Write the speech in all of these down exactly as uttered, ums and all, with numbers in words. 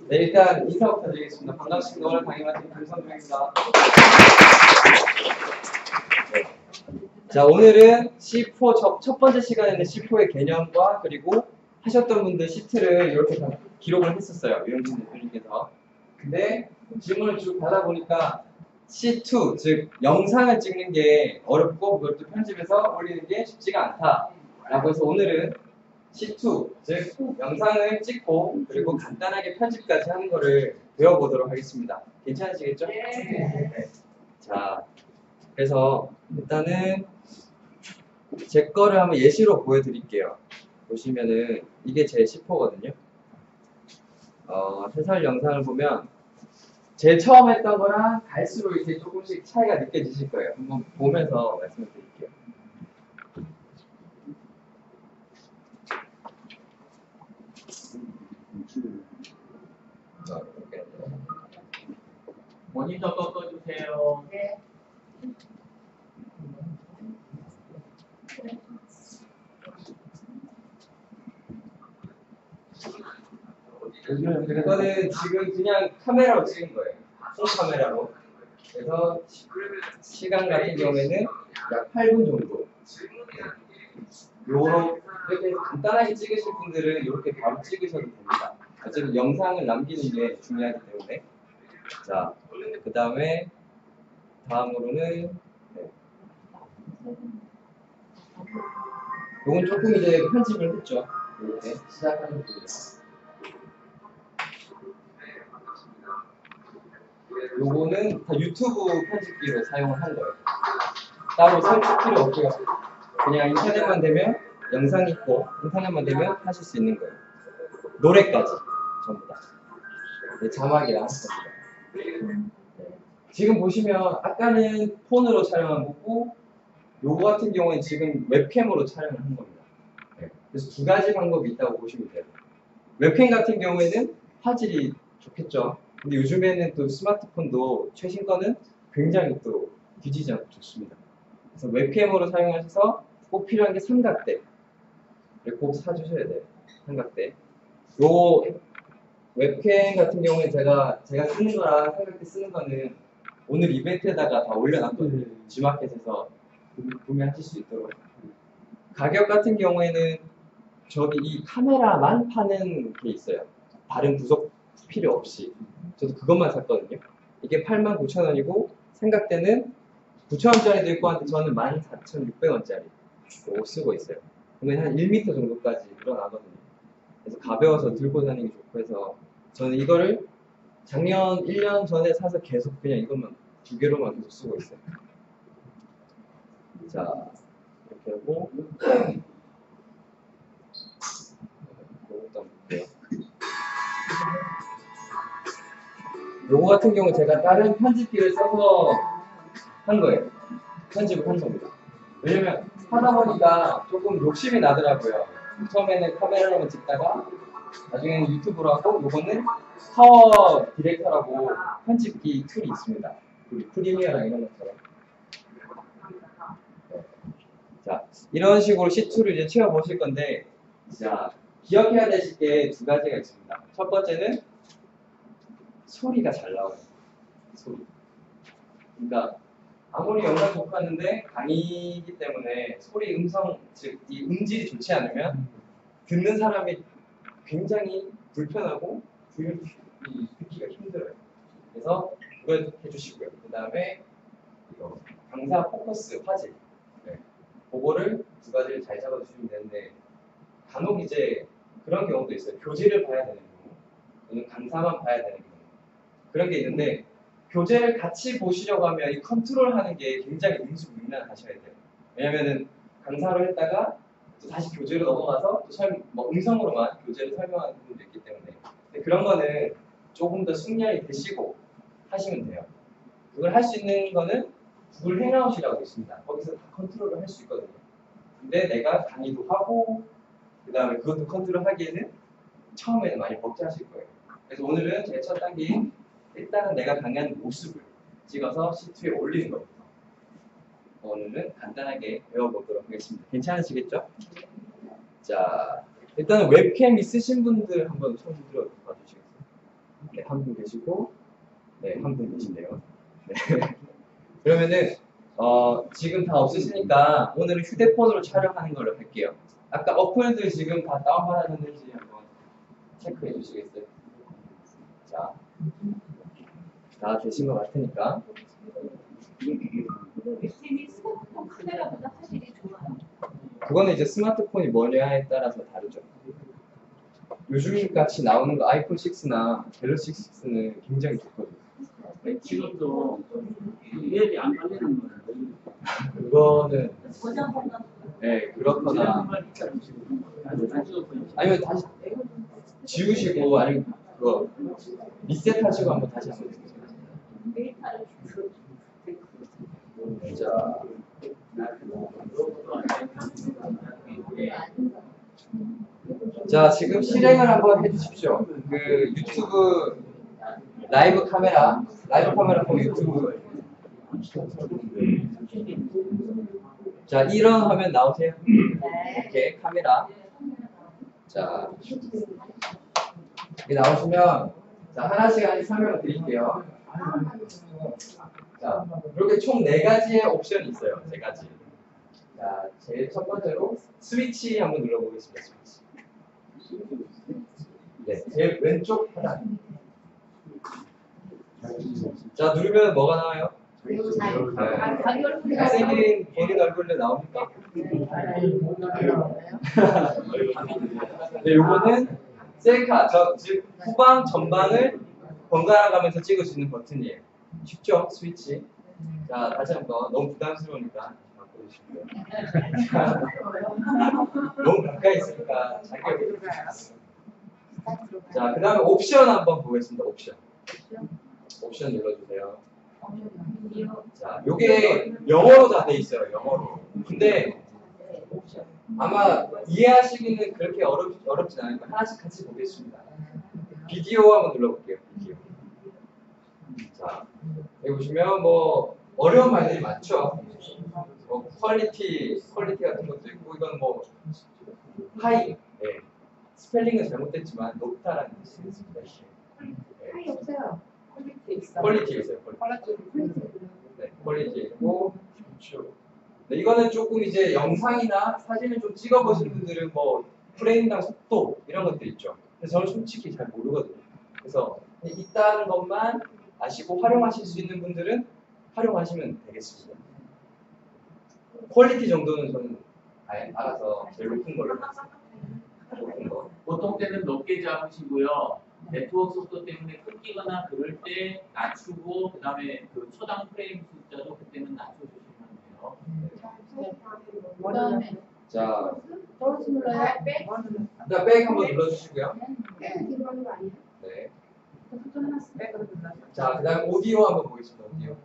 네, 일단 인사부터 드리겠습니다. 반갑습니다. 오늘 강의하신 김선주입니다. 네. 자, 오늘은 씨 포 첫, 첫 번째 시간에는 씨 포의 개념과 그리고 하셨던 분들 시트를 이렇게 다 기록을 했었어요. 유영진 대표님께서. 근데 질문을 쭉 받아보니까 씨 투, 즉 영상을 찍는 게 어렵고 그것도 편집해서 올리는 게 쉽지가 않다. 라고 해서 오늘은 씨 투, 즉 영상을 찍고 그리고 간단하게 편집까지 하는 거를 배워보도록 하겠습니다. 괜찮으시겠죠? 네. 자, 그래서 일단은 제 거를 한번 예시로 보여드릴게요. 보시면은 이게 제 씨 포거든요. 어, 해설 영상을 보면 제일 처음 했던 거랑 갈수록 이제 조금씩 차이가 느껴지실 거예요. 한번 보면서 말씀을 드릴게요. 모니터 꺾어주세요. 네. 이거는 지금 그냥 카메라로 찍은 거예요. 폰 카메라로. 그래서 시간 같은 경우에는 약 팔 분 정도. 요렇게 이렇게 간단하게 찍으실 분들은 이렇게 바로 찍으셔도 됩니다. 어차피 영상을 남기는 게 중요하기 때문에. 자, 그 다음에 다음으로는 네. 요건 조금 이제 편집을 했죠. 이렇게 시작하는 부분이요. 요거는 다 유튜브 편집기로 사용을 한 거예요. 따로 설치 필요 없고요. 그냥 인터넷만 되면 영상이 있고 인터넷만 되면 하실 수 있는 거예요. 노래까지 전부 다. 네, 자막이랑 합니다. 지금 보시면 아까는 폰으로 촬영한 거고 요거 같은 경우는 지금 웹캠으로 촬영을 한 겁니다. 네. 그래서 두 가지 방법이 있다고 보시면 돼요. 웹캠 같은 경우에는 화질이 좋겠죠. 근데 요즘에는 또 스마트폰도 최신 거는 굉장히 또 뒤지지 않고 좋습니다. 그래서 웹캠으로 사용하셔서 꼭 필요한 게 삼각대. 꼭 사주셔야 돼요. 삼각대. 요 웹캠 같은 경우에 제가 제가 쓰는 거랑 삼각대 쓰는 거는 오늘 이벤트에다가 다 올려놨거든요. G마켓에서 구매하실 수 있도록. 가격 같은 경우에는 저기 이 카메라만 파는 게 있어요. 다른 부속 필요 없이. 저도 그것만 샀거든요. 이게 팔만 구천 원이고 삼각대는 구천 원짜리도 있고 한데 저는 만 사천육백 원짜리 쓰고 있어요. 그러면 한 일 미터 정도까지 늘어나거든요. 그래서 가벼워서 들고 다니기 좋고 해서 저는 이거를 작년 일 년 전에 사서 계속 그냥 이것만 두 개로만 계속 쓰고 있어요. 자, 이렇게 하고 이것도 한번 볼게요. 요거 같은 경우 제가 다른 편집기를 써서 한 거예요. 편집을 한 겁니다. 왜냐면 하다 보니까 조금 욕심이 나더라고요. 처음에는 카메라로만 찍다가 나중에는 유튜브로 하고 요거는 파워 디렉터라고 편집기 툴이 있습니다. 우리 프리미어랑 이런 것처럼. 네. 자, 이런 식으로 씨 투를 이제 채워보실 건데, 자, 기억해야 되실 게 두 가지가 있습니다. 첫 번째는 소리가 잘 나와요. 소리. 그러니까 아무리 영상 좋고 하는데 강의이기 때문에 소리 음성, 즉 이 음질이 좋지 않으면 듣는 사람이 굉장히 불편하고 듣기가 힘들어요. 그래서 그걸 해주시고요. 그 다음에 이거 강사 포커스 화질. 네. 그거를 두 가지를 잘 잡아주시면 되는데 간혹 이제 그런 경우도 있어요. 교재를 봐야 되는 경우, 또는 강사만 봐야 되는 경우. 그런 게 있는데 교재를 같이 보시려고 하면 이 컨트롤하는 게 굉장히 능수능란하셔야 돼요. 왜냐면은 강사로 했다가 또 다시 교재로 넘어가서 또 설, 뭐 음성으로만 교재를 설명하는 부분도 있기 때문에 근데 그런 거는 조금 더 숙련이 되시고 하시면 돼요. 그걸 할 수 있는 거는 구글 행아웃이라고 있습니다. 거기서 다 컨트롤을 할 수 있거든요. 근데 내가 강의도 하고 그 다음에 그것도 컨트롤 하기에는 처음에는 많이 벅차하실 거예요. 그래서 오늘은 제 첫 단계인 일단은 내가 강의하는 모습을 찍어서 씨 투에 올리는 것부터 오늘은 간단하게 배워보도록 하겠습니다. 괜찮으시겠죠? 자, 일단은 웹캠 있으신 분들 한번 손 들어 봐주시겠어요? 네, 한 분 계시고, 네, 한 분 계신데요. 네. 그러면은, 어, 지금 다 없으시니까 오늘은 휴대폰으로 촬영하는 걸로 할게요. 아까 어플들 지금 다 다운받았는지 한번 체크해 주시겠어요? 자, 다 되신 것 같으니까. 웹캠이 스마트폰 카메라보다 화질이 좋아요. 그거는 이제 스마트폰이 뭐냐에 따라서 다르죠. 요즘 같이 나오는 거 아이폰 식스나 갤럭시 식스는 굉장히 좋거든요. 지금도 이해이 안 걸리는 거예요. 그거는 고장 건강. 네 그렇거나 아니면 다시 지우시고 아니면 그거 리셋하시고 한번 다시 한번 해보세요. 데이터를 자, 자 지금 실행을 한번 해주십시오. 그 유튜브 라이브 카메라, 라이브 카메라 고 유튜브. 자 이런 화면 나오세요. 이렇게 카메라. 자 이게 나오시면 자 하나씩 하나씩 설명을 드릴게요. 자 이렇게 총 네 가지의 옵션이 있어요. 네 가지. 자 제일 첫 번째로 스위치 한번 눌러보겠습니다. 스위치. 네, 제일 왼쪽 하단. 자 누르면 뭐가 나와요? 네. 잘생긴 본인 얼굴로 나옵니까? 네, 요거는 셀카, 저, 즉 후방, 전방을 번갈아 가면서 찍을 수 있는 버튼이에요. 쉽죠? 스위치. 자, 다시 한번 너무 부담스러우니까 바꿔주시고요. 너무 가까이 있으니까 자기가 자, 그 다음에 옵션 한번 보겠습니다. 옵션. 옵션 눌러주세요. 자, 요게 영어로 다 돼 있어요. 영어로. 근데 아마 이해하시기는 그렇게 어렵, 어렵진 않으니까 하나씩 같이 보겠습니다. 비디오 한번 눌러볼게요. 비디오. 자, 여기 보시면 뭐 어려운 말들이 많죠. 뭐 퀄리티, 퀄리티 같은 것도 있고 이건 뭐 하이, 네. 스펠링은 잘못됐지만 높다라는 뜻이 있습니다. 하이 없어요. 퀄리티 있어요. 퀄리티 있어요. 퀄리티. 네, 퀄리티 있고 그렇죠. 네, 이거는 조금 이제 영상이나 사진을 좀 찍어보신 분들은 뭐 프레임당 속도 이런 것들 있죠. 근데 저는 솔직히 잘 모르거든요. 그래서 있다는 것만 아시고 활용하실 수 있는 분들은 활용하시면 되겠습니다. 퀄리티 정도는 저는 아예 알아서 제일 높은 걸로 높은 거. 보통 때는 높게 잡으시고요. 네트워크 속도 때문에 끊기거나 그럴 때 낮추고 그 다음에 그 초당 프레임 숫자도 그때는 낮춰주시면 돼요. 그다음에 자, 떨어지 눌러요. 백. 일단 백 한번 눌러주시고요. 네. 자, 그 다음 오디오 한번 보겠습니다. 오디오.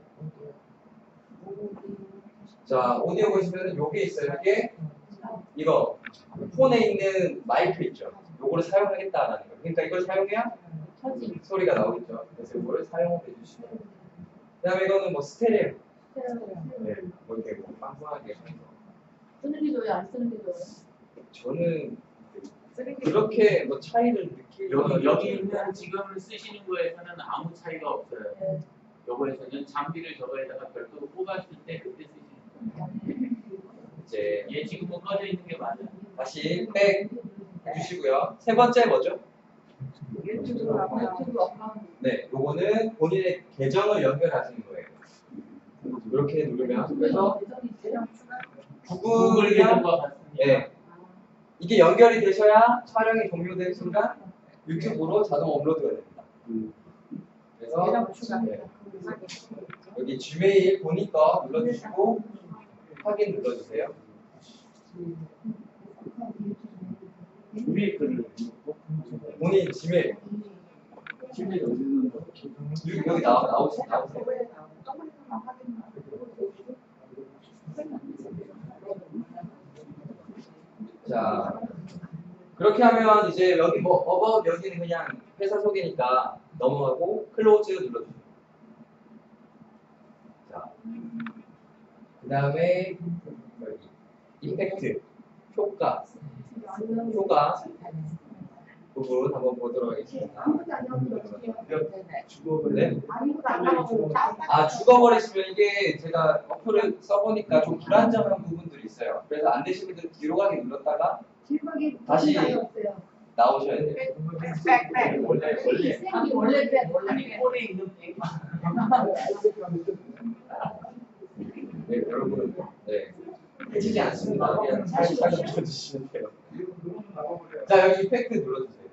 자, 오디오 보시면 요게 있어요. 이게 이거 폰에 있는 마이크 있죠. 요거를 사용하겠다라는 거예요. 그러니까 이걸 사용해야 소리가 나오겠죠. 그래서 이거를 사용해 주시면. 그 다음에 이거는 뭐 스테레오. 네, 뭐 이렇게 뭐 빵빵하게 해서. 쓰는 게 좋아요? 안 쓰는 게 좋아요? 저는 그렇게 뭐 차이를 느끼려고 여기 여기 있는 지금 쓰시는 거에서는 아무 차이가 없어요. 요거에서는 장비를 저거에다가 별도로 뽑았을 때 그때 쓰시는 거예요. 이제 얘 지금은 꺼져 있는 게 맞아요. 다시 백 해주시고요. 세 번째 뭐죠? 유튜브 업로드. 네, 요거는 본인의 계정을 연결하시는 거예요. 이렇게 누르면 그래서 구글 구글이나 계정과 같습니다. 네, 이게 연결이 되셔야 촬영이 종료된 순간 유튜브로 자동 업로드가 됩니다. 그래서 네, 여기 지메일 본인 거 눌러주시고 확인 눌러주세요. 위에 글을 본인 지메일 여기, 여기 나오, 나오시, 나오세요. 자, 그렇게 하면 이제 여기 뭐 어바웃 여기는 그냥 회사 소개니까 넘어가고 클로즈 눌러주세요. 자, 그 다음에 여기 이펙트 효과 효과 부분 한번 보도록 하겠습니다. 아무것도 안 나오면 어떡해요? 네? 아무것도 안 나오고 아, 죽어버리시면 이게 제가 어플을 써보니까 좀 불안정한 부분들이 있어요. 그래서 안 되신 분들은 뒤로 가기 눌렀다가 질문이 다시 많이 없어요. 나오셔야 돼요. 백백 원래 원래 아니 원래 빼 원래 아니 빼. 꼴에 있는 백. 네, 여러분, 네. 해지지 않습니다. 그냥 살살 눌러주시면 돼요. 자, 여기 이펙트 눌러주세요.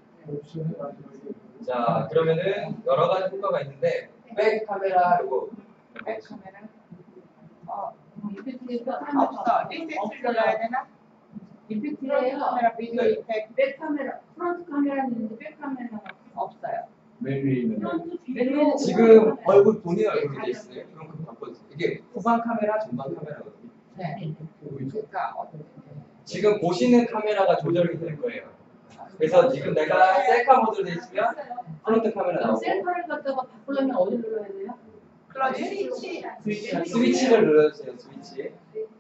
자, 그러면은 여러 가지 효과가 있는데, 백 카메라, 이거. 백 카메라? 어, 이펙트에 백 없어. 리셋을 눌러야 되나? 이펙트에 프론트 카메라 비디오 네. 이펙트 백 카메라 프론트 카메라는 있는데 백 카메라가 없어요. 맨 위에 있는 프론트 비디오 지금 얼굴, 본인 얼굴이 돼 있어요. 그럼 그거 바꿔주세요. 이게 후방 카메라, 전방 카메라거든요. 네. 그러니까 어떻게? 지금 보시는 카메라가 조절이 될 거예요. 그래서 지금 내가 셀카 모드로 돼 있으면 프론트 카메라 나오고, 셀카를 갖다가 바꾸려면 어디 눌러야 돼요? 클러치 스위치. 스위치 스위치를 눌러주세요, 스위치.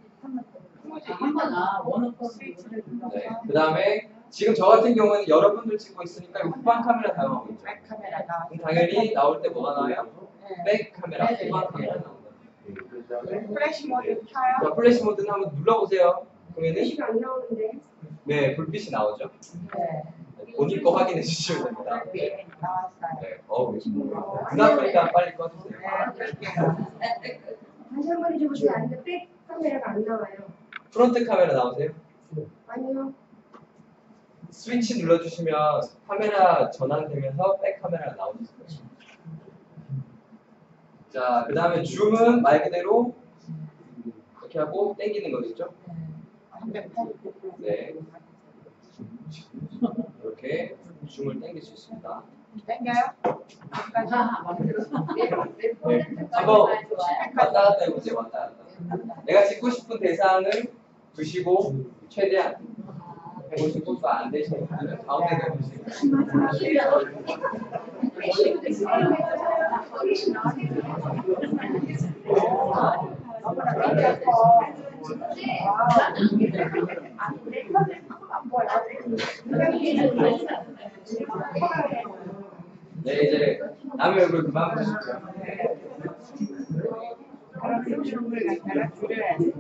한번 아 원어커 스위치를 네. 눌러서 그 다음에 지금 저 같은 경우는 여러분들 찍고 있으니까 이 후방 카메라 사용하고 있죠. 백 카메라 나왔어요. 그럼 당연히 나올 때 뭐가 나와요? 네. 백 카메라, 네, 네, 후방 네. 카메라 나온다. 플래시 모드 켜요. 자, 플래시 모드는 한번 눌러보세요. 그러면은 안 나오는데 네, 불빛이 나오죠. 네. 본인 거 확인해 주시면 됩니다. 네. 네. 나왔어요. 네. 어우, 눈 아프니까 빨리 꺼주세요. 네. 다시 한 번 해주시면 안 돼. 백 카메라가 안 나와요. 프론트 카메라 나오세요? 아니요. 스위치 눌러주시면 카메라 전환되면서 백 카메라가 나오실 거예요. 자, 그 다음에 줌은 말 그대로 이렇게 하고 당기는 거겠죠? 네. 이렇게 줌을 당길 수 있습니다. 땡겨요? 아 마음대로 네. 한번 왔다 갔다 해보세요. 왔다 갔다. 내가 찍고 싶은 대상을 두시고 최대한 보시고 또 안 되시는 분들은 가운데 내보시고. 네, 이제 남의 얼굴 그만 보시죠. 그럼 줌을 갖다가 줄여야 돼.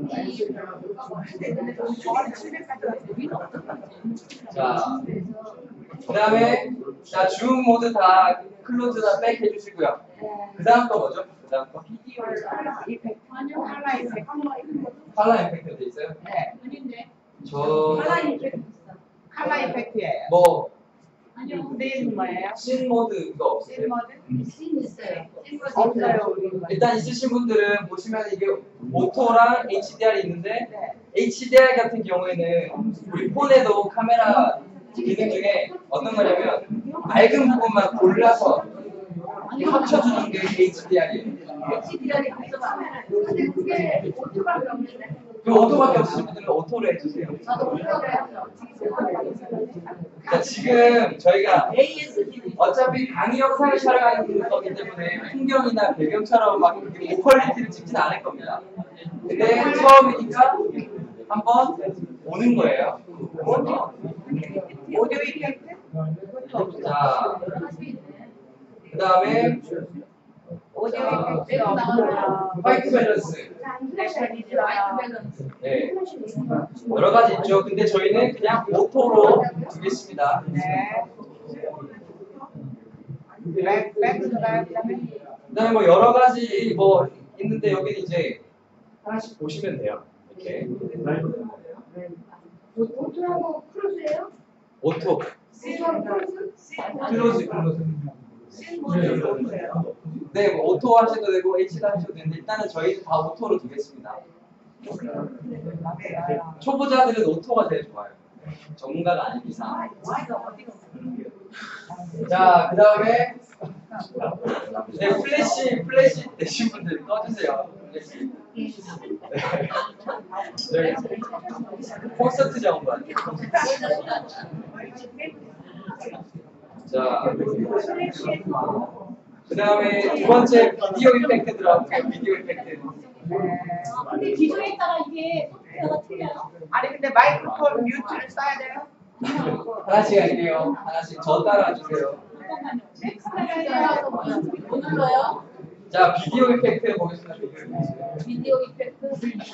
자, 그 다음에 자, 줌 모드 다 클로즈 다 백 해주시고요. 그 다음 거 뭐죠? 그 다음 거? 비디오 이펙트. 칼라 이펙트. 칼라 임팩트 돼 있어요? 네. 아닌데 저, 칼라 이펙트예요. 뭐, 아니요 신 뭐예요? 신 모드 이거 신 없으세요? 모드? 씬 있어요 없어요 우리. 일단 있으신 분들은 보시면 이게 오토랑 에이치디알이 있는데 네. 에이치디알 같은 경우에는 우리 폰에도 카메라 기능 중에 어떤 거냐면 맑은 부분만 골라서 합쳐주는 게 에이치디알이에요. 에이치디알이 없어봐 근데 그게 오토밖에 없는데 그 오토밖에 없으신 분들은 오토로 해주세요. 나도 오토를 해요 자, 지금 저희가 에이에스디는 어차피 강의 영상을 촬영하는 거기 때문에 풍경이나 배경처럼 막 이렇게 고퀄리티를 찍지는 않을 겁니다. 근데 처음이니까 한번 오는 거예요. 오디오 이펙트? 자, 그 다음에 오디오 자, 이펙트 없어요. 화이트 밸런스. 라이트 밸런스 네, 여러 가지 있죠. 근데 저희는 그냥 오토로 두겠습니다. 네. 백, 백 들어가요, 그다음에? 그다음에 뭐 여러 가지 뭐 있는데 여기는 이제 하나씩 보시면 돼요. 이렇게 오토하고 크루즈예요? 오토, 오토하고 크루즈? 클로즈, 클로즈. 신 모드 없어요. 네, 뭐 오토 하셔도 되고 H도 하셔도 되는데 일단은 저희는 다 오토로 두겠습니다. 초보자들은 오토가 제일 좋아요. 전문가가 아닌 이상. 자, 그 다음에 네, 플래시, 플래시 되신 분들 꺼주세요. 플래시. 네. 저희 콘서트 장관. 자, 그 다음에 두 번째 비디오 이펙트 들어갈게요. 비디오 이펙트. 근데 기종에 따라 이게 소프트웨어가 틀려요? 아니 근데 마이크로폰 뮤트를 써야 돼요? 하나씩 할게요. 하나씩 저 따라와 주세요. 뭐 눌러요? 자, 비디오 이펙트 보겠습니다. 비디오 이펙트. 비디오 이펙트.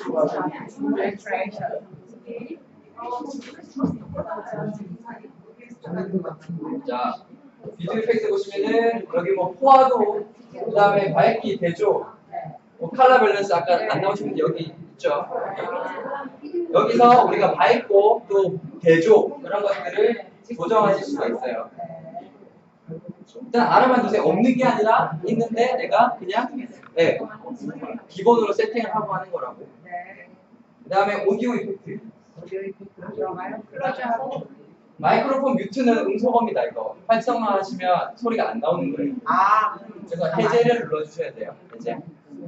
자, 비디오 이펙트 보시면은 여기 뭐 포화도, 그 다음에 밝기, 대조, 뭐 컬러 밸런스 아까 안 나오시는데 여기 있죠. 여기서 우리가 밝고 또 대조 그런 것들을 조정하실 수가 있어요. 일단 알아만 두세요. 없는 게 아니라 있는데 내가 그냥 네, 기본으로 세팅을 하고 하는 거라고. 그 다음에 오디오 이펙트. 마이크로폰 뮤트는 음소거입니다. 이거 활성화하시면 소리가 안 나오는 거예요. 아, 그래서 해제를 눌러주셔야 돼요. 해제.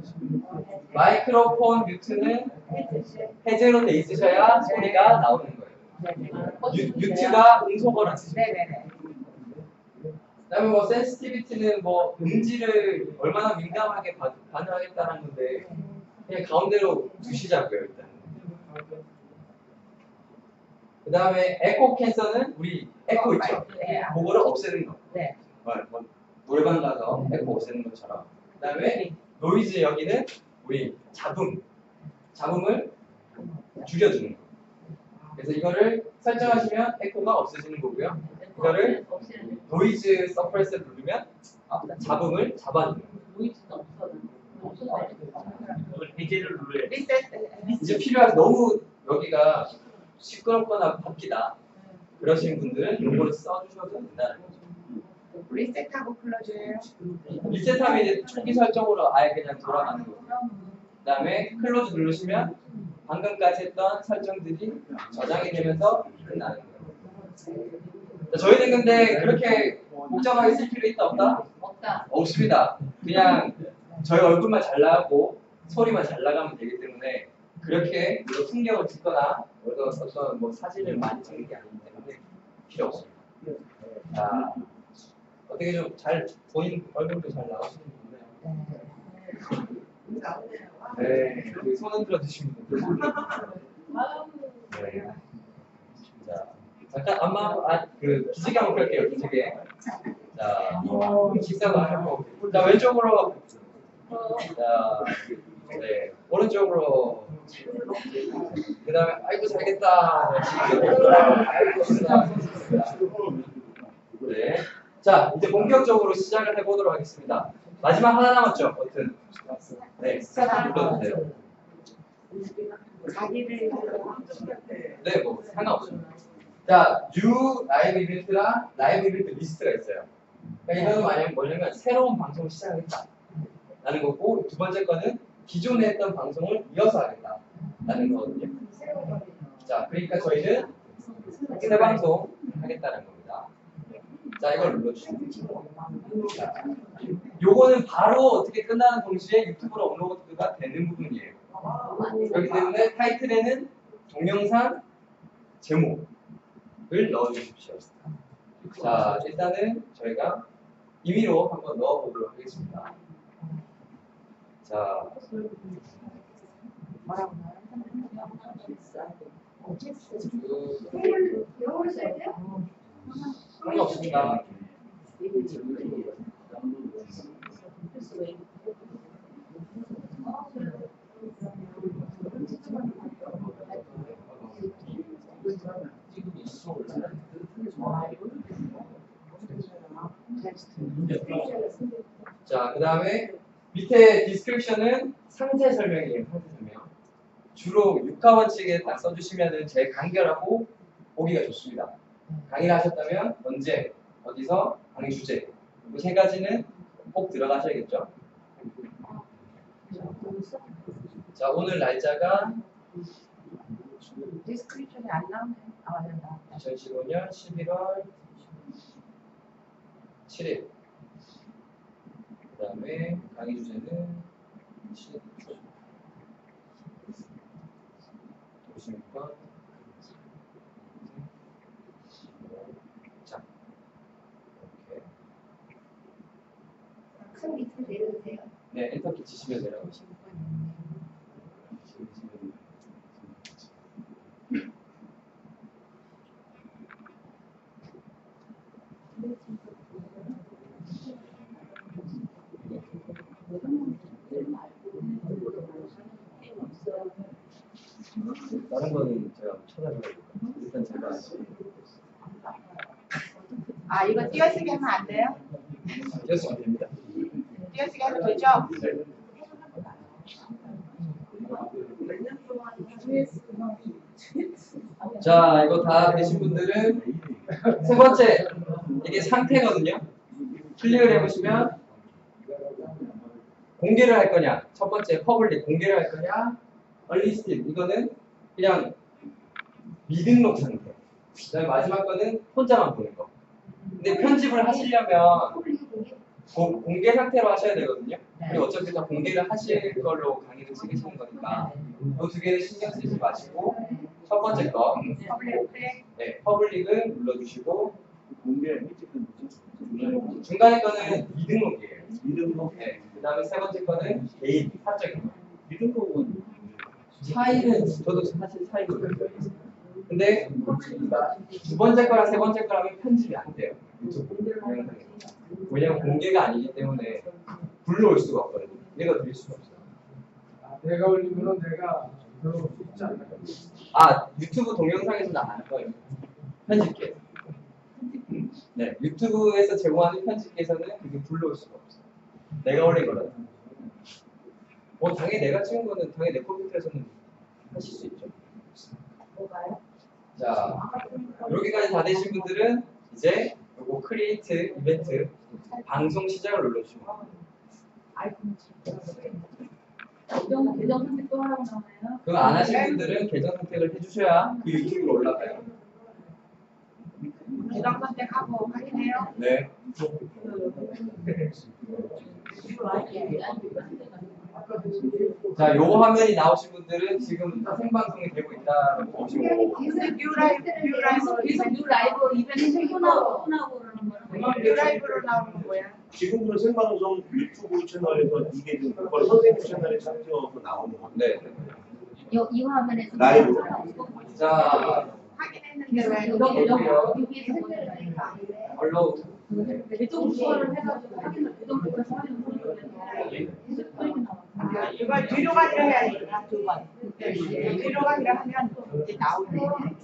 마이크로폰 뮤트는 해제로 돼 있으셔야 소리가 나오는 거예요. 뮤, 뮤트가 음소거라는 뜻입니다. 네네네. 그다음에 뭐 센시티비티는 뭐 음질을 얼마나 민감하게 바, 반응하겠다는 건데 그냥 가운데로 두시자고요 일단. 그 다음에 에코 캔서는 우리 에코 있죠. 네. 그거를 없애는 거. 네. 뭐, 뭐, 노래방 가서 에코 없애는 것처럼. 그 다음에 노이즈 여기는 우리 잡음, 잡음을 줄여주는 거. 그래서 이거를 설정하시면 에코가 없어지는 거고요. 이거를 노이즈 서프레스를 누르면 잡음을 잡아주는 거예요. 노이즈가 없어. 이걸 해제를 눌러야 돼. 리셋. 이제 필요한 너무 여기가 시끄럽거나 바뀌다 그러신 분들은 이거를 써주셔도 된다는 거죠. 리셋하고 클로즈예요. 리셋하면 이제 초기 설정으로 아예 그냥 돌아가는 거고. 그 다음에 클로즈 누르시면 방금까지 했던 설정들이 저장이 되면서 끝나는 거예요. 자, 저희는 근데 그렇게 복잡하게 쓸 필요 있다 없다? 없다. 없습니다. 그냥 저희 얼굴만 잘 나가고 소리만 잘 나가면 되기 때문에 그렇게 이거 풍경을 찍거나 어떤 어떤 뭐 사진을 많이 찍는 게 아니기 때문에 필요 없습니다. 자, 어떻게 좀 잘 본인 얼굴도 잘 나오시는 분들. 네, 그 손 흔들어 주시면 됩니다. 네. 자, 잠깐 안마 아, 그 기지개 한번 펼게요. 기지개. 자, 식사도 하고. 자, 왼쪽으로. 자, 네, 오른쪽으로. 그 다음에 아이고 잘겠다. 아이고 잘겠다. 네. 자, 이제 본격적으로 시작을 해보도록 하겠습니다. 마지막 하나 남았죠, 버튼. 네, 눌러주세요. 자기를 네, 뭐 상관없어요. 자, 뉴 라이브 이벤트랑 라이브 이벤트 리스트가 있어요. 그러니까 이거는 만약 뭐냐면 새로운 방송을 시작하겠다라는 거고, 두 번째 거는 기존에 했던 방송을 이어서 하겠다라는 거거든요. 자, 그러니까 저희는 새 방송 하겠다는 겁니다. 자, 이걸 눌러주시면 자, 요거는 바로 어떻게 끝나는 동시에 유튜브로 업로드가 되는 부분이에요. 그렇기 때문에 타이틀에는 동영상 제목을 넣어주십시오. 자, 일단은 저희가 임의로 한번 넣어보도록 하겠습니다. 자, 뭐라고 영어를 영어를 써야 돼요? 상관없습니다. 자, 그 다음에 밑에 디스크립션은 상세 설명이에요. 상세 설명. 주로 육하 원칙에 딱 써주시면은 제일 간결하고 보기가 좋습니다. 강의를 하셨다면 언제, 어디서, 강의 주제 이 세 가지는 꼭 들어가셔야겠죠. 자, 오늘 날짜가 디스크립션이 안 나오네. 아, 네, 나왔다. 이천십오 년 십일월 칠일. 그 다음에 강의 주제는 오십육 번. 자, 이렇게. 큰 밑으로 내려주세요. 네, 엔터키 치시면 내려가시면 다른 거는 제가 찾아봐야겠다. 일단 제가 아, 이거 띄어쓰기 하면 안 돼요? 띄었으면 됩니다. 띄어쓰기 해도 되죠? 네. 자, 이거 다 되신 분들은 세 번째, 이게 상태거든요. 클릭을 해보시면 공개를 할 거냐, 첫 번째 퍼블릭 공개를 할 거냐, 얼리스틸 이거는 그냥 미등록 상태. 그다음에 마지막 거는 혼자만 보는 거. 근데 편집을 하시려면 고, 공개 상태로 하셔야 되거든요. 그리고 어차피 다 공개를 하실 걸로 강의를 찍으시는 거니까 이 두 개는 신경 쓰지 마시고 첫 번째 거, 퍼블릭 클릭. 네, 퍼블릭을 눌러주시고 공개 일찍은 뭐죠? 중간에 거는 미등록이에요. 이등록 네, 그 다음에 세 번째 거는 개인, 사적인 거. 이등록은 차이는 저도 사실 차이가 없어요. 근데 두 번째 거랑 세 번째 거라면 편집이 안 돼요. 유튜브 영상에. 왜냐면 공개가 아니기 때문에 불러올 수가 없거든요. 읽어드릴 수가 없어요. 내가 올리면은 내가 들어올 수 있지 않나? 아, 유튜브 동영상에서는 안 떠요. 편집기에. 네, 유튜브에서 제공하는 편집기에서는 그게 불러올 수가 없어요. 내가 올린 거라서. 뭐 당연히 내가 찍은 거는 당연히 내 컴퓨터에서는 하실 수 있죠. 뭐가요? 자, 여기까지 다 되신 분들은 이제 요거 크리에이트 이벤트 방송 시작을 눌러주시면 돼요. 계정 계정 선택 또 하라고 나오나요? 그거 안 하신 분들은 계정 선택을 해주셔야 그 유튜브로 올라가요. 계정 선택하고 확인해요. 네. 자, 요 화면이 나오신 분들은 지금 생방송이 되고 있다고 보시고 근데 뉴 라이브, 뉴 라이브, 계속 뉴 라이브 이벤트 또 나오고 또 나오고 그러는 거는 뉴 라이브로 나오는 거 뭐야? 지금은 생방송 유튜브 채널에서 이게 지금 그걸 선생님 채널에 참여해서 나오는 거. 네. 요- 이 화면에서 라이브. 자, 확인했는데 왜? 여기 여기 여기요. 여기에서 보여요. 얼로 계정 추가를 해가지고 확인을 계정 추가해서 확인을 보여요. 이걸 뒤로 가기로 해야지. 두 번. 뒤로 가기로 하면 이제 나오네.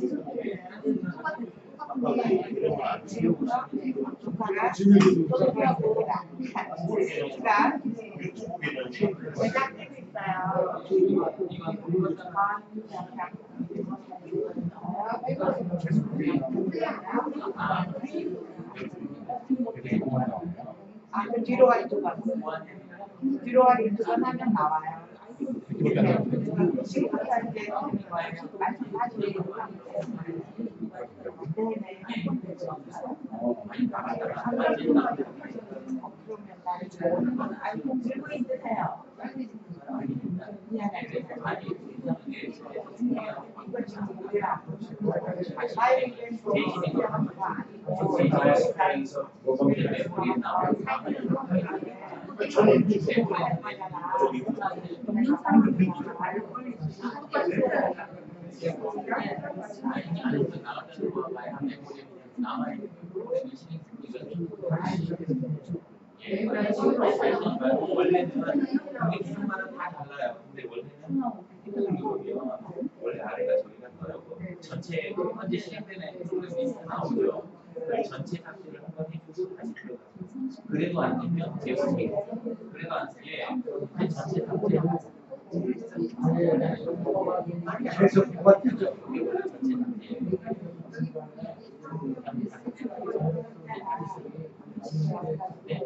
시간 유튜브 계정. 제작되고 있어요. 아, 그 뒤로 가기 두 번. 뒤로 가기 두 번 하면 나와요. 지금부터 이제 하는 거예요. 말씀하시는 거. 네네. 그러면 아이폰 들고 있으세요. 미안해요. 이걸 지금 몰라. 라이브 이벤트 시작한 거 아니고 저는 저기 원래는 이게 기능마다 다 달라요. 근데 원래는 원래 아래가 저희가 떠요. 전체 현재 실행되는 프로그램 리스트 나오죠. 그 전체 삭제를 한번 해주고 다시 들어가요. 그래도 안 되면 재수해. 그래도 안 되게 그 전체 삭제. 계속 뽑았죠. 이게 원래 전체 삭제. 네.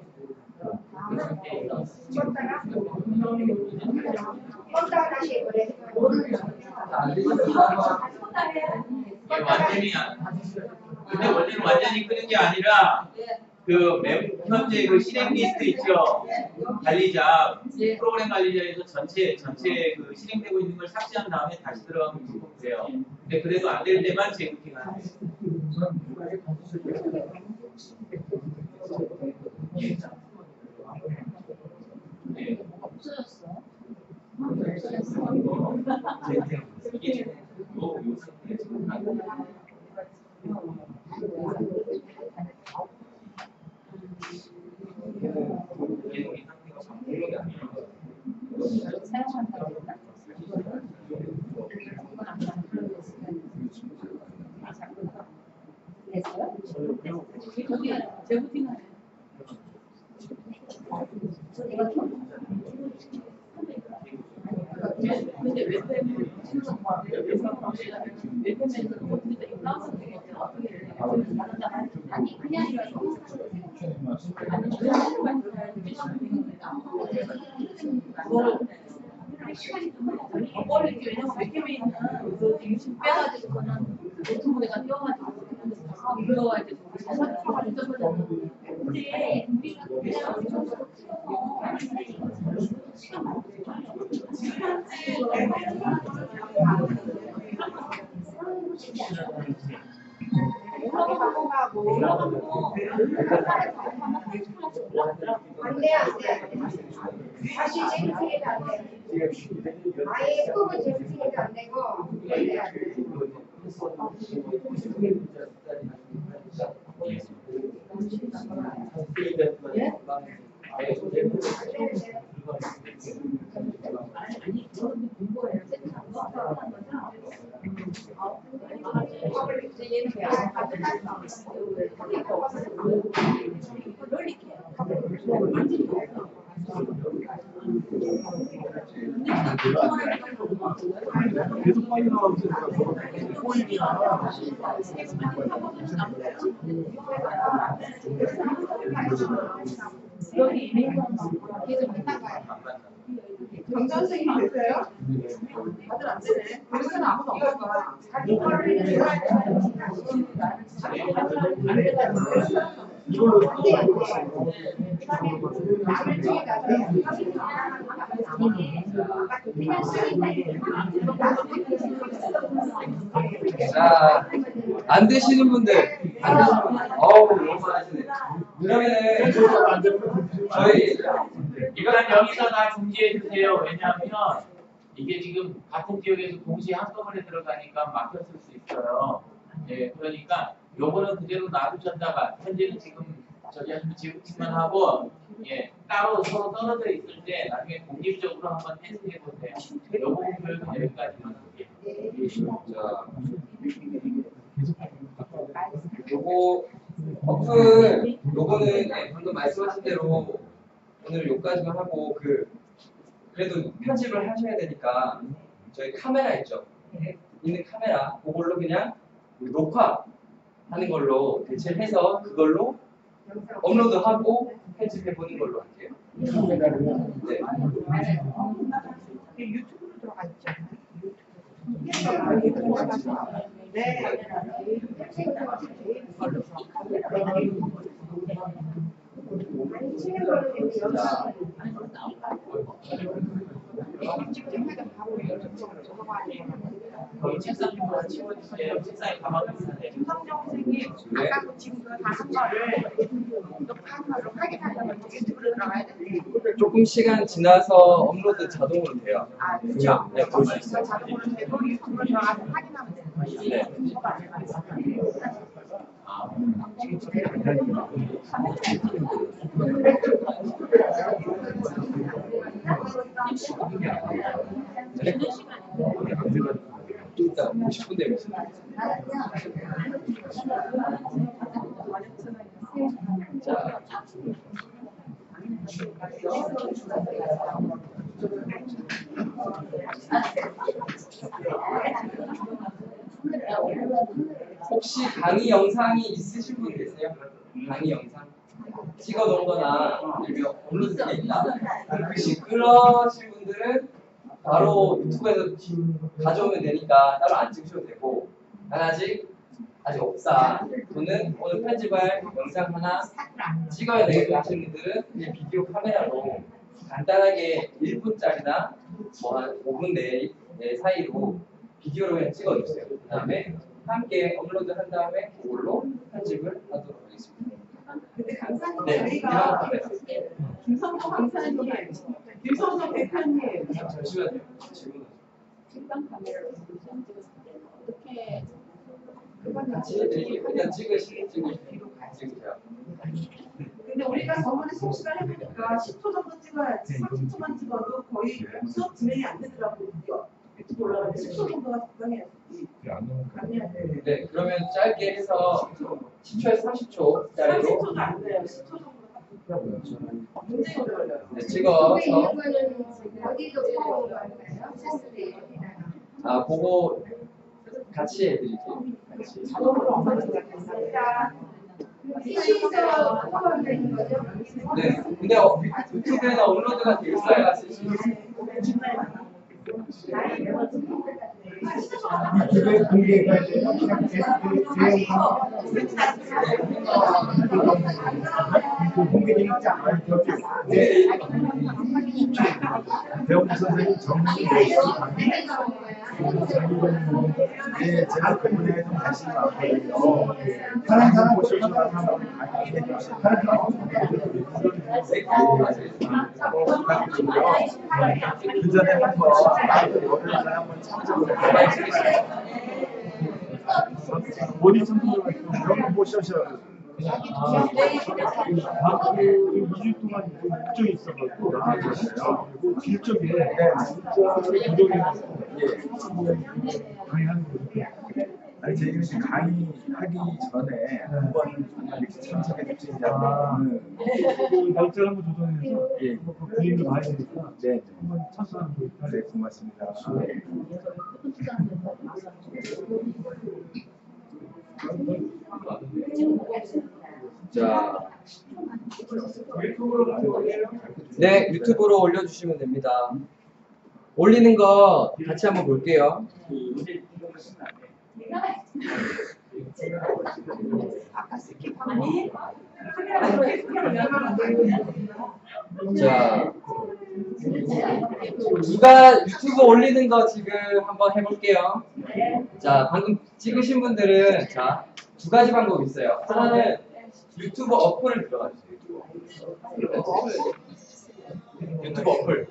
껐다가 다시 그래. 안 되시면 이게 완전히 안- 근데 원래는 완전히 끄는 게 아니라 그 맵, 현재 그 실행 리스트 있죠. 관리자 프로그램 관리자에서 전체 전체 그 실행되고 있는 걸 삭제한 다음에 다시 들어가면 불법 돼요. 근데 그래도 안 될 때만 재부팅하는 거예요. 예. 네. 없어졌어. 이게 지금 또 요새 지금 안 저기 재부팅하네. 근데 웹페이지 웹페이지에서 어떻게 다운로드 되겠지? 어떻게 해야 돼? 아니 그냥 아니 그냥 그거를 어버를 이렇게 왜냐면 웹캠에 있는 그 중심 빼가지고 그거는 노트북에다 띄워가지고 이거 이제 근데 우리가 시간 안돼 안돼 다시 재부팅해도 안 돼. 아예 수업은 재부팅해도 안 되고 안돼 안돼. 아니 저는 공부해요. 얘는 왜 안 받을까? 계속 빨리 나오면서 꼬이기나 정전 선생님 됐어요? 다들 안 되네. 그래서는 아무도 없는 거야. 이걸로 자, 안 되시는 분들, 안 되시는 분들, 어우, 너무 잘하시네. 그러면은, 저희, 이거는 여기서 다 중지해 주세요. 왜냐하면 이게 지금 같은 지역에서 동시에 한꺼번에 들어가니까 막혔을 수 있어요. 예, 그러니까 요거는 그대로 놔두셨다가 현재는 지금 저기 하시면 지급만 하고 예, 따로 서로 떨어져 있을 때 나중에 독립적으로 한번 테스트해 보세요. 요거 교육은 여기까지만 할게요. 자, 요거, 어플, 요거는 예, 방금 말씀하신 대로 오늘 요까지만 하고, 그, 그래도 편집을 하셔야 되니까, 저희 카메라 있죠? 있는 카메라, 그걸로 그냥 우리 녹화하는 걸로 대체해서 그걸로 업로드하고 편집해보는 걸로 할게요. 네. 유튜브로 들어가 있죠. 유튜브. 네. 거기 책상 좀 치워주세요. 책상에 가방을 있는데. 김성정 선생님, 아까 그 지금 그 다 한 거를 녹화한 거를 확인하려면 유튜브로 들어가야 돼. 조금 시간 지나서 업로드 자동으로 돼요. 아, 그렇죠. 네, 볼 수 있어요. 자동으로 되고 유튜브로 들어가서 확인하면 되는 거예요. 네. 그거 안 해봤어요. 아, 네. 좀 이따 오십 분 되면 있어요. 자, 혹시 강의 영상이 있으신 분 계세요? 강의 영상 찍어 놓은 거나 아니면 업로드돼 있다. 혹시 그러신 분들은 바로 유튜브에서 가져오면 되니까 따로 안 찍으셔도 되고, 난 아직 아직 없다. 저는 오늘 편집할 영상 하나 찍어야 되겠다 하시는 분들은 그냥 비디오 카메라로 간단하게 일 분짜리나 뭐 한 오 분 내, 내 사이로 비디오로 그냥 찍어주세요. 그 다음에 함께 업로드 한 다음에 그걸로 편집을 하도록 하겠습니다. 근데 강사님 네, 저희가 카메라. 김성정 강사님, 김성정 대표님, 잠시만요. 질문. 식당 카메라로 시험 찍었을 때 어떻게 같이 이렇게 그냥 찍으시 찍으시면 찍으세요. 근데 우리가 저번에 수업 시간 해보니까 십 초 정도 찍어야지 삼십 초만 찍어도 거의 수업 진행이 안 되더라고요. 유튜브 올라가는데 십 초 정도가 적당해요. 네, 그러면 짧게 해서 십 초에서 삼십 초짜리로 삼십 초도 안 돼요. 십 초 정도. 굉장히 오래 걸려요. 네, 찍어서 이런 거는 어디서 보고 할까요? 아 보고 같이 해드릴게요. 같이. 자동으로 엄마가 됐습니다. 피시에서 포함 되는 거죠? 네, 근데 어, 유튜브에나 업로드가 돼 있어야 쓰시는 유튜브에 공개가 되면 그냥 그 공개되지 않아요. 배우 선생님 정리 예, 제가 그 분야에 좀 관심이 많거든요. 다른 사람 보실 줄 아는 다른 사람 그 전에 한번 나도 월요일에 한번 참석을 모니 참석을 그런 모셔셔. 그 이 주 동안 일정이 있어가지고 나왔어요. 그리고 길적에 진짜를 구경해서 강의하는 거죠. 아니 저희는 이제 강의하기 전에 한번 이렇게 참석해 주시냐고. 날짜를 한번 조정해서 예. 그 그림을 봐야 되니까 네. 한번 참석하는 거. 네, 고맙습니다. 자, 네, 유튜브로 올려주시면 됩니다. 올리는 거 같이 한번 볼게요. 자, 누가 유튜브 올리는 거 지금 한번 해볼게요. 자, 방금 찍으신 분들은 자, 두 가지 방법이 있어요. 하나는 유튜브 어플을 들어가 주세요. 유튜브 어플.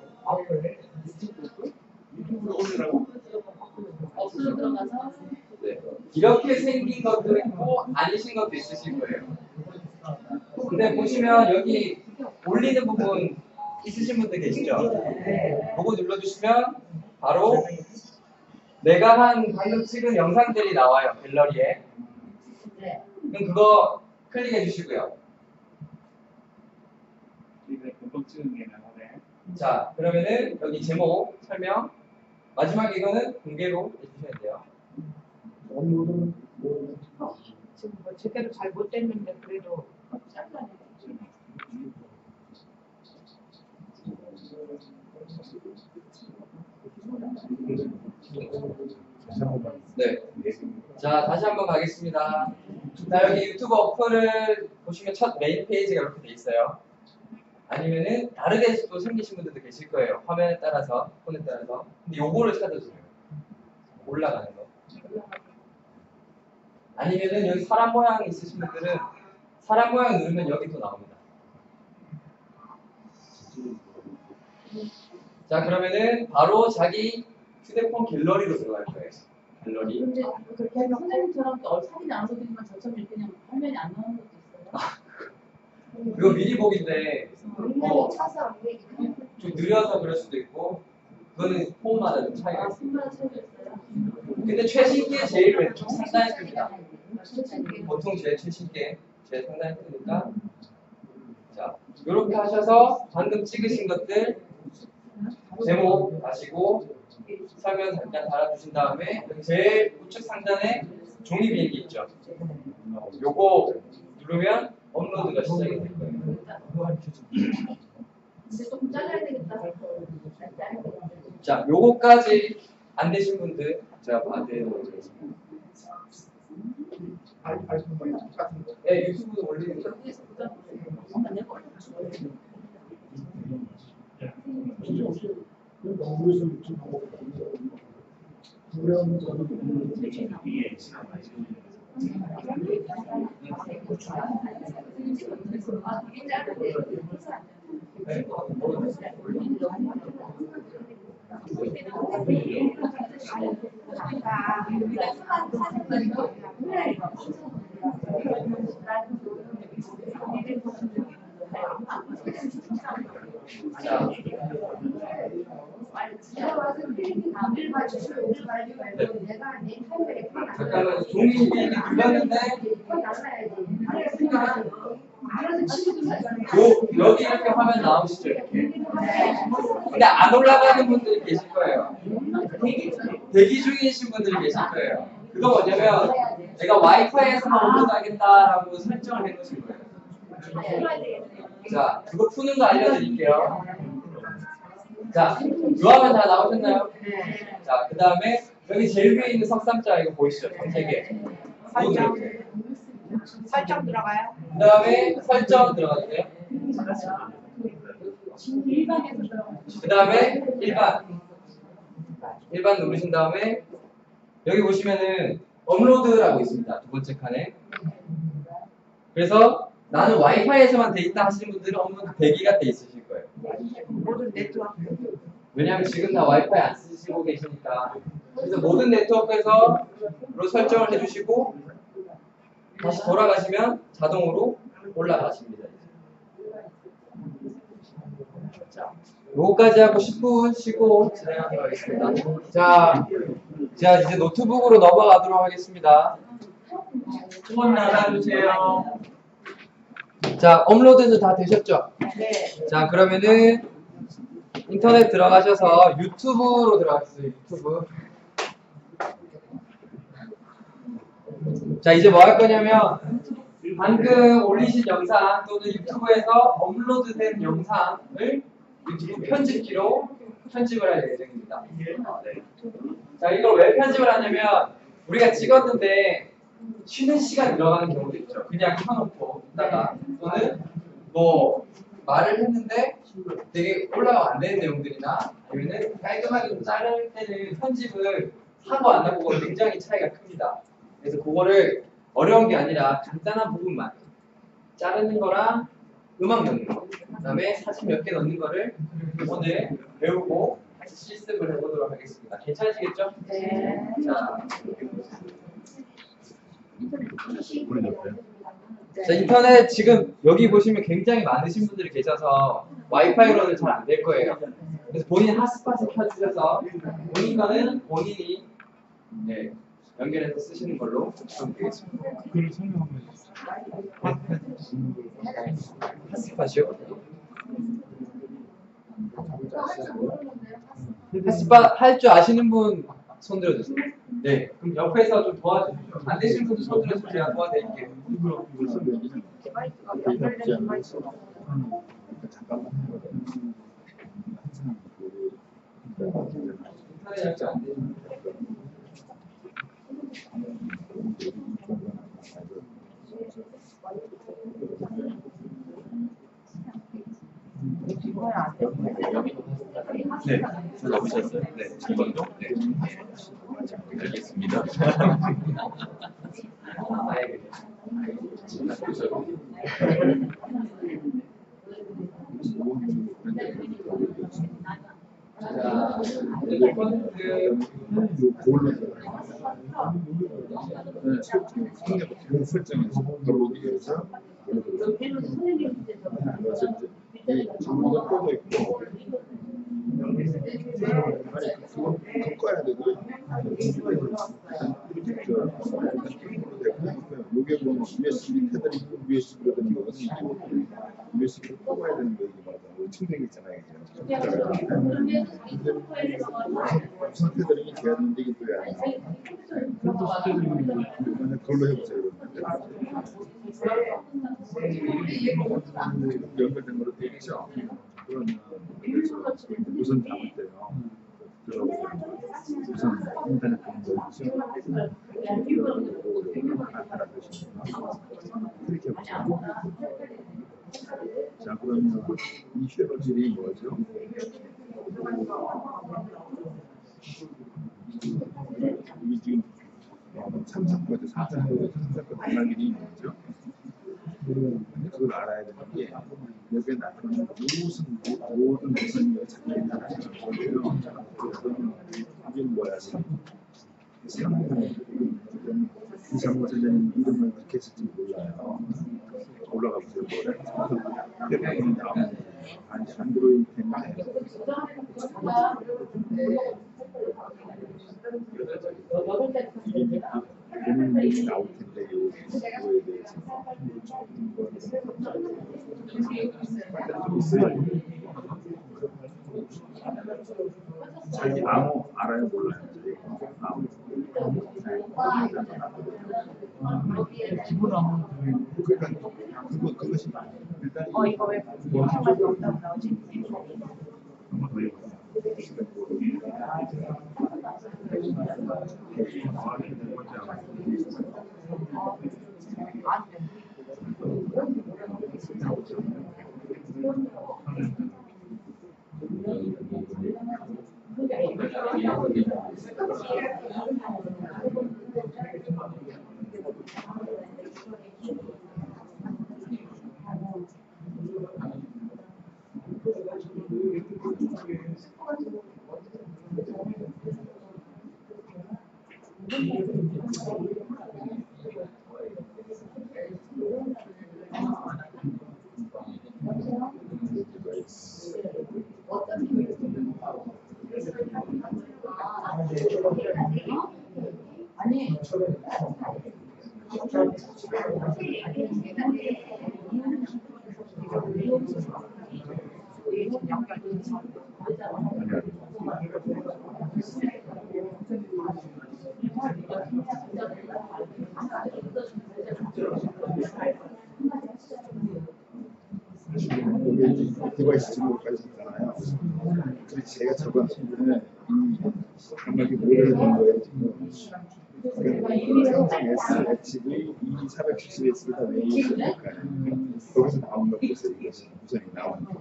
어플로 들어가서 네. 이렇게 생긴 것도 있고 아니신 것도 있으실 거예요. 근데 보시면 여기 올리는 부분 있으신 분들 계시죠? 그거 눌러주시면 바로 내가 한 방금 찍은 영상들이 나와요. 갤러리에. 그럼 그거 클릭해 주시고요. 자, 그러면은 여기 제목, 설명, 마지막 이거는 공개로 해주셔야 돼요. 지금 뭐 제대로 잘 못 됐는데 그래도 짠가네. 네. 자, 다시 한번 가겠습니다. 자, 여기 유튜브 어플을 보시면 첫 메인 페이지가 이렇게 돼 있어요. 아니면은 다르게 또 생기신 분들도 계실 거예요. 화면에 따라서, 폰에 따라서. 근데 요거를 찾아주세요. 올라가는 거. 아니면은 여기 사람 모양이 있으신 분들은 사람 모양 누르면 여기 또 나옵니다. 자, 그러면은 바로 자기 휴대폰 갤러리로 들어갈 거예요. 갤러리. 근데 그렇게 하면 선생님처럼 또 사진이 안 써지지만 저처럼 이렇게 그냥 화면이 안 나오는 것도 있어요. 그거 미리 보기인데 어, 차서 안 되겠네. 좀 느려서 그럴 수도 있고 그거는 폰마다 좀 차이가 아, 있어요. 신발 차이가 있어요. 근데 최신께 제일 왼쪽 상단에 뜹니다. 보통 제일 최신께 제일 상단에 뜨니까 자 이렇게 하셔서 방금 찍으신 것들 제목 가시고 설명 잠깐 달아주신 다음에 여기 제일 우측 상단에 종이 비행기 있죠. 요거 누르면 업로드가 시작이 될 거예요. 근데 조금 잘라야 되겠다. 자, 요거까지 안 되신 분들 제가 봐드리겠습니다. 네, 유튜브에 올리는 거. 여기에서 보자 보세요. 뭔가 내가 올려줘. 아, 되게 짧은데. 자, 들어와서 다음을 봐주시고 오늘 말하지 말고 내가 내 잠깐만 종이 이렇게 눌렀는데 요, 여기 이렇게 화면 나오시죠 이렇게. 근데 안 올라가는 분들이 계실 거예요. 대기 중이신 분들이 계실 거예요. 그거 뭐냐면 내가 와이파이에서만 업로드하겠다라고 설정을 해놓으신 거예요. 자, 그거 푸는 거 알려드릴게요. 자, 요 화면 다 나오셨나요? 자, 그 다음에 여기 제일 위에 있는 석삼자 이거 보이시죠? 정색에. 설정. 설정 들어가요? 그 다음에 설정 들어가주세요. 일반에서 들어가요. 그 다음에 일반. 일반 누르신 다음에 여기 보시면은 업로드라고 있습니다. 두 번째 칸에. 그래서 나는 와이파이에서만 돼 있다 하시는 분들은 업로드 대기가 돼 있으실 거예요. 모든 네트워크. 왜냐하면 지금 다 와이파이 안 쓰시고 계시니까. 그래서 모든 네트워크에서로 설정을 해주시고 다시 돌아가시면 자동으로 올라가십니다. 자, 요거까지 하고 십 분 쉬고 진행하도록 하겠습니다. 자, 자 이제 노트북으로 넘어가도록 하겠습니다. 후원 나가주세요. 자, 업로드는 다 되셨죠? 네. 자, 그러면은 인터넷 들어가셔서 유튜브로 들어가세요. 유튜브. 자, 이제 뭐 할 거냐면 방금 올리신 영상 또는 유튜브에서 업로드된 영상을 유튜브 편집기로 편집을 할 예정입니다. 자, 이걸 왜 편집을 하냐면 우리가 찍었는데 쉬는 시간 들어가는 경우도 있죠. 그냥 켜놓고 있다가 또는 뭐 말을 했는데 되게 올라가 안 되는 내용들이나 아니면은 깔끔하게 좀 자를 때는 편집을 하고 안 하고 굉장히 차이가 큽니다. 그래서 그거를 어려운 게 아니라 간단한 부분만 자르는 거랑 음악 넣는 거, 그 다음에 사진 몇 개 넣는 거를 오늘 배우고 같이 실습을 해보도록 하겠습니다. 괜찮으시겠죠? 네. 자, 보내줬어요. 자, 인터넷 지금 여기 보시면 굉장히 많으신 분들이 계셔서 와이파이로는 잘 안 될 거예요. 그래서 본인 핫스팟을 켜주셔서 본인 거는 본인이 네, 연결해서 쓰시는 걸로 하면 되겠습니다. 그걸 설명 한번 해주세요. 핫스팟이요? 핫스팟 할 줄 아시는 분 손 들어주세요. 네, 그럼 옆에서 좀 도와주시죠. 안 되시는 분들 손 들어주시면 제가 도와드릴게요. 이거 이거 설명이 디바이스가 연결된 디바이스가 잠깐만. 항상 그 인터넷 연결 안 되시는 분들. 이거는 안 돼. 네, 잡으셨어요? 네, 이번도? 네. 알겠습니다. 아, 예. 자, 일 퍼센트 네, 설정에서 들어오기 위해서 이 전문가 꺼져 있고 아니 그거 그거 꺼야 되고요. 요게 보면 유에스비 패널이 유에스비로 된 거거든요. 유에스비를 뽑아야 되는 거 이게 맞아. 우리 침대 있잖아요. 무슨 패널이 돼야 되는데 이게 또 야. 그걸로 해보세요. 연결된 거로 되어 있죠. 그러면 그래서 우선 잡을 때요. 들어오고 우선 인터넷 보는 거 있죠. 이렇게 보세요. 자, 그러면 이 쉐도질이 뭐죠? 이게 지금 삼성거죠. 삼성거 삼성거 단말기이 뭐죠? 그걸 알아야 되는 게 여기에 나타나는 무슨 모든 무슨 작품이 나타나는 거예요. 이게 뭐야? 이상호 선생님 이름을 그렇게 했을지 몰라요. 올라가 보세요. 뭐래? 아니 안드로이드 때문에 이게 고민이 나올 텐데 요 이거에 대해서 좀 있어요. 저희 암호 알아요 몰라요? 암호. 기본 암호 그러니까 그거 그것이 일단 어 이거 왜 한번 더 나오지? 한번 더 해보세요. 아니 여기 디바이스 지금까지 있잖아요. 그래서 제가 적었는데 이 정말 모델을 본 거예요 지금. 그러니까 삼성 에스 에이치디 이사백칠십 에스가 왜 있을까요? 거기서 나온 거 보세요. 이것이 우선이 나온 거.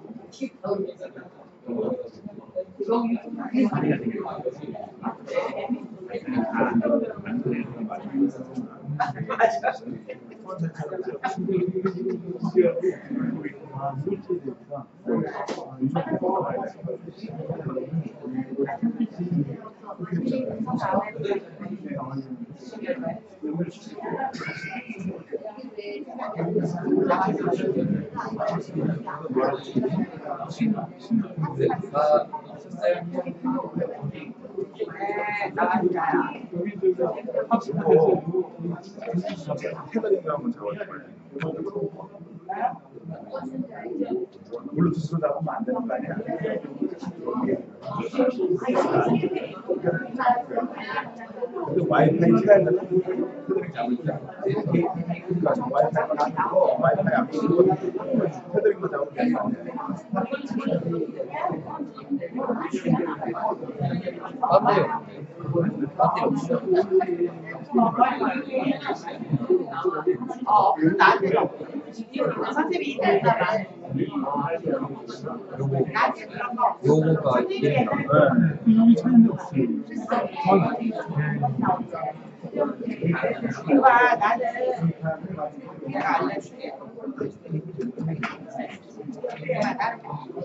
아, 이물질이 되니까 테더링을 한번 잡아줘봐요. 블루투스로 잡으면 안 되는 거 아니야? 근데 와이파이 켜야 되나? 테더링 잡을 때. 그러니까 저 와이파이만 하고 와이파이 안 끼고 테더링만 잡으면 되는 거 아니야? 어, 나한테 선생님이 이따가 나한테 그런 거 요거가 선생님이 이게 이 차이는 없어요. 이거 봐, 나는 내가 알려줄게. 내가 나는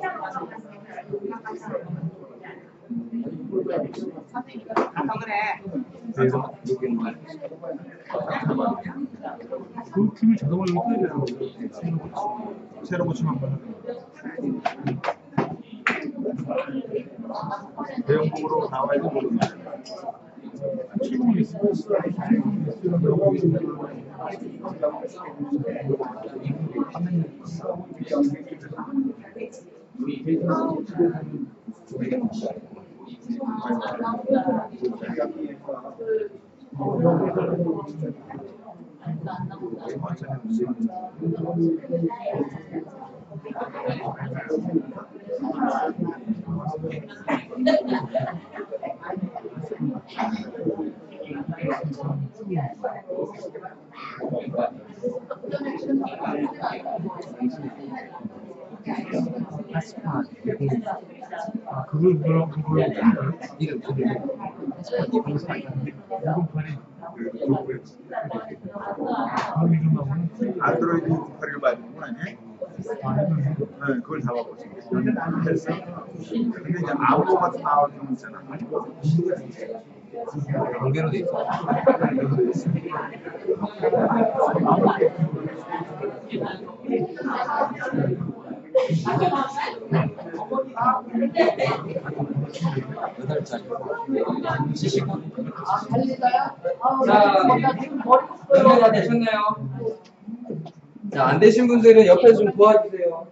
선생님이 가서 그래. 그래서 여기는 그 큐를 자동으로 끄야 돼요. 새로 고치면 한번 대용국으로 나와야지 모르겠네. 최고로 있으면 아, 그걸 뭐라고 그걸 이름 그대로 이공팔이 그런 이름하고는 안드로이드 이공팔이를 봐야 되는 건 아니에요? 아, 이건 네, 그걸 잡아보세요. 그래서 근데 이제 아무거 같은 나오는 경우 있잖아. 공개로 돼 있어. 여덟 자리. 치시고. 아, 달리가요? 아, 자, 나 지금 머리 연결 다 되셨나요? 자, 안 되신 분들은 옆에 좀 도와주세요.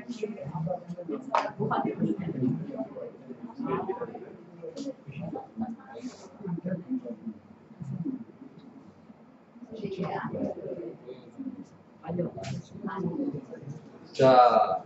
자,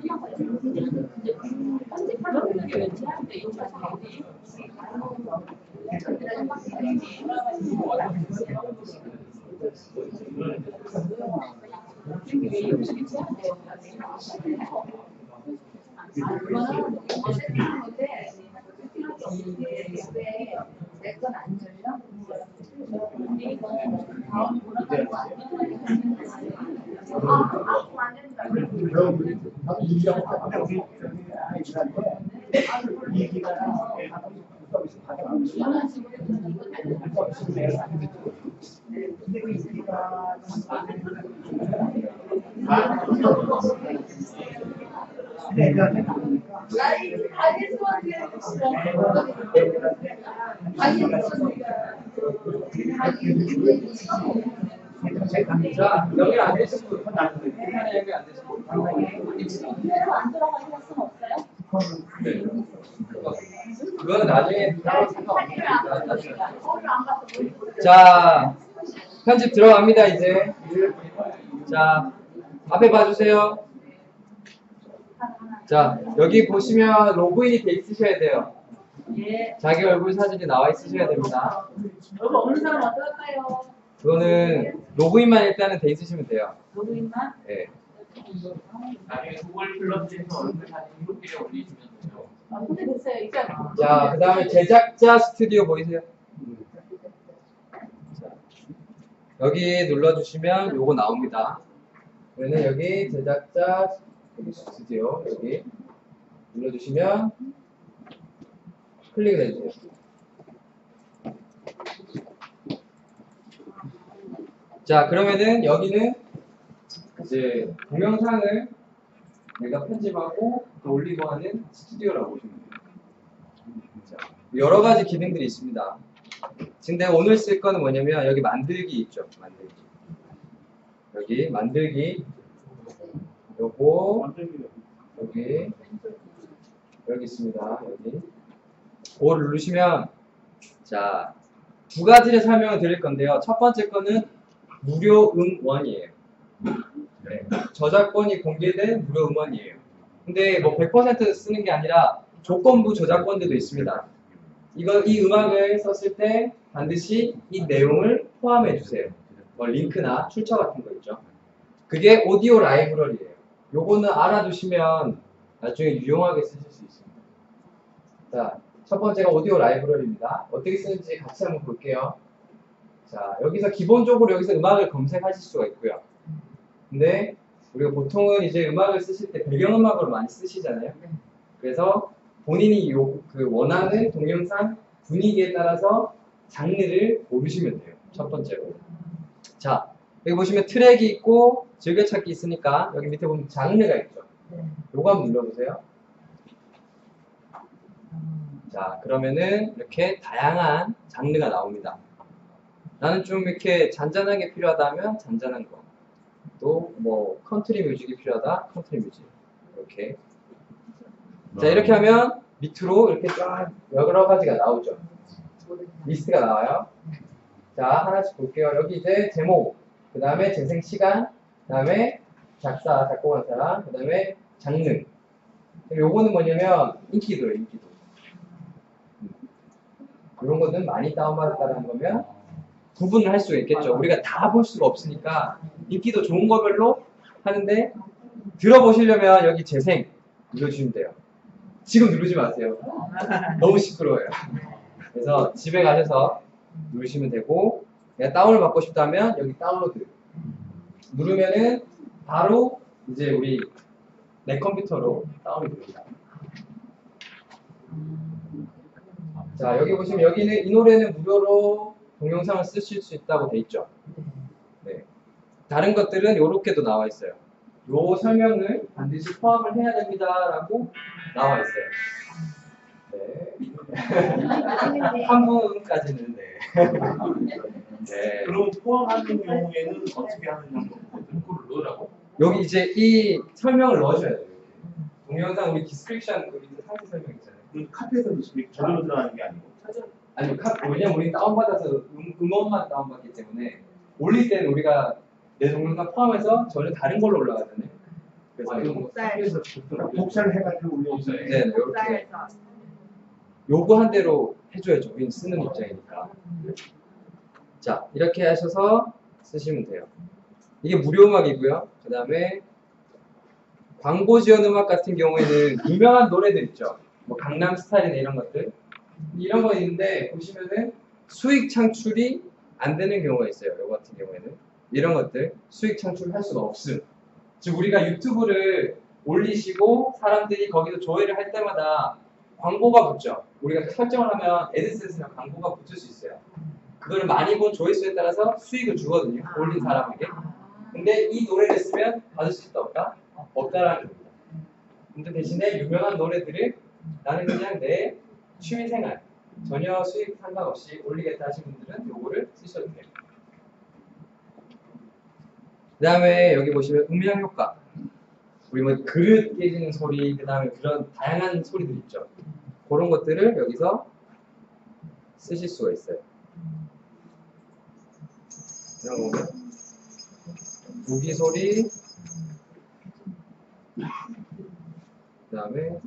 내건 안 열려? 자, 여기 안 되신 분. 하나 여기 안 되신 분. 안 들어가실 수는 없어요? 네. 그거는 나중에. 자, 편집 들어갑니다, 이제. 자, 앞에 봐주세요. 자, 여기 보시면 로그인이 돼 있으셔야 돼요. 예. 자기 얼굴 사진이 나와 있으셔야 됩니다. 여기 없는 사람 어떨까요? 그거는 로그인만 일단은 돼 있으시면 돼요. 로그인만? 예. 나중에 구글 플러스에서 얼굴 사진 일곱 개 올리시면 돼요. 아, 근데 됐어요. 이제. 자, 그 다음에 제작자 스튜디오 보이세요? 자, 여기 눌러주시면 요거 나옵니다. 그러면 여기 제작자 스튜디오 여기 눌러주시면 클릭을 해주세요. 자, 그러면은 여기는 이제 동영상을 내가 편집하고 또 올리고 하는 스튜디오라고 보시면 돼요. 자, 여러 가지 기능들이 있습니다. 지금 내가 오늘 쓸 거는 뭐냐면 여기 만들기 있죠. 만들기. 여기 만들기. 요거 여기 여기 있습니다. 여기. 그걸 누르시면 자, 두 가지를 설명을 드릴 건데요. 첫 번째 거는 무료 음원이에요. 네, 저작권이 공개된 무료 음원이에요. 근데 뭐 백 퍼센트 쓰는 게 아니라 조건부 저작권들도 있습니다. 이거 이 음악을 썼을 때 반드시 이 내용을 포함해 주세요. 뭐 링크나 출처 같은 거 있죠. 그게 오디오 라이브러리예요. 요거는 알아두시면 나중에 유용하게 쓰실 수 있습니다. 자, 첫 번째가 오디오 라이브러리입니다. 어떻게 쓰는지 같이 한번 볼게요. 자, 여기서 기본적으로 여기서 음악을 검색하실 수가 있고요. 근데 우리가 보통은 이제 음악을 쓰실 때 배경음악으로 많이 쓰시잖아요. 그래서 본인이 요, 그 원하는 동영상 분위기에 따라서 장르를 고르시면 돼요. 첫 번째로. 자, 여기 보시면 트랙이 있고 즐겨찾기 있으니까 여기 밑에 보면 장르가 있죠. 요거 한번 눌러보세요. 자, 그러면은 이렇게 다양한 장르가 나옵니다. 나는 좀 이렇게 잔잔하게 필요하다면 잔잔한 거. 또 뭐 컨트리 뮤직이 필요하다 컨트리 뮤직. 이렇게. 자, 이렇게 하면 밑으로 이렇게 쫙 여러 가지가 나오죠. 리스트가 나와요. 자, 하나씩 볼게요. 여기 이제 제목, 그 다음에 재생 시간, 그 다음에 작사, 작곡한 사람, 그 다음에 장르. 요거는 뭐냐면 인기도예요, 인기도. 이런 것들은 많이 다운받았다는 거면 구분을 할 수가 있겠죠. 우리가 다 볼 수가 없으니까 인기도 좋은 거별로 하는데 들어보시려면 여기 재생 눌러주시면 돼요. 지금 누르지 마세요. 너무 시끄러워요. 그래서 집에 가셔서 누르시면 되고 내가 다운을 받고 싶다면 여기 다운로드 누르면은 바로 이제 우리 내 컴퓨터로 다운이 됩니다. 자, 여기 보시면 여기는 이 노래는 무료로 동영상을 쓰실 수 있다고 돼 있죠. 네. 다른 것들은 이렇게도 나와 있어요. 요 설명을 반드시 포함을 해야 됩니다라고 나와 있어요. 네. 한 분까지는 네. 네. 그럼 포함하는 경우에는 어떻게 하느냐 한번 문구를 넣으라고? 여기 이제 이 설명을 넣으셔야 돼요. 동영상 우리 디스크립션 그 밑에 상세 설명 있잖아요. 그럼 카페에서 저절로 들어가는 게 아니고 아니, 카, 왜냐면 우리 다운받아서 음, 음원만 다운받기 때문에 올릴 때는 우리가 내 동영상 포함해서 전혀 다른 걸로 올라가잖아요. 그래서 아, 이거 이거 뭐 카페에서 복사를 해가지고 올려주세요. 네, 네, 이렇게 복사해서 요구한 대로 해줘야죠. 우린 쓰는 입장이니까. 자, 이렇게 하셔서 쓰시면 돼요. 이게 무료 음악이고요. 그 다음에 광고 지원 음악 같은 경우에는 유명한 노래들 있죠. 뭐 강남 스타일이나 이런 것들. 이런 거 있는데 보시면은 수익 창출이 안 되는 경우가 있어요. 요 같은 경우에는 이런 것들 수익 창출할 수가 없음. 즉 우리가 유튜브를 올리시고 사람들이 거기서 조회를 할 때마다 광고가 붙죠. 우리가 설정을 하면 애드센스나 광고가 붙을 수 있어요. 그거를 많이 본 조회수에 따라서 수익을 주거든요. 올린 사람에게. 근데 이 노래를 쓰면 받을 수 있다 없다? 없다라는 겁니다. 근데 대신에 유명한 노래들을 나는 그냥 내 취미생활 전혀 수익 상관없이 올리겠다 하신 분들은 요거를 쓰셔도 돼요. 그 다음에 여기 보시면 음향 효과. 우리 뭐 그릇 깨지는 소리, 그 다음에 그런 다양한 소리들 있죠. 그런 것들을 여기서 쓰실 수가 있어요. 이런 거 보면 무기 소리, 그 다음에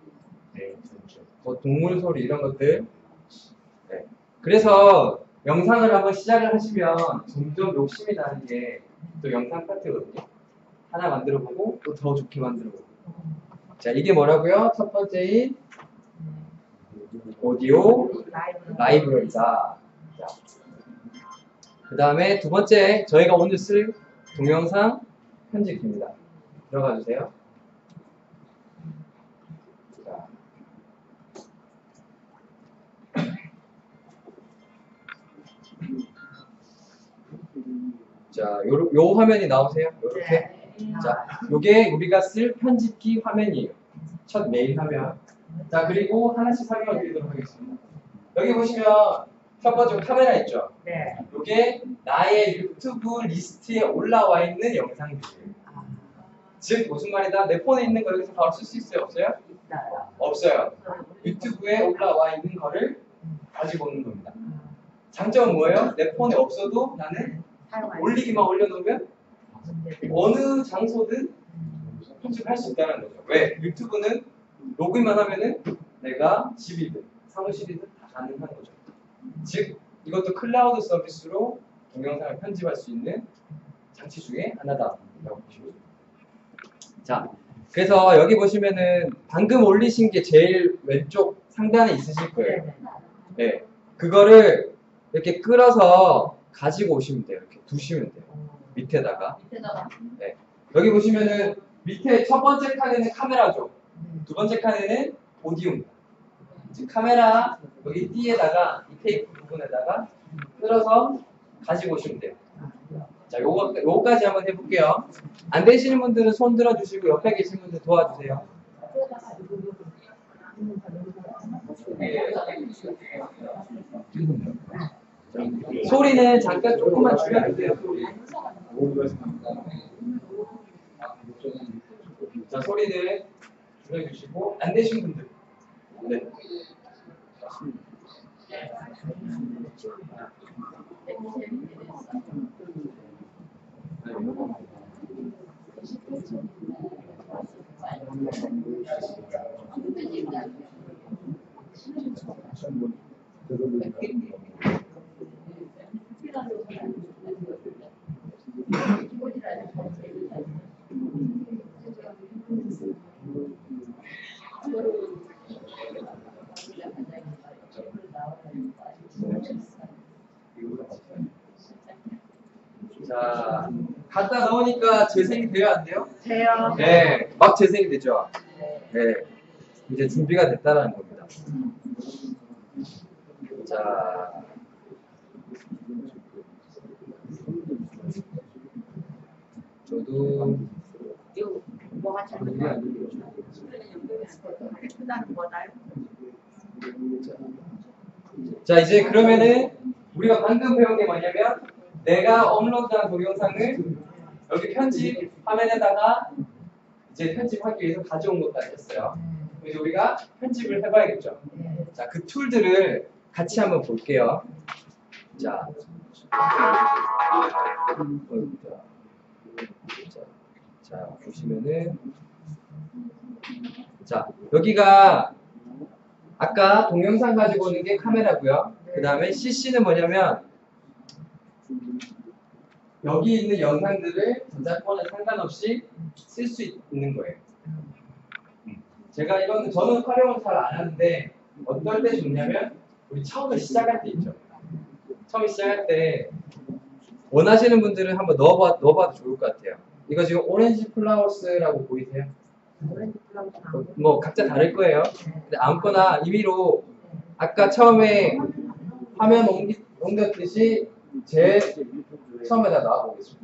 뭐 동물 소리 이런 것들. 네. 그래서 영상을 한번 시작을 하시면 점점 욕심이 나는 게 또 영상 파트거든요. 하나 만들어보고 또 더 좋게 만들어보고. 자, 이게 뭐라고요? 첫 번째인 오디오 라이브러리다. 그 다음에 두 번째 저희가 오늘 쓸 동영상 편집기입니다. 들어가 주세요. 자, 자 요, 요 화면이 나오세요? 요렇게. 자, 요게 우리가 쓸 편집기 화면이에요. 첫 메인 화면. 자, 그리고 하나씩 설명을 드리도록 하겠습니다. 여기 보시면 첫 번째 카메라 있죠? 네. 요게 나의 유튜브 리스트에 올라와 있는 영상들이에요. 즉 무슨 말이다? 내 폰에 있는 거 여기서 바로 쓸 수 있어요? 없어요? 있어요. 없어요. 유튜브에 올라와 있는 거를 가지고 오는 겁니다. 장점은 뭐예요? 내 폰에 없어도 나는 올리기만 올려놓으면 어느 장소든 편집할 수 있다는 거죠. 왜? 유튜브는 로그인만 하면은 내가 집이든 사무실이든 다 가능한 거죠. 즉 이것도 클라우드 서비스로 동영상을 편집할 수 있는 장치 중에 하나다라고 보시면 됩니다. 자, 그래서 여기 보시면은 방금 올리신 게 제일 왼쪽 상단에 있으실 거예요. 네, 그거를 이렇게 끌어서 가지고 오시면 돼요. 이렇게 두시면 돼요. 밑에다가. 밑에다가. 네, 여기 보시면은 밑에 첫 번째 칸에는 카메라죠. 두 번째 칸에는 오디오입니다. 즉 카메라 여기 띠에다가 이 테이프 부분에다가 끌어서 가지고 오시면 돼요. 자, 요거, 요거까지 한번 해볼게요. 안 되시는 분들은 손 들어주시고 옆에 계신 분들 도와주세요. 소리는 잠깐 조금만 줄여주세요. 소리. 자, 소리는 줄여주시고 안 되신 분들. 네. 자, 갖다 넣으니까 재생이 돼요, 안 돼요? 돼요. 네, 막 재생이 되죠. 네, 이제 준비가 됐다라는 겁니다. 자, 저도 이거 뭐가 잘못된 크다는 거나요? 자, 이제 그러면은 우리가 방금 배운 게 뭐냐면 내가 업로드한 동영상을 여기 편집 화면에다가 이제 편집하기 위해서 가져온 것도 아니었어요. 그래서 우리가 편집을 해봐야겠죠. 자, 그 툴들을 같이 한번 볼게요. 자, 자, 자 보시면은 자 여기가 아까 동영상 가지고 오는 게 카메라고요. 그 다음에 씨씨는 뭐냐면 여기 있는 영상들을 저작권에 상관없이 쓸 수 있는 거예요. 제가 이거는 저는 활용을 잘 안 하는데 어떨 때 좋냐면 우리 처음에 시작할 때 있죠. 처음에 시작할 때 원하시는 분들은 한번 넣어봐, 넣어봐도 좋을 것 같아요. 이거 지금 오렌지 플라워스라고 보이세요? 뭐 각자 다를 거예요. 근데 아무거나 임의로 아까 처음에 화면 옮기, 옮겼듯이 제 처음에다 나와보겠습니다.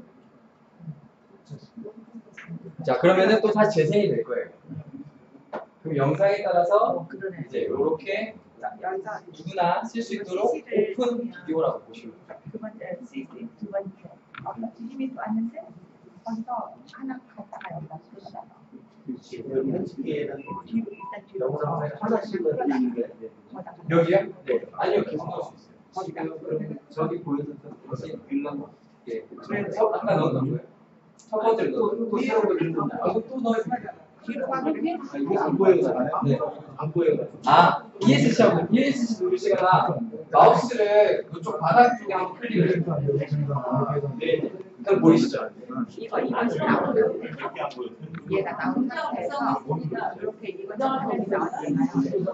자, 그러면은 또 다시 재생이 될 거예요. 그럼 영상에 따라서 이제 이렇게 누구나 쓸 수 있도록 오픈 비디오라고 보시면 돼요. 두 번째, 두 번째. 어떤 주님이 왔는데 거기서 하나 갖다가 여기다 쓰시잖아. 편집기에는 뒤로 일단 뒤로 영상을 하나씩은 있는 게 여기요? 네. 아니요, 계속 넣을 수 있어요. 지금 그럼 저기 보여줬던 것이 읽는 거. 예. 첫, 아까 넣은 거예요. 첫 번째로 넣은 또 새로 읽는다. 아, 또 넣어야 돼요. 뒤로 가면 이게 안 보여요. 네. 안 보여요. 아, 이에스씨 하고 이에스씨 누르시거나 마우스를 이쪽 바닥 쪽에 한번 클릭을 해주세요. 네. 그럼 보이시죠? 이거 이거 나오는 이렇게 안 보여요. 얘가 나온 상태에서 이렇게 이거 정면이 나왔잖아요.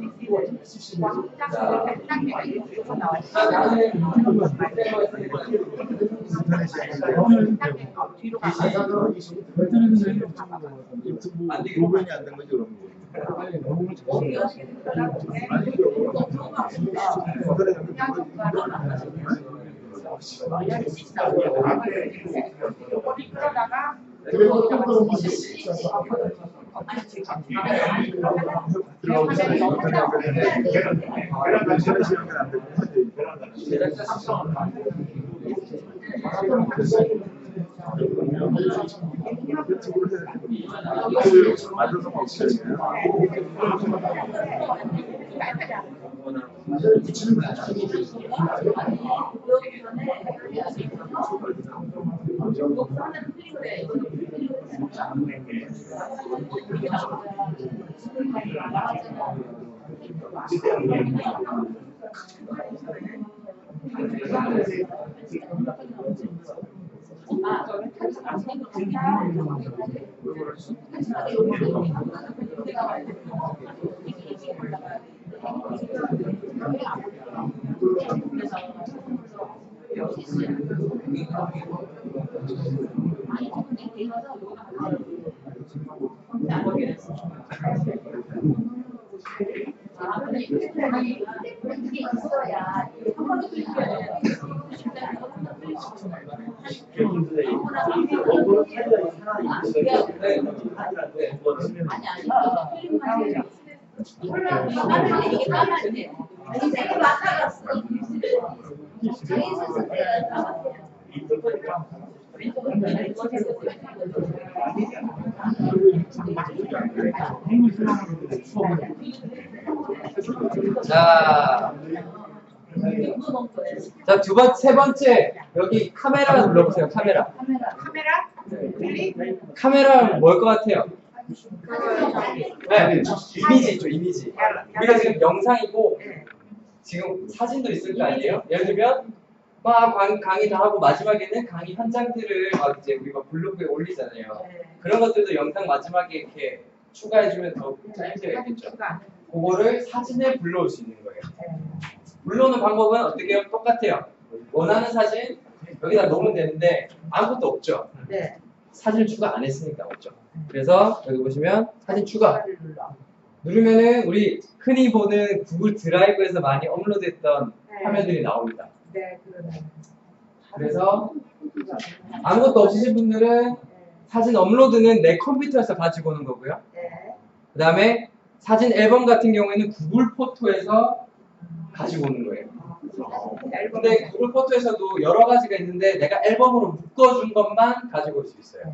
딱 이렇게 딱 내가 이렇게 나왔어요. 뒤로 가서 유튜브 로그인이 안 된 거지 그런 거. 그러다가 제작자 신청. 자, 자, 두 번, 세 번째, 여기 카메라 눌러보세요, 카메라. 카메라 클릭 카메라 뭘 것 같아요? 네, 이미지 있죠, 이미지. 우리가 지금 영상이고, 지금 사진도 있을 거 아니에요? 예를 들면, 막 강, 강의 다 하고 마지막에는 강의 현장들을 막 이제 우리가 블로그에 올리잖아요. 그런 것들도 영상 마지막에 이렇게 추가해주면 더 재밌겠죠. 그거를 사진에 불러올 수 있는 거예요. 불러오는 방법은 어떻게 해요? 똑같아요. 원하는 사진 여기다 놓으면 되는데 아무것도 없죠. 네. 사진을 추가 안 했으니까 없죠. 그래서 여기 보시면 사진 추가 누르면은 우리 흔히 보는 구글 드라이브에서 많이 업로드했던 네. 화면들이 나옵니다. 네, 그러네. 그래서 아무것도 없으신 분들은 사진 업로드는 내 컴퓨터에서 가지고 오는 거고요. 네. 그 다음에 사진 앨범 같은 경우에는 구글 포토에서 가지고 오는 거예요. 근데 구글 포토에서도 여러 가지가 있는데 내가 앨범으로 묶어준 것만 가지고 올 수 있어요.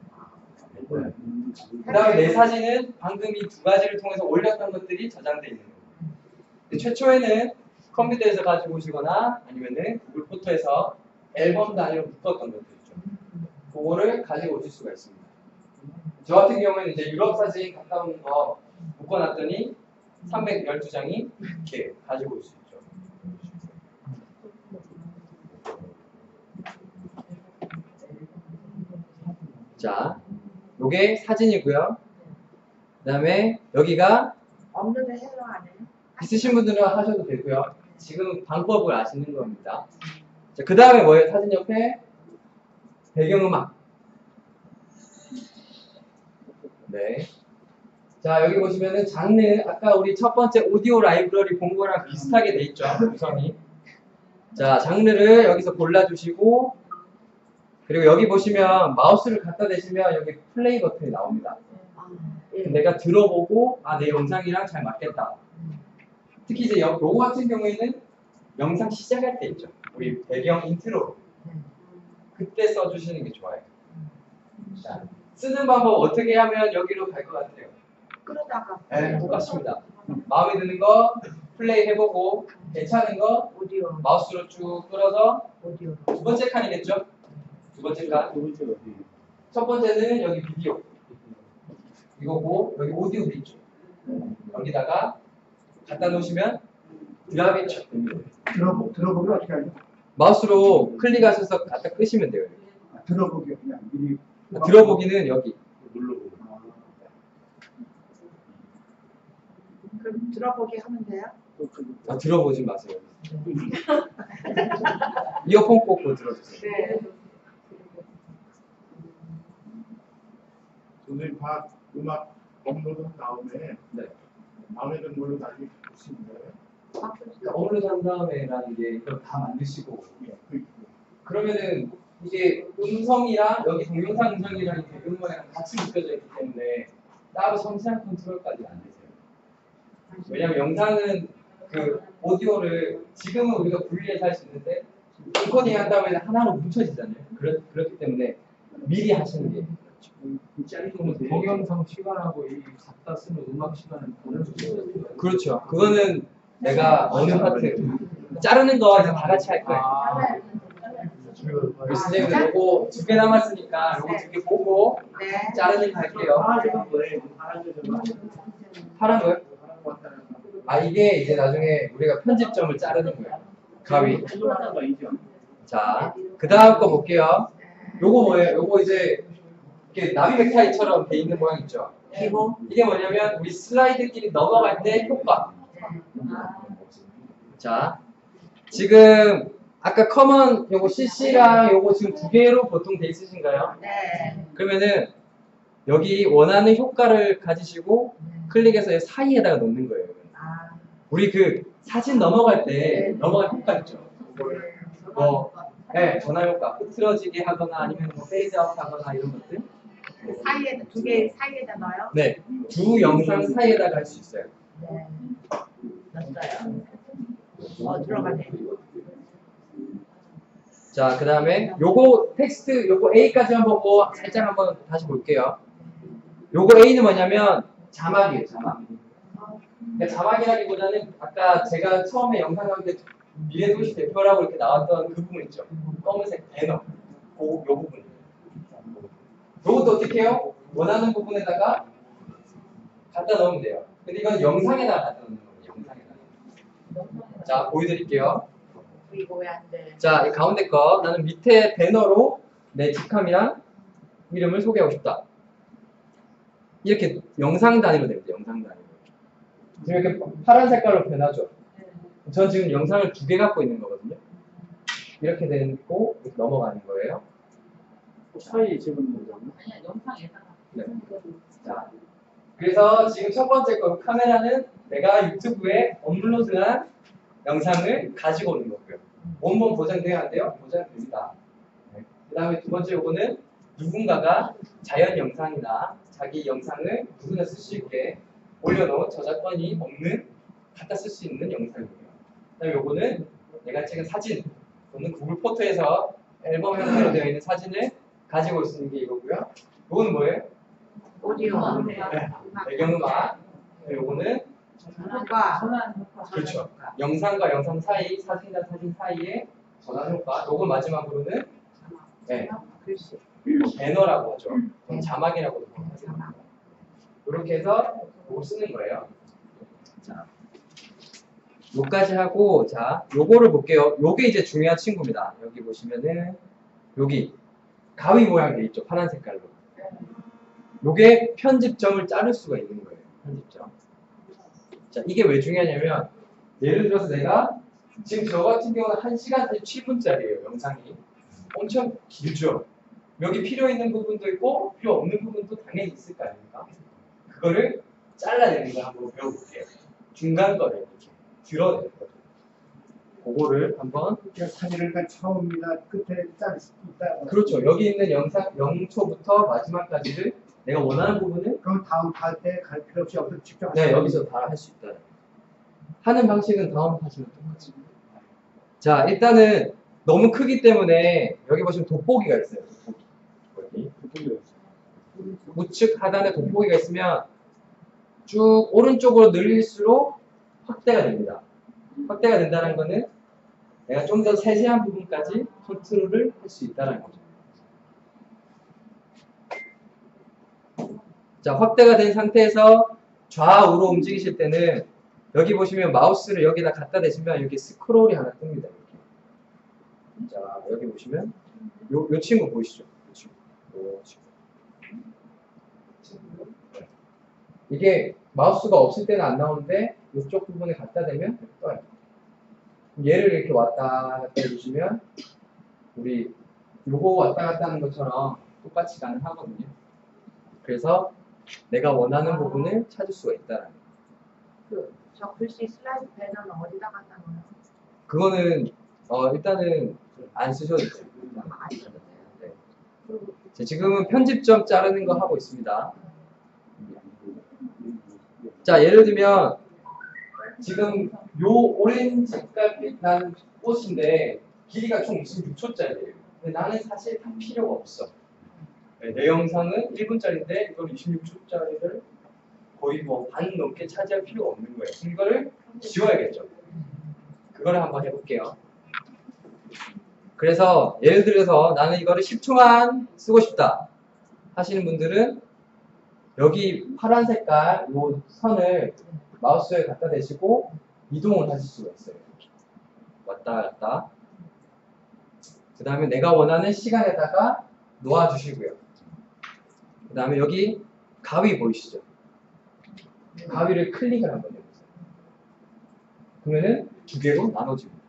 그 다음에 내 사진은 방금 이 두 가지를 통해서 올렸던 것들이 저장되어 있는 거예요. 근데 최초에는 컴퓨터에서 가지고 오시거나 아니면은 구글 포토에서 앨범 단위로 묶었던 것들 있죠. 그거를 가지고 오실 수가 있습니다. 저 같은 경우에는 이제 유럽 사진 가까운 거 묶어놨더니 삼백십이 장이 이렇게 가지고 올 수 있죠. 자, 요게 사진이고요. 그 다음에 여기가 없는데 해도 안 해요? 있으신 분들은 하셔도 되고요. 지금 방법을 아시는 겁니다. 자, 그 다음에 뭐예요? 사진 옆에 배경음악. 네. 자, 여기 보시면은 장르, 아까 우리 첫 번째 오디오 라이브러리 본 거랑 비슷하게 돼 있죠. 구성이. 자, 장르를 여기서 골라주시고, 그리고 여기 보시면 마우스를 갖다 대시면 여기 플레이 버튼이 나옵니다. 내가 들어보고, 아, 내 영상이랑 잘 맞겠다. 특히 이제 요, 요거 같은 경우에는 영상 시작할 때 있죠. 우리 배경 인트로. 그때 써주시는 게 좋아요. 자, 쓰는 방법 어떻게 하면 여기로 갈 것 같아요? 그러다가 네, 똑같습니다. 마음에 드는 거 플레이 해보고 괜찮은 거 오디오 마우스로 쭉 끌어서 오디오 두 번째 칸이겠죠? 두 번째 칸. 두 번째가 어디? 첫 번째는 여기 비디오. 이거고 여기 오디오도 있죠. 여기다가 갖다 놓으시면 드랍이 촥 됩니다. 들어보, 들어보기 어떻게 하죠? 마우스로 클릭하셔서 갖다 끄시면 돼요. 아, 들어보기 그냥 미리 아, 들어보기는 여기. 눌러보고. 그럼 들어보기 하면 돼요? 아, 들어보지 마세요. 이어폰 꽂고 들어주세요. 네. 선생님 다 음악 업로드한 다음에 네. 마음에 드는 걸로 나중에 보시는 거예요? 업로드 한 다음에라는 게 이걸 다 만드시고 예, 그- 그러면은 이게 음성이랑 여기 동영상 음성이랑 이 배경음악이랑 같이 묶여져 있기 때문에 따로 섬세한 컨트롤까지 안 되세요. 왜냐면 영상은 그 오디오를 지금은 우리가 분리해서 할 수 있는데 인코딩 한 다음에 하나로 뭉쳐지잖아요. 그렇, 그렇기 때문에 미리 하시는 게 그럼 동영상 시간하고 이 갖다 쓰는 음악 시간은 보낼 수 있어요. 그렇죠. 그거는 내가 어느 파트 자르는 거 이제 다 같이 할 거예요. 우리 선생님은 요거 두 개 남았으니까 요거 두 개 보고 네. 자르는 거 할게요. 파란색은 뭐예요? 파란색은 파란 거요? 아 이게 이제 나중에 우리가 편집점을 자르는 거예요. 가위. 하나가 아니죠. 자, 그 다음 거 볼게요. 요거 뭐예요? 요거 이제 이렇게 나비 넥타이처럼 돼 있는 모양 있죠? 기본 이게 뭐냐면 우리 슬라이드끼리 넘어갈 때 효과. 자, 지금 아까 커먼 요거 씨씨랑 요거 지금 두 개로 보통 돼 있으신가요? 네. 그러면은 여기 원하는 효과를 가지시고 클릭해서 사이에다가 놓는 거예요. 아, 우리 그 사진 넘어갈 때 넘어갈 효과 있죠? 뭐, 네, 전화 효과, 흐트러지게 하거나 아니면 뭐 페이드아웃 하거나 이런 것들. 사이에 두 개 사이에다 넣어요? 네, 두 영상 사이에다가 할 수 있어요. 네. 넣었어요. 어 들어가네. 자, 그 다음에 요거 텍스트, 요거 A까지만 보고 살짝 한번 다시 볼게요. 요거 A는 뭐냐면 자막이에요, 자막. 그러니까 자막이라기보다는 아까 제가 처음에 영상 나올 때 미래도시 대표라고 이렇게 나왔던 그 부분 있죠. 검은색 배너. 그, 요 부분. 요것도 어떻게 해요? 원하는 부분에다가 갖다 넣으면 돼요. 근데 이건 영상에다가 갖다 넣는 거예요, 영상에다가. 자, 보여드릴게요. 이거 왜 안 돼? 자, 이 가운데 거 나는 밑에 배너로 내 직함이랑 이름을 소개하고 싶다. 이렇게 영상 단위로 됩니다. 영상 단위로. 지금 이렇게 파란 색깔로 변하죠. 전 지금 영상을 두 개 갖고 있는 거거든요. 이렇게 되고 이렇게 넘어가는 거예요. 사이에 집어넣는 거죠. 아니야, 영상에다가. 네. 자, 그래서 지금 첫 번째 거 카메라는 내가 유튜브에 업로드한 영상을 가지고 오는 거고요. 원본 보장돼야 한대요? 보장됩니다. 네. 그 다음에 두 번째 요거는 누군가가 자연 영상이나 자기 영상을 누구나 쓸 수 있게 올려놓은 저작권이 없는 갖다 쓸 수 있는 영상이에요. 그다음에 요거는 내가 찍은 사진 또는 구글 포토에서 앨범 형태로 되어 있는 사진을 가지고 있는 게 이거고요. 요거는 뭐예요? 오디오. 네, 배경음악. 요거는 효과. 그렇죠. 영상과 영상 사이, 사진과 사진 사이에 전환 효과. 요거 마지막으로는 네, 글씨. 배너라고 하죠. 자막이라고도 하죠. 이렇게 해서 요거 쓰는 거예요. 자, 요까지 하고 자, 요거를 볼게요. 요게 이제 중요한 친구입니다. 여기 보시면은 여기 가위 모양 돼 있죠. 파란 색깔로. 요게 편집점을 자를 수가 있는 거예요. 편집점. 자, 이게 왜 중요하냐면 예를 들어서 내가 지금 저 같은 경우는 한 시간 사십칠 분짜리예요. 영상이. 엄청 길죠. 여기 필요 있는 부분도 있고 필요 없는 부분도 당연히 있을 거 아닙니까? 그거를 잘라내는 거 한번 배워볼게요. 중간 거를 이렇게 줄어내는 거죠. 그거를 한번 사진을 다 처음이나 끝에 짤 수 있다. 그렇죠. 여기 있는 영상 영 초부터 마지막까지를 내가 원하는 부분을 그럼 다음 할 때 갈 필요 없이 여기서 직접 네, 여기서 다 할 수 있다. 하는 방식은 다음 하시면 똑같이. 자, 일단은 너무 크기 때문에 여기 보시면 돋보기가 있어요. 돋보기. 여기. 우측 하단에 돋보기가 있으면 쭉 오른쪽으로 늘릴수록 확대가 됩니다. 확대가 된다는 거는 내가 좀 더 세세한 부분까지 컨트롤을 할 수 있다는 거죠. 자, 확대가 된 상태에서 좌우로 움직이실 때는 여기 보시면 마우스를 여기다 갖다 대시면 여기 스크롤이 하나 뜹니다. 이렇게. 자, 여기 보시면 요, 요 친구 보이시죠? 요 친구. 요 친구. 네. 이게 마우스가 없을 때는 안 나오는데 이쪽 부분에 갖다 대면 이렇게 떠요. 얘를 이렇게 왔다 갔다 해주시면 우리 요거 왔다 갔다 하는 것처럼 똑같이 가능하거든요. 그래서 내가 원하는 부분을 찾을 수가 있다는 거예요. 그, 저 글씨 슬라이드 배너는 어디다 갖다 놓아요? 그거는 어, 일단은 안 쓰셔도 돼요. 안 써도 돼요. 네. 자, 지금은 편집점 자르는 거 하고 있습니다. 자, 예를 들면 지금 요 오렌지빛 난 꽃인데 길이가 총 이십육 초짜리예요. 근데 나는 사실 다 필요가 없어. 네, 내 영상은 일 분짜리인데 이걸 이십육 초짜리를 거의 뭐 반 넘게 차지할 필요가 없는 거예요. 그럼 이거를 지워야겠죠. 그거를 한번 해볼게요. 그래서 예를 들어서 나는 이거를 십 초만 쓰고 싶다 하시는 분들은 여기 파란 색깔 요 선을 마우스에 갖다 대시고 이동을 하실 수가 있어요. 왔다 갔다. 그 다음에 내가 원하는 시간에다가 놓아주시고요. 그 다음에 여기 가위 보이시죠? 가위를 클릭을 한번 해보세요. 그러면은 두 개로 나눠집니다.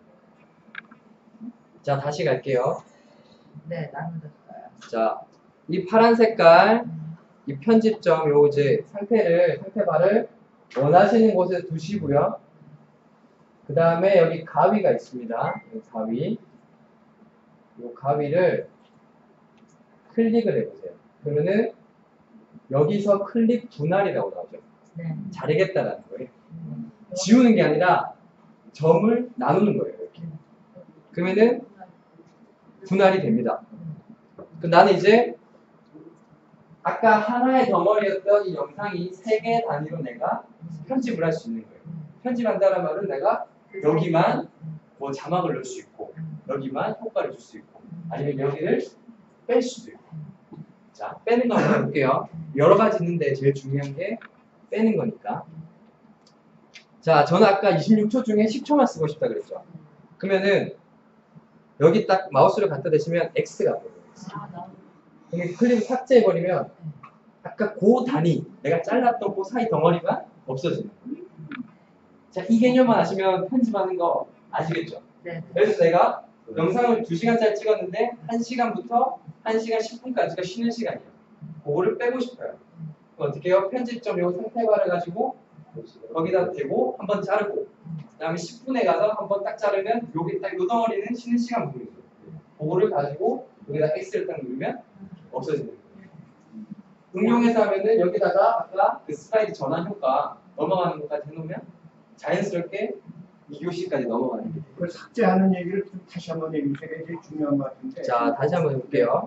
자, 다시 갈게요. 네, 나눠졌어요. 자, 이 파란 색깔, 이 편집점, 요 이제 상태를, 상태바를 원하시는 곳에 두시고요. 그 다음에 여기 가위가 있습니다. 이 가위. 이 가위를 클릭을 해보세요. 그러면은 여기서 클릭 분할이라고 나오죠. 네. 자르겠다라는 거예요. 지우는 게 아니라 점을 나누는 거예요. 이렇게. 그러면은 분할이 됩니다. 그럼 나는 이제 아까 하나의 덩어리였던 이 영상이 세 개 단위로 내가 편집을 할 수 있는 거예요. 편집한다는 말은 내가 여기만 뭐 자막을 넣을 수 있고 여기만 효과를 줄 수 있고 아니면 여기를 뺄 수도 있고. 자, 빼는 거 한번 해볼게요. 여러 가지 있는데 제일 중요한 게 빼는 거니까. 자, 저는 아까 이십육 초 중에 십 초만 쓰고 싶다 그랬죠. 그러면은 여기 딱 마우스를 갖다 대시면 X가 보여요. 그러니까 클립을 삭제해버리면 아까 그 단위, 내가 잘랐던 그 사이 덩어리가 없어지는 거예요. 자, 이 개념만 아시면 편집하는 거 아시겠죠? 네. 그래서 내가 영상을 두 시간짜리 찍었는데 한 시간부터 한 시간 십 분까지가 쉬는 시간이에요. 그거를 빼고 싶어요. 어떻게 해요? 편집점 요 상태바를 가지고 거기다 대고 한번 자르고 그 다음에 십 분에 가서 한번 딱 자르면 여기 딱 요 덩어리는 쉬는 시간 부분이에요. 그거를 가지고 여기다 X를 딱 누르면 없어지는 거예요. 응용해서 하면은 여기다가 아까 그 슬라이드 전환 효과 넘어가는 것까지 해놓으면 자연스럽게 이 교시까지 넘어가는 게. 그 삭제하는 얘기를 좀 다시 한번 얘기해 주세요. 이게 중요한 것 같은데. 자, 다시 한번 해볼게요.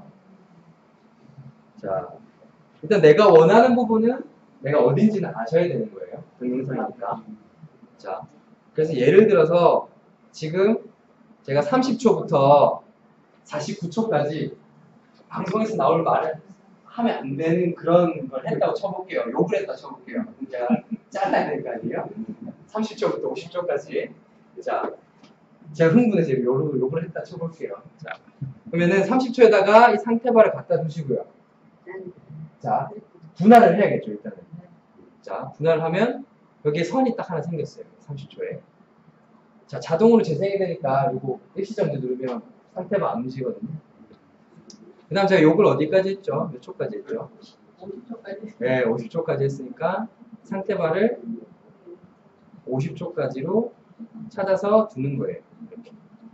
자, 일단 내가 원하는 부분은 내가 어딘지는 아셔야 되는 거예요. 동영상이니까. 자, 그래서 예를 들어서 지금 제가 삼십 초부터 사십구 초까지 방송에서 나올 말을 하면 안 되는 그런 걸 했다고 쳐볼게요. 욕을 했다 쳐볼게요. 그럼 제가 잘라야 될 거 아니에요? 삼십 초부터 오십 초까지. 자, 제가 흥분해서 욕을, 욕을 했다 쳐볼게요. 자, 그러면은 삼십 초에다가 이 상태바를 갖다 두시고요. 자, 분할을 해야겠죠, 일단은. 자, 분할을 하면 여기에 선이 딱 하나 생겼어요. 삼십 초에. 자, 자동으로 재생이 되니까 이거 일시정지 누르면 상태바 안 움직이거든요. 그 다음 제가 욕을 어디까지 했죠? 몇 초까지 했죠? 오십 초까지. 네, 오십 초까지 했으니까 상태바를 오십 초까지로 찾아서 두는 거예요. 이렇게.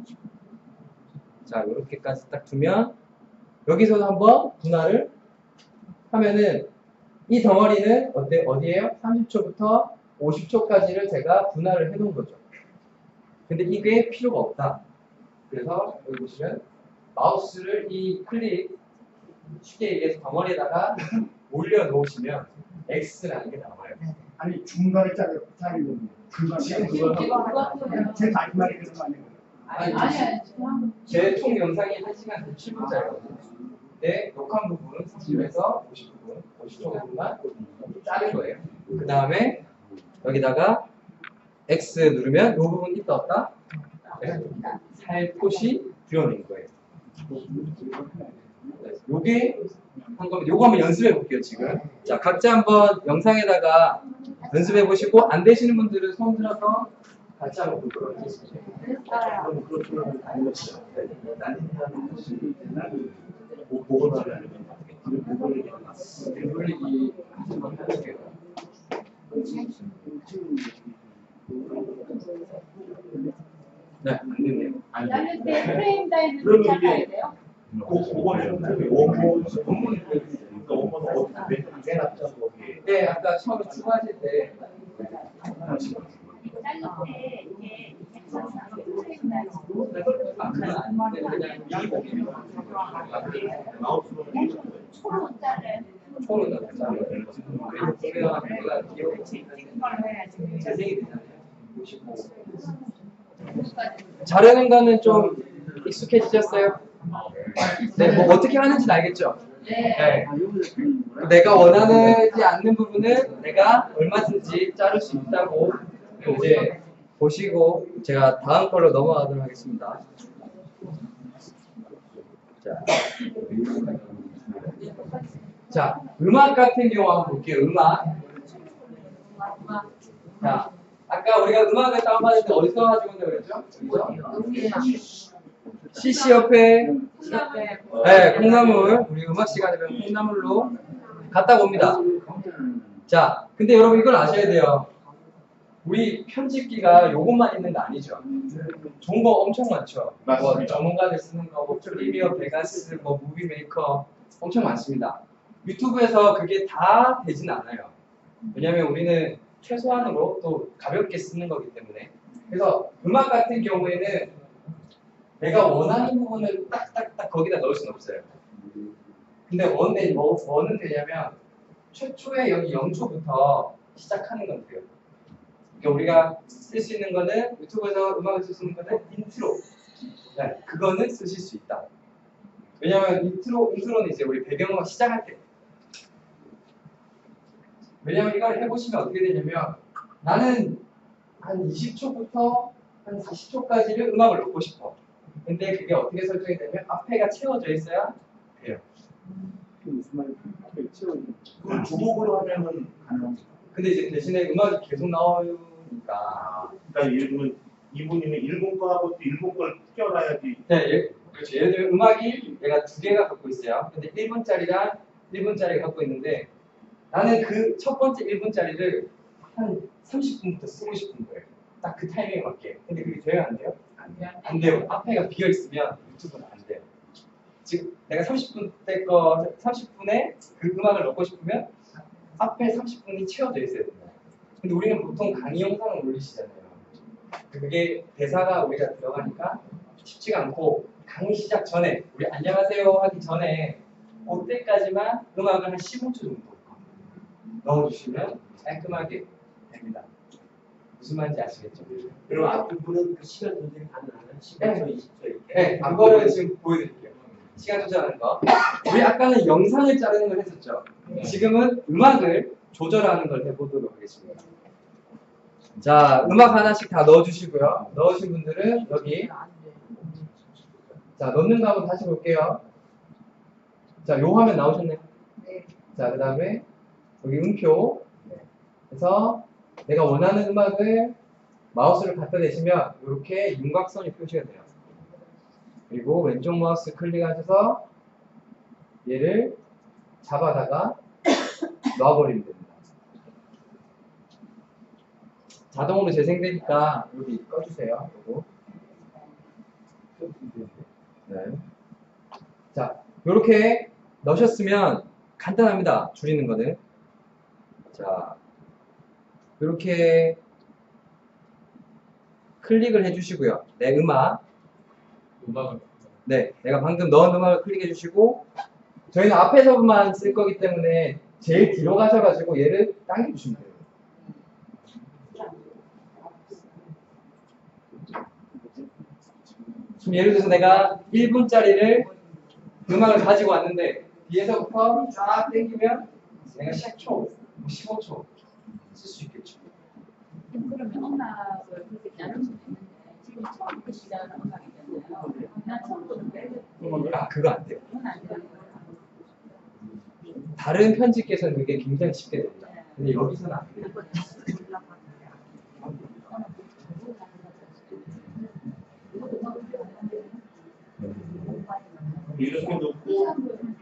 자, 이렇게까지 딱 두면 여기서도 한번 분할을 하면은 이 덩어리는 어때, 어디에요? 삼십 초부터 오십 초까지를 제가 분할을 해 놓은 거죠. 근데 이게 필요가 없다. 그래서 여기 보시면 마우스를 이 클릭, 쉽게 얘기해서 덩어리에다가 올려놓으시면 X라는 게 나와요. 아니 중간에 자르 자르는 중간에 지금 자르는 그걸 거. 제 마지막에 그런 거 아니에요? 아니 아니 지금 제 총 영상이 한 시간 칠 분짜리거든요. 근데 녹화한 부분은 사십에서 오십 분, 오십 초 부분만 자른 거예요. 그 다음에 여기다가 X 누르면 이 부분 있다 없다? 네. 살포시 드러낸 거예요. 요게 한 거면 요거 한번 연습해 볼게요 지금. 자, 각자 한번 영상에다가 연습해 보시고 안 되시는 분들은 손 들어서 같이 한번 보도록 하겠습니다. 그럼 그렇지만 아니었어요. 난이하는 것이 보고를 하려면 보고를 돌리기 한번 해볼게요. 네, 안 됐네요. 자를 때 프레임 다이는 그러면 찾아야 이게 돼요. 그거는 원본 원본이 그러니까 원본은 어떻게 맨 앞장 거기에 네, 아까 처음에 추가하실 때 자를 때 이게 프레임 다이 아, 그냥 안 돼. 그냥 이 보기면 마우스로 초로 자를 초로 넣자. 그래서 보면 내가 기억이 재생이 되잖아요. 보시고 자르는 거는 좀 익숙해지셨어요? 네, 뭐 어떻게 하는지는 알겠죠? 네. 네. 내가 원하지 않는 부분은 내가 얼마든지 자를 수 있다고 이제 보시고 제가 다음 걸로 넘어가도록 하겠습니다. 자, 자 음악 같은 경우 한번 볼게요. 음악. 자, 아까 우리가 음악을 다운받을 때 어디서 가지고 온다고 그랬죠? 씨씨 옆에 네, 콩나물. 우리 음악 시간이면 콩나물로 갖다 옵니다. 자, 근데 여러분 이걸 아셔야 돼요. 우리 편집기가 요것만 있는 거 아니죠. 좋은 거 엄청 많죠. 뭐 전문가들 쓰는 거, 뭐 프리미어, 베가스, 뭐 무비 메이커 엄청 많습니다. 유튜브에서 그게 다 되진 않아요. 왜냐면 우리는 최소한으로 또 가볍게 쓰는 거기 때문에. 그래서 음악 같은 경우에는 내가 원하는 부분을 딱딱딱 거기다 넣을 수는 없어요. 근데 원은 뭐, 뭐는 되냐면 최초에 여기 영 초부터 시작하는 건 돼요. 그러니까 우리가 쓸 수 있는 거는 유튜브에서 음악을 쓸 수 있는 거는 인트로. 네, 그거는 쓰실 수 있다. 왜냐면 인트로, 인트로는 이제 우리 배경음악 시작할 때. 왜냐면 이걸 해보시면 어떻게 되냐면 나는 한 이십 초부터 한 사십 초까지를 음악을 넣고 싶어. 근데 그게 어떻게 설정이 되면 앞에가 채워져 있어야 돼요. 무슨 말이 채워지는 그걸 주곡으로 하면은 가능한 근데 이제 대신에 음악이 계속 나오니까. 그러니까 예를 들면 이분이면 일본 거하고 또 일본 걸 껴놔야지. 네, 예, 그렇죠. 예를 들면 음악이 내가 두 개가 갖고 있어요. 근데 일 분짜리랑 일 분짜리가 갖고 있는데 나는 그 첫 번째 일 분짜리를 한 삼십 분부터 쓰고 싶은 거예요. 딱 그 타이밍에 맞게. 근데 그게 돼요, 안 돼요? 안 돼요. 안 돼요. 앞에가 비어 있으면 유튜브는 안 돼요. 지금 내가 삼십 분 때 거 삼십 분에 그 음악을 넣고 싶으면 앞에 삼십 분이 채워져 있어야 돼요. 근데 우리는 보통 강의 영상을 올리시잖아요. 그게 대사가 우리가 들어가니까 쉽지가 않고 강의 시작 전에 우리 안녕하세요 하기 전에 그때까지만 음악을 한 십오 초 정도 넣어주시면 깔끔하게 됩니다. 무슨 말인지 아시겠죠? 그리고 앞부분은 그 시간 조절이 가능한 십오 초, 이십 초 이렇게. 네, 그거를 지금 보여드릴게요. 시간 조절하는 거. 우리 아까는 영상을 자르는 걸 했었죠. 지금은 음악을 조절하는 걸 해보도록 하겠습니다. 자, 음악 하나씩 다 넣어주시고요. 넣으신 분들은 여기. 자, 넣는 거 한번 다시 볼게요. 자, 요 화면 나오셨네요. 자, 그 다음에 여기 음표. 그래서 내가 원하는 음악을 마우스를 갖다 대시면 이렇게 윤곽선이 표시가 돼요. 그리고 왼쪽 마우스 클릭하셔서 얘를 잡아다가 놔버리면 됩니다. 자동으로 재생되니까 여기 꺼주세요. 요거. 네. 자, 이렇게 넣으셨으면 간단합니다. 줄이는 거는. 자, 이렇게 클릭을 해주시고요. 내 음악. 음악을. 네, 내가 방금 넣은 음악을 클릭해 주시고, 저희는 앞에서만 쓸 거기 때문에 제일 뒤로 가셔가지고 얘를 당겨주시면 돼요. 지금 예를 들어서 내가 일 분짜리를 음악을 가지고 왔는데 뒤에서부터 쫙 당기면 내가 십 초, 십오 초 쓸 수 있겠죠. 그러면 음악을 그렇게 자를 수도 있는데 지금 처음부터 시작하는 음악이잖아요. 난 처음부터 빼고 아, 그거 안 돼요. 그건 안 돼요. 다른 편집기에서는 그게 굉장히 쉽게 됩니다. 근데 여기서는 안 돼요. 이렇게 놓고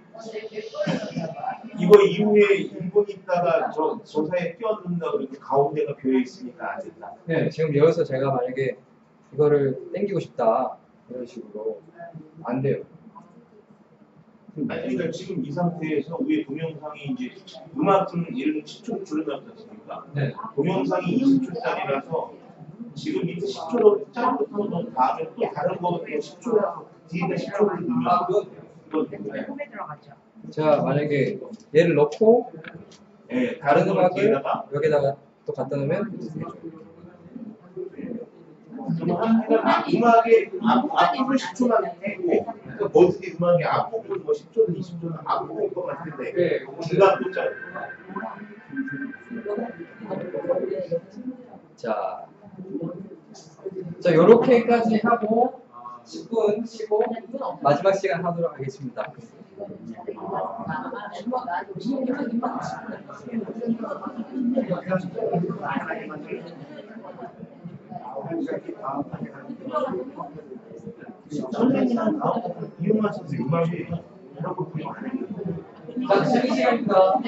이거 이후에 일 분 있다가 저, 저 사이에 끼워넣는다 그러고 가운데가 비어 있으니까 안 된다. 네, 지금 여기서 제가 만약에 이거를 땡기고 싶다 이런 식으로 안 돼요. 아니 그러니까 지금 이 상태에서 위에 동영상이 이제 음악은 예를 들면 십 초 줄여놨지 않습니까? 네. 동영상이 이십 초짜리라서 지금 밑에 십 초로 짝부터 넣은 다음에 또 다른 거는 십 초라서 뒤에 십 초를 넣으면 아, 그건 돼요. 그건 됩니다. 홈에 들어가죠. 제가 만약에 얘를 넣고 네, 다른 음악을 뒤에다가 여기다가 또 갖다 놓으면 되죠. 그러면 한 음악의 앞, 앞부분 십 초만 되고 그러니까 뭐든지 음악의 앞부분 뭐 십 초든 이십 초든 앞부분 것만 텐데 네, 중간 보자. 자, 자 요렇게까지 하고 십 분 쉬고 마지막 시간 하도록 하겠습니다. 선생님은 다음 이용하셔서 음악이 이런 거 보면 안 해요. 자, 쉬는 시간입니다.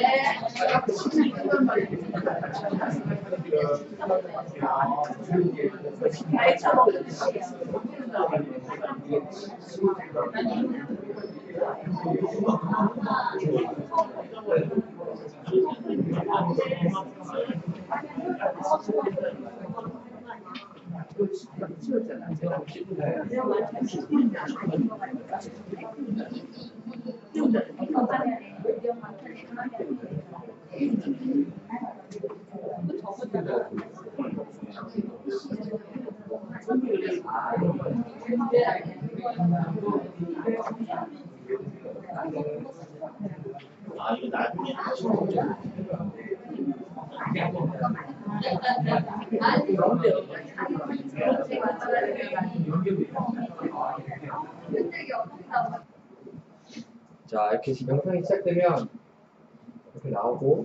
아 이거 나중에 하시는 거죠? 자, 이렇게 영상이 시작되면 이렇게 나오고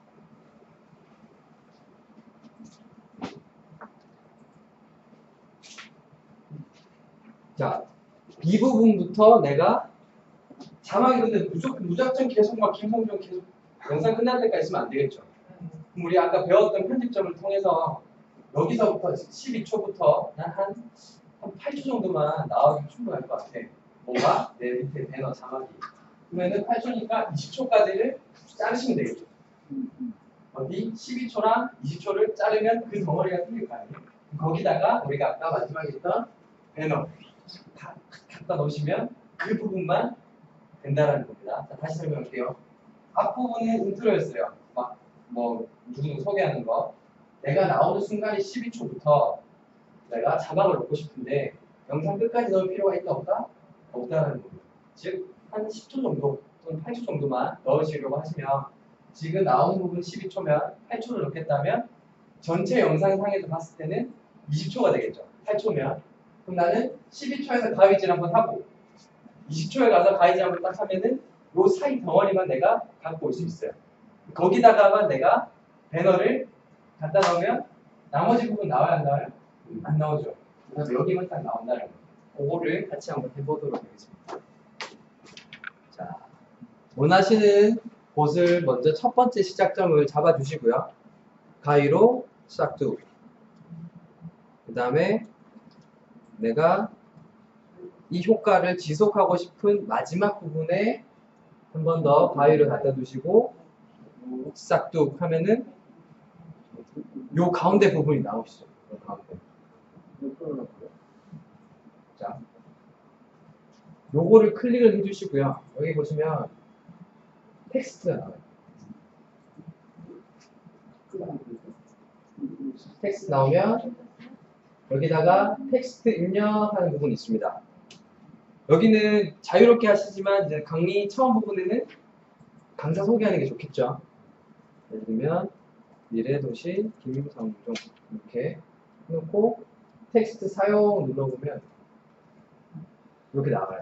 자, 이 부분부터 내가 자막이 근데 무조건 무작정 계속 막 김성종 계속 영상 끝날 때까지 있으면 안 되겠죠. 그럼 우리 아까 배웠던 편집점을 통해서 여기서부터 십이 초부터 한, 한 팔 초 정도만 나와도 충분할 것 같아. 뭐가? 내 밑에 배너 자막이. 그러면은 팔 초니까 이십 초까지를 자르시면 되겠죠. 어디 십이 초랑 이십 초를 자르면 그 덩어리가 생길 거 아니에요. 거기다가 우리가 아까 마지막에 했던 배너 다 갖다 놓으시면 그 부분만 된다라는 겁니다. 자, 다시 설명할게요. 앞부분은 인트로였어요. 막 뭐 누구 소개하는 거. 내가 나오는 순간이 십이 초부터 내가 자막을 넣고 싶은데 영상 끝까지 넣을 필요가 있다 없다? 없다라는 겁니다. 즉 한 십 초 정도 또는 팔 초 정도만 넣으시려고 하시면 지금 나오는 부분 십이 초면 팔 초를 넣겠다면 전체 영상상에서 봤을 때는 이십 초가 되겠죠. 팔 초면. 그럼 나는 십이 초에서 가위질 한번 하고 이십 초에 가서 가위질 한번 딱 하면은 요 사이 덩어리만 내가 갖고 올 수 있어요. 거기다가만 내가 배너를 갖다 넣으면 나머지 부분 나와야 안 나와요? 안 나오죠. 그래서 여기만 딱 나온다는 거예요. 그거를 같이 한번 해보도록 하겠습니다. 자, 원하시는 곳을 먼저 첫 번째 시작점을 잡아주시고요. 가위로 싹둑. 그 다음에 내가 이 효과를 지속하고 싶은 마지막 부분에 한 번 더 가위를 갖다 두시고 싹둑 하면은 요 가운데 부분이 나오시죠. 요 가운데. 자, 요거를 클릭을 해주시고요. 여기 보시면 텍스트가 나와요. 텍스트 나오면 여기다가 텍스트 입력하는 부분이 있습니다. 여기는 자유롭게 하시지만 이제 강의 처음 부분에는 강사 소개하는 게 좋겠죠. 예를 들면 미래도시 김성종 이렇게 해놓고 텍스트 사용 눌러보면 이렇게 나와요.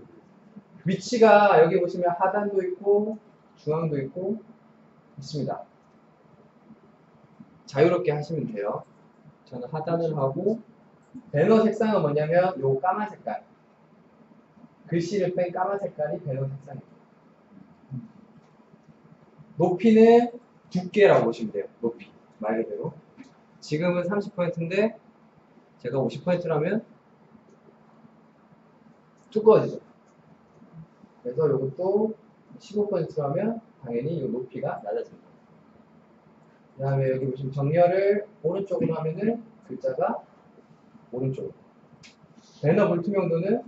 위치가 여기 보시면 하단도 있고 중앙도 있고 있습니다. 자유롭게 하시면 돼요. 저는 하단을 하고 배너 색상은 뭐냐면 요 까만 색깔 글씨를 뺀 까만 색깔이 배너 색상입니다. 높이는 두께라고 보시면 돼요. 높이 말 그대로 지금은 삼십 포인트인데 제가 오십 포인트라면 두꺼워지죠. 그래서 이것도 십오 포인트라면 당연히 이 높이가 낮아집니다. 그 다음에 여기 보시면 정렬을 오른쪽으로 하면은 글자가 오른쪽으로. 배너 불투명도는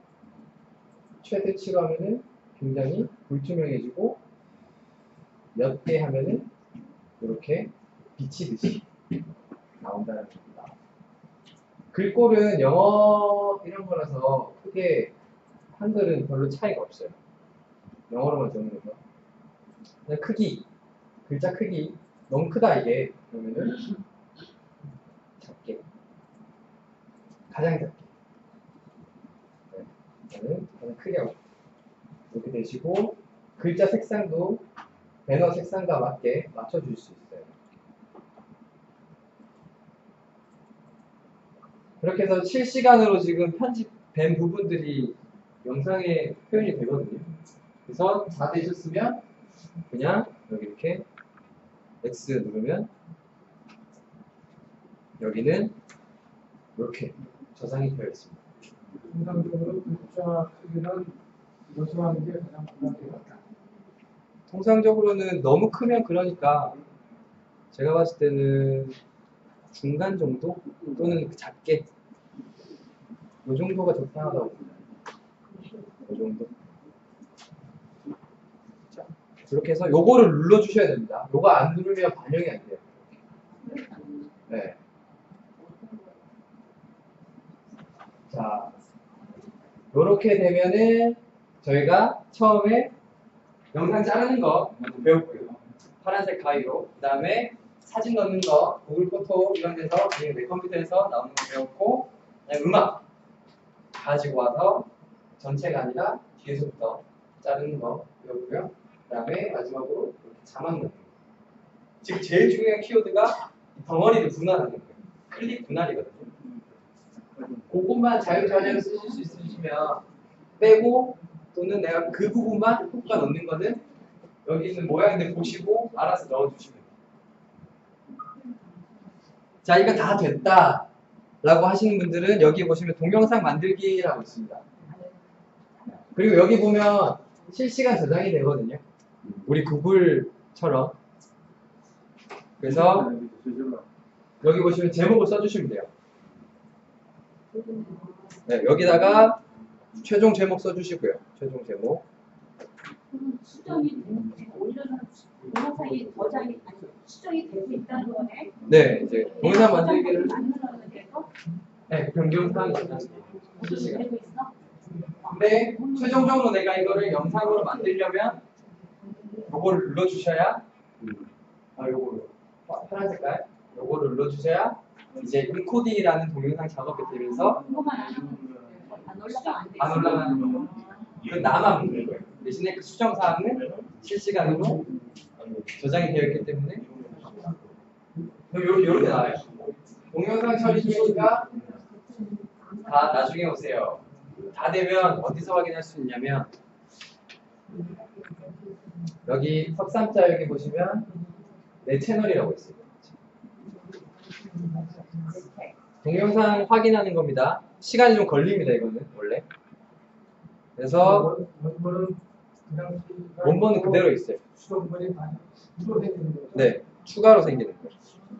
최대치로 하면은 굉장히 불투명해지고 몇 개 하면은 이렇게 비치듯이 나온다는 겁니다. 글꼴은 영어 이런 거라서 크게 한글은 별로 차이가 없어요. 영어로만 적는 거죠. 그냥 크기, 글자 크기 너무 크다 이게 그러면은 작게, 가장 작게. 네, 저는 가장 크게 하고 이렇게 되시고 글자 색상도 배너 색상과 맞게 맞춰줄 수 있어요. 그렇게 해서 실시간으로 지금 편집된 부분들이 영상에 표현이 되거든요. 그래서 다 되셨으면 그냥 여기 이렇게 X 누르면 여기는 이렇게 저장이 되어 있습니다. 통상적으로 글자 크기는 요소하는 게 가장 중요한 것 같다. 통상적으로는 너무 크면 그러니까 제가 봤을 때는 중간 정도 또는 작게 이 정도가 적당하다고 봅니다. 이 정도. 자, 그렇게 해서 요거를 눌러 주셔야 됩니다. 요거 안 누르면 반영이 안 돼요. 네. 자, 요렇게 되면은 저희가 처음에 영상 자르는 거 먼저 배웠고요. 파란색 가위로. 그 다음에 사진 넣는 거, 구글 포토 이런 데서 내 컴퓨터에서 나오는 거 배웠고, 그다음에 음악 가지고 와서 전체가 아니라 뒤에서부터 자르는 거 배웠고요. 그 다음에 마지막으로 이렇게 자막 넣는 거. 즉 제일 중요한 키워드가 덩어리를 분할하는 거예요. 클릭 분할이거든요. 그것만 자유자재로 쓰실 수 있으시면 빼고 또는 내가 그 부분만 효과 넣는 거는 여기 있는 모양들 보시고 알아서 넣어주시면 돼요. 자, 이거 다 됐다 라고 하시는 분들은 여기 보시면 동영상 만들기라고 있습니다. 그리고 여기 보면 실시간 저장이 되거든요. 우리 구글처럼. 그래서 여기 보시면 제목을 써주시면 돼요. 네, 여기다가 최종 제목 써주시고요. 최종 제목. 수정이 되는 거 올려서 동영상이 저장이 아니 수정이 되고 있다는 거네. 네, 이제 동영상 만들기를 만들어야 돼서 네, 변경사항이 있다는 게 실시간. 되고 있어. 근데 최종적으로 내가 이거를 영상으로 만들려면 요거를 눌러주셔야 아 요거를 파란 색깔 요거를 눌러주셔야 이제 인코딩이라는 동영상 작업이 되면서 그거만 안 하면 안 올라가 안 돼. 안 올라가는 거. 이건 나만 보는 거예요. 대신에 그 수정 사항은 실시간으로 저장이 되어 있기 때문에 요렇게 나와요. 동영상 처리 중이니까 다 나중에 오세요. 다 되면 어디서 확인할 수 있냐면 여기 석삼자 여기 보시면 내 채널이라고 있어요. 동영상 확인하는 겁니다. 시간이 좀 걸립니다. 이거는 원래. 그래서 원본은 그대로 있어요. 네, 추가로 생기는 거예요.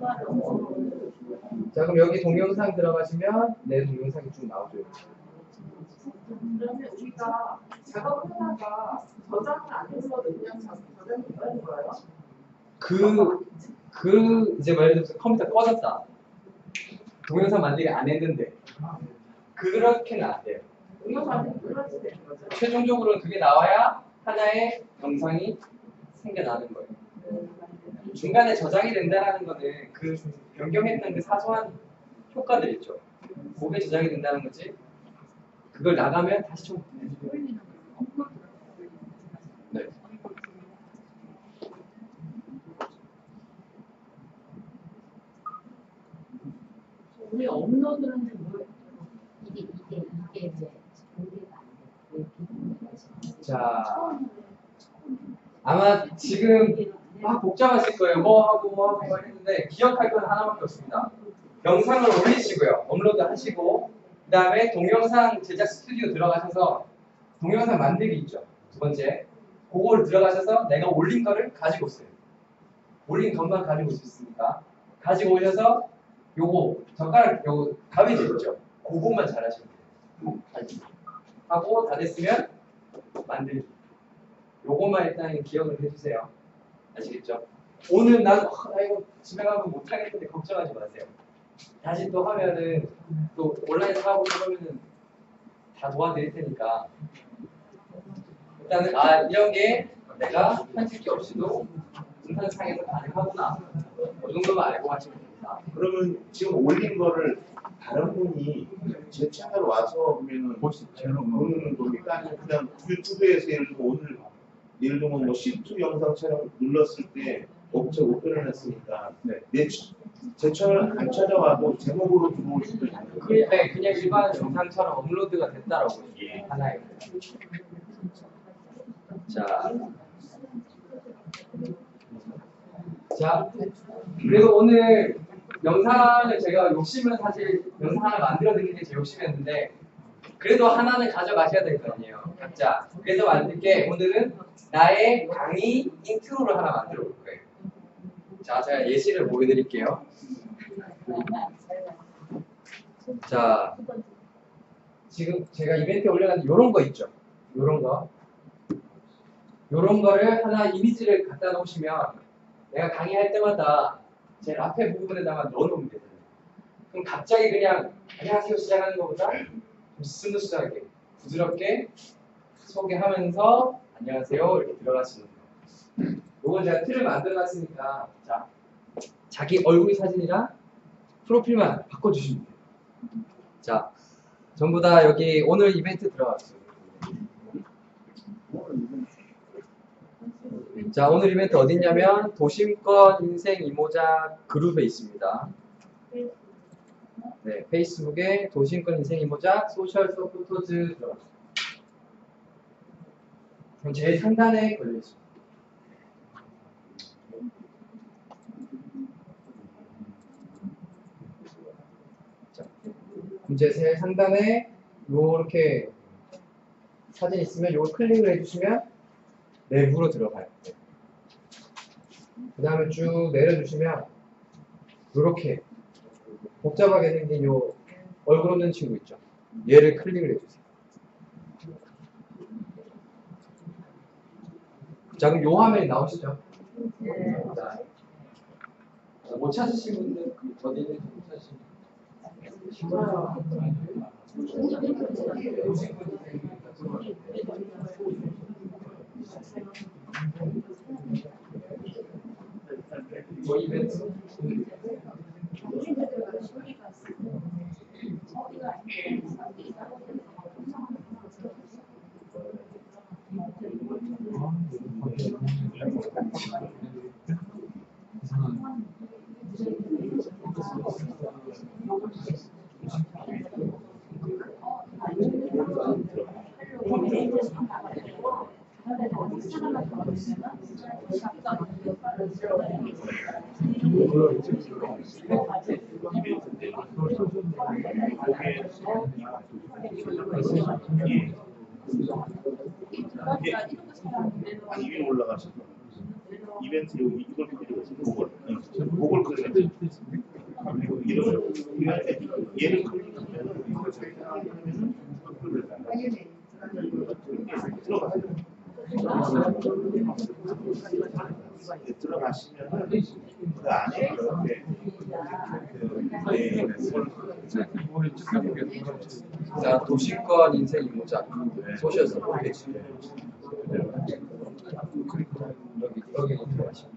자, 그럼 여기 동영상 들어가시면 내 동영상이 쭉 나와줘요. 그러면 우리가 작업하다가 저장을 안 해서 그냥 저장이 되는 거예요? 그, 그, 이제 말 예를 들어서 컴퓨터 꺼졌다. 동영상 만들기 안 했는데. 그렇게는 안 돼요. 동영상을 눌러야 되는 거죠? 최종적으로는 그게 나와야 하나의 영상이 생겨나는 거예요. 중간에 저장이 된다는 거는 그 변경했던 그 사소한 효과들 있죠. 그게 저장이 된다는 거지. 그걸 나가면 다시 좀. 네. 우리 업로드는 뭐 이게 이게 이게 이제 공개가 안 돼. 자, 아마 지금 막 복잡하실 거예요. 뭐 하고 뭐 하고 뭐 했는데 기억할 건 하나밖에 없습니다. 영상을 올리시고요. 업로드 하시고 그 다음에 동영상 제작 스튜디오 들어가셔서 동영상 만들기 있죠. 두 번째. 그걸 들어가셔서 내가 올린 거를 가지고 오세요. 올린 것만 가지고 올 수 있으니까 가지고 오셔서 요거 젓가락 요거 가위질 있죠. 그것만 잘 하시면 돼요. 하고 다 됐으면 만들기. 요것만 일단 기억을 해주세요. 아시겠죠? 오늘 난 어, 나 이거 집에 가면 못하겠는데 걱정하지 마세요. 다시 또 하면은 또 온라인 사업을 그러면은 다 도와드릴 테니까 일단은 아 이런 게 내가 편집기 없이도 인터넷상에서 가능하구나 이 정도만 알고 하시면 됩니다. 그러면 지금 올린 거를 다른 분이 제 채널 와서 보면은 보는 겁니까? 아니면 그냥 유튜브에서 예를 들면 오늘 예를 들면 뭐 시투 영상 촬영 눌렀을 때 업체 못 끊어냈으니까 네. 내 제 채널 안 찾아와도 제목으로 들어올 수도 있는 거예요. 그냥, 네, 그냥 일반 영상처럼 업로드가 됐다라고 예. 하나의 자, 자 그리고 오늘 영상을 제가 욕심은 사실 영상 하나 만들어 드리는 게 제 욕심이었는데 그래도 하나는 가져가셔야 될 거 아니에요 각자. 그래서 만들 게 오늘은 나의 강의 인트로를 하나 만들어 볼 거예요. 자, 제가 예시를 보여드릴게요. 자, 지금 제가 이벤트에 올려놨는데 이런 거 있죠. 이런 거. 이런 거를 하나 이미지를 갖다 놓으시면 내가 강의할 때마다 제일 앞에 부분에다가 넣어놓으면 되잖아요. 그럼 갑자기 그냥 안녕하세요 시작하는 것보다 좀 스무스하게 부드럽게 소개하면서 안녕하세요 이렇게 들어가시는 거예요. 이건 제가 틀을 만들어놨으니까 자 자기 얼굴 사진이랑 프로필만 바꿔주시면 돼요. 자 전부 다 여기 오늘 이벤트 들어갔어요. 자 오늘 이벤트 어디냐면 도심권 인생 이모작 그룹에 있습니다. 네 페이스북에 도심권 인생 이모작 소셜 서포터즈 들어갔어요. 그럼 제일 상단에 걸려 있습니다. 자, 그럼 제 제일 상단에 요렇게 사진 있으면 요걸 클릭을 해주시면 내부로 들어가요. 그 다음에 쭉 내려주시면 이렇게 복잡하게 생긴 요 얼굴 없는 친구 있죠. 얘를 클릭을 해주세요. 자, 그럼 요 화면이 나오시죠? 자, 못 찾으신 분들 어디 있는지 못 찾으신 뭐 이벤트? 이 위로 올라가서 이벤트 여기 이걸 클릭해서 그걸 그걸 클릭해서 그리고 이름을 얘를 클릭하면 이걸 클릭하면 들어가요. 들어가시면 그 안에 이렇게 자, 도시권 인생 이모작 소셜서 홈페이지 여기 여기 들어가시면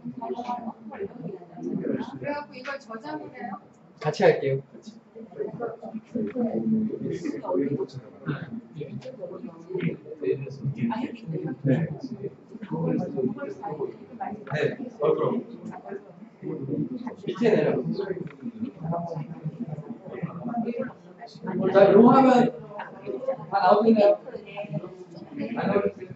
그래갖고 이걸 저장을 해요? 같이 할게요. 네. 네, 얼굴 밑에 내려. 자, 요 화면 다 나오겠네요. 안 나오겠어요?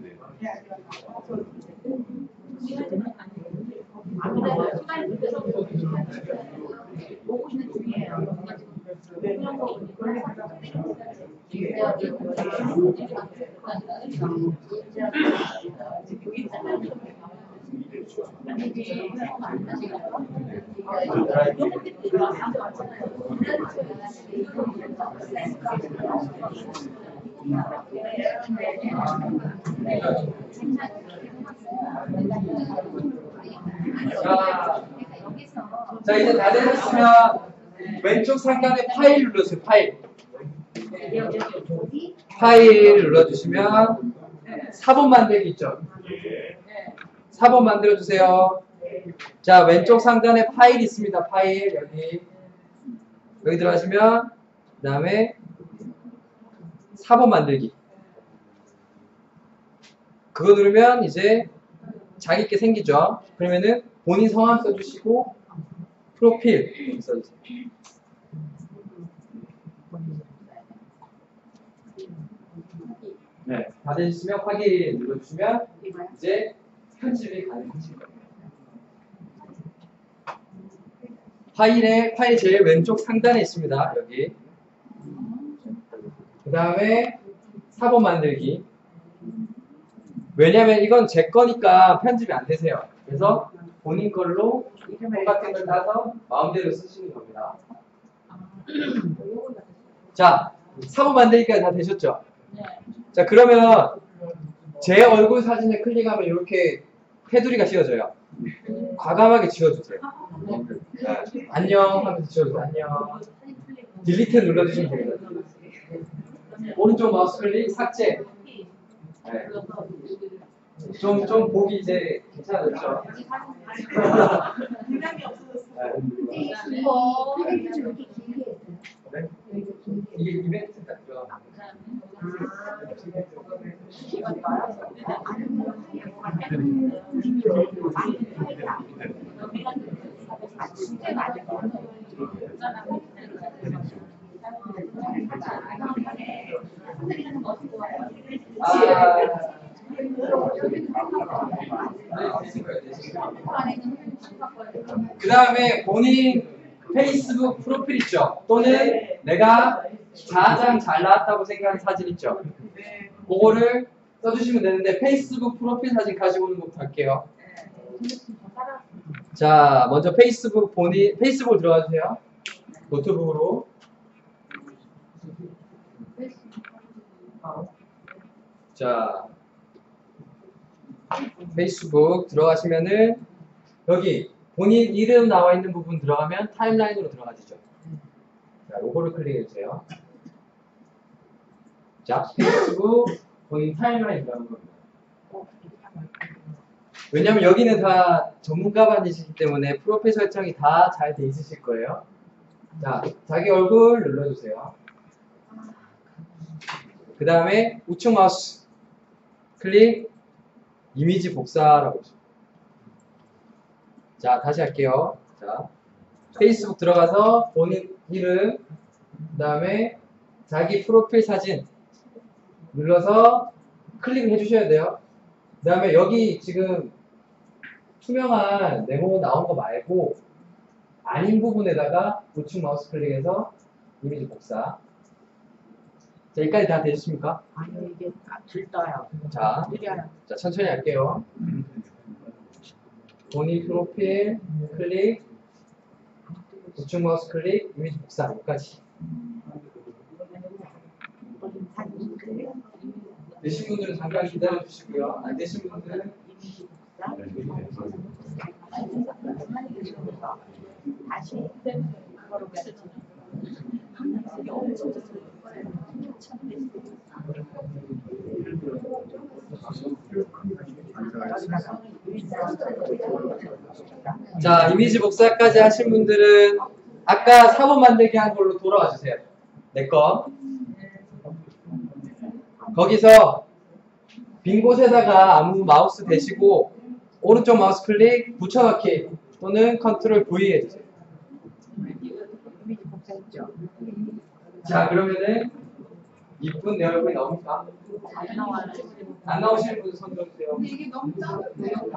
보고 있는 중이에요. 자, 자 이제 다 되셨으면 왼쪽 상단에 파일 눌러주세요. 파일. 파일 눌러주시면 사본 만들기 있죠. 사본 만들어주세요. 자, 왼쪽 상단에 파일 있습니다. 파일 여기 여기 들어가시면 그 다음에 사본 만들기 그거 누르면 이제 자기 게 생기죠. 그러면은 본인 성함 써주시고 프로필 써주세요. 네, 다 되셨으면 확인 눌러주시면 이제 편집이 가능하실 거예요. 파일에 파일 제일 왼쪽 상단에 있습니다. 여기. 그 다음에 사본 만들기. 왜냐면 이건 제 거니까 편집이 안 되세요. 그래서 본인 걸로 똑같은 걸 따서 마음대로 쓰시는 겁니다. 자, 사본 만들기까지 다 되셨죠? 자, 그러면 제 얼굴 사진을 클릭하면 이렇게 테두리가 씌워져요. 과감하게 지워주세요. 네. 안녕 하면서 지워주세요. 안녕. 딜리트 눌러주시면 됩니다. 오른쪽 마우스 클릭 삭제. 네. 좀, 좀 보기 이제 괜찮아졌죠? 부담이 없어졌어요. 네. 이거 화면이 좀 이렇게 길게 했어요. 네? 이게 이벤트 같죠? 그 다음에 본인 페이스북 프로필 있죠? 또는 내가 가장 잘 나왔다고 생각하는 사진 있죠? 그거를 써주시면 되는데 페이스북 프로필 사진 가지고 오는 것부터 할게요. 자, 먼저 페이스북 본인 페이스북 들어가 주세요. 노트북으로 자 페이스북 들어가시면은 여기 본인 이름 나와 있는 부분 들어가면 타임라인으로 들어가지죠. 자, 요거를 클릭해 주세요. 자, 페이스북 본인 타임라인 들어가는 겁니다. 왜냐면 여기는 다 전문가반이시기 때문에 프로필 설정이 다 잘 돼 있으실 거예요. 자, 자기 얼굴 눌러주세요. 그 다음에 우측 마우스 클릭, 이미지 복사라고 있습니다. 자, 다시 할게요. 자, 페이스북 들어가서 본인 이름, 그 다음에 자기 프로필 사진 눌러서 클릭을 해주셔야 돼요. 그 다음에 여기 지금 투명한 네모 나온 거 말고 아닌 부분에다가 우측 마우스 클릭해서 이미지 복사. 자, 여기까지 다 되셨습니까? 아니요, 이게 들떠요. 자, 느려요. 자, 천천히 할게요. 본인 프로필 클릭, 우측 마우스 클릭, 이미지 복사. 여기까지. 되신 분들은 잠깐 기다려 주시고요. 안 되신 분들은 다시 그거로 자, 이미지 복사까지 하신 분들은 아까 사본 만들기 한 걸로 돌아와 주세요. 내 거. 거기서 빈 곳에다가 아무 마우스 대시고 오른쪽 마우스 클릭 붙여넣기 또는 컨트롤 V 해주세요. 이미지 복사했죠. 자, 그러면은 이쁜 내 얼굴이 나옵니까? 안 나와요. 안 나오시는 분 손 들어주세요. 이게 너무 작은데요?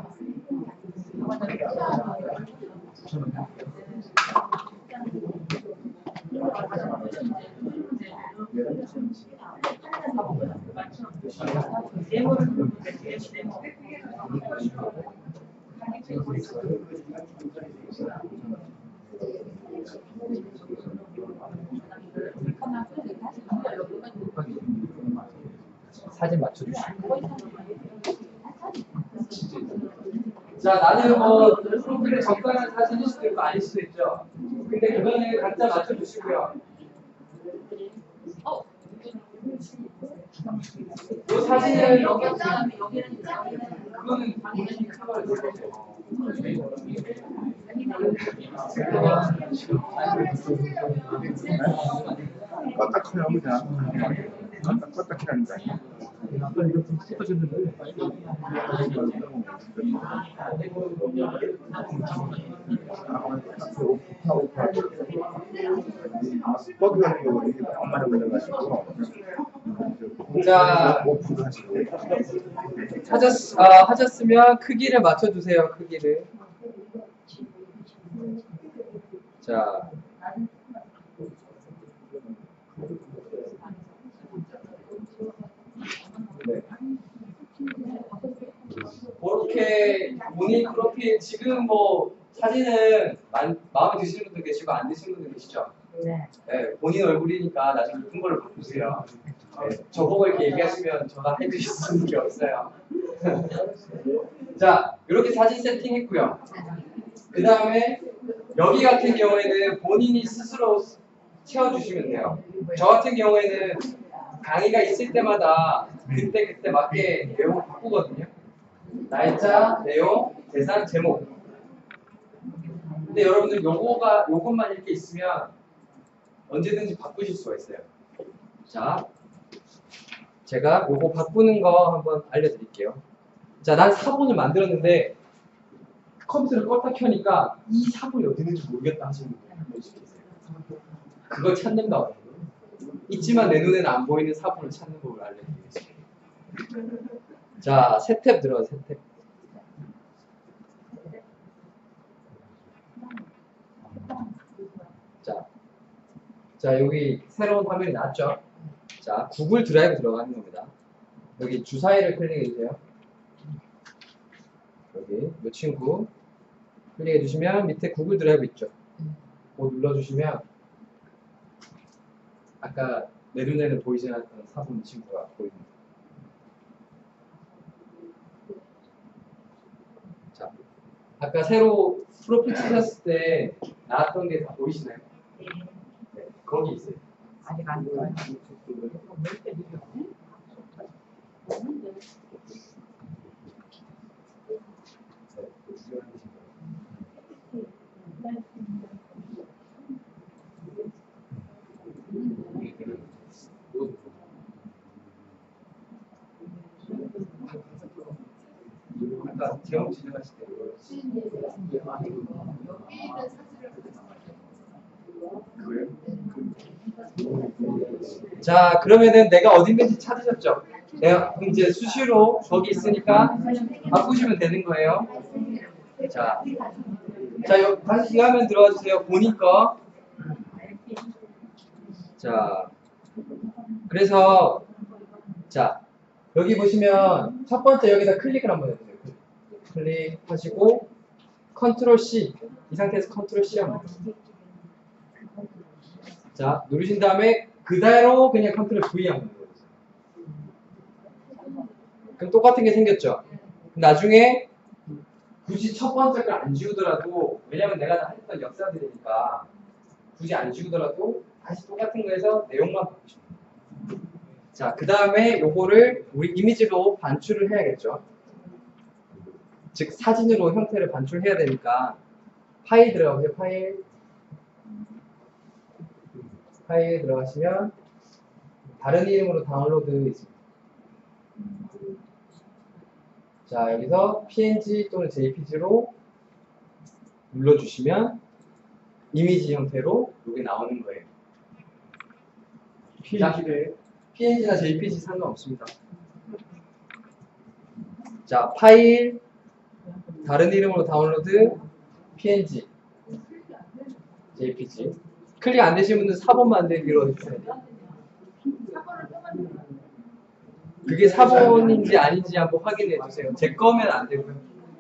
사진 맞춰주시고. 자, 나는 뭐 프로필에 적당한 사진일 수도 있고 아닐 수도 있죠. 근데 그거는 각자 맞춰주시고요. 이 사진을 여기 그거는 당연히 카메라를 들어주세요. 껐다 하면 그냥 껐다 키라니까. 아까 이거 좀 섞어줬는데 버그 같은 경우 이게 엄마를 걸려가지고 자, 오프도 하시고 하셨, 아, 하셨으면 크기를 맞춰주세요. 크기를. 자, 네. 그렇게 본인 프로필 지금 뭐 사진은 만, 마음에 드시는 분도 계시고 안 드시는 분도 계시죠? 네. 네, 본인 얼굴이니까 나중에 이쁜 걸로 바꾸세요. 네, 저보고 이렇게 얘기하시면 제가 해드릴 수 있는 게 없어요. 자, 이렇게 사진 세팅했고요. 그 다음에 여기 같은 경우에는 본인이 스스로 채워주시면 돼요. 저 같은 경우에는 강의가 있을 때마다 그때 그때 맞게 내용을 바꾸거든요. 날짜, 내용, 대상, 제목. 근데 여러분들 요거가 요것만 이렇게 있으면 언제든지 바꾸실 수가 있어요. 자, 제가 요거 바꾸는 거 한번 알려드릴게요. 자, 난 사본을 만들었는데 컴퓨터를 껐다 켜니까 이 사본이 어디 있는지 모르겠다 하시는 분들 한 번씩 계세요. 그걸 찾는다. 있지만 내 눈에는 안 보이는 사본을 찾는 법을 알려드리겠습니다. 자, 새 탭 들어가요. 새 탭. 자, 자 여기 새로운 화면이 나왔죠? 자, 구글 드라이브 들어가는 겁니다. 여기 주사위를 클릭해 주세요. 여기 이 친구 클릭해 주시면 밑에 구글 드라이브 있죠? 오 눌러주시면 아까 내 눈에는 보이지 않았던 사본 친구가 보입니다. 자, 아까 새로 프로필 찍었을 때 나왔던 게 다 보이시나요? 네, 거기 있어요. 아직 안 보여요. 아까 제목 진행하실 때 자, 그러면은 내가 어디 있는지 찾으셨죠? 내가 그럼 이제 수시로 거기 있으니까 바꾸시면 되는 거예요. 자, 자, 여, 다시 이 화면 들어와 주세요. 보니까 자, 그래서 자 여기 보시면 첫 번째 여기다 클릭을 한번 해보세요. 클릭하시고 컨트롤 C 이 상태에서 컨트롤 C 한번 해보세요. 자, 누르신 다음에 그대로 그냥 컨트롤 V 한번 눌러주세요. 그럼 똑같은 게 생겼죠? 나중에 굳이 첫 번째 걸 안 지우더라도, 왜냐면 내가 다 했던 역사들이니까 굳이 안 지우더라도 다시 똑같은 거에서 내용만 바꾸시면 돼요. 자, 그 다음에 요거를 우리 이미지로 반출을 해야겠죠. 즉 사진으로 형태를 반출해야 되니까 파일 들어가세요. 파일 파일에 들어가시면 다른 이름으로 다운로드 있습니다. 자, 여기서 피엔지 또는 제이피지로 눌러주시면 이미지 형태로 이게 나오는 거예요. 피엔지를 피엔지나 제이피지 상관없습니다. 자, 파일 다른 이름으로 다운로드 피엔지 제이피지 클릭 안 되신 분들 사본 만들기로 해주세요. 그게 사본인지 아닌지 한번 확인해 주세요. 제 거면 안 되고요.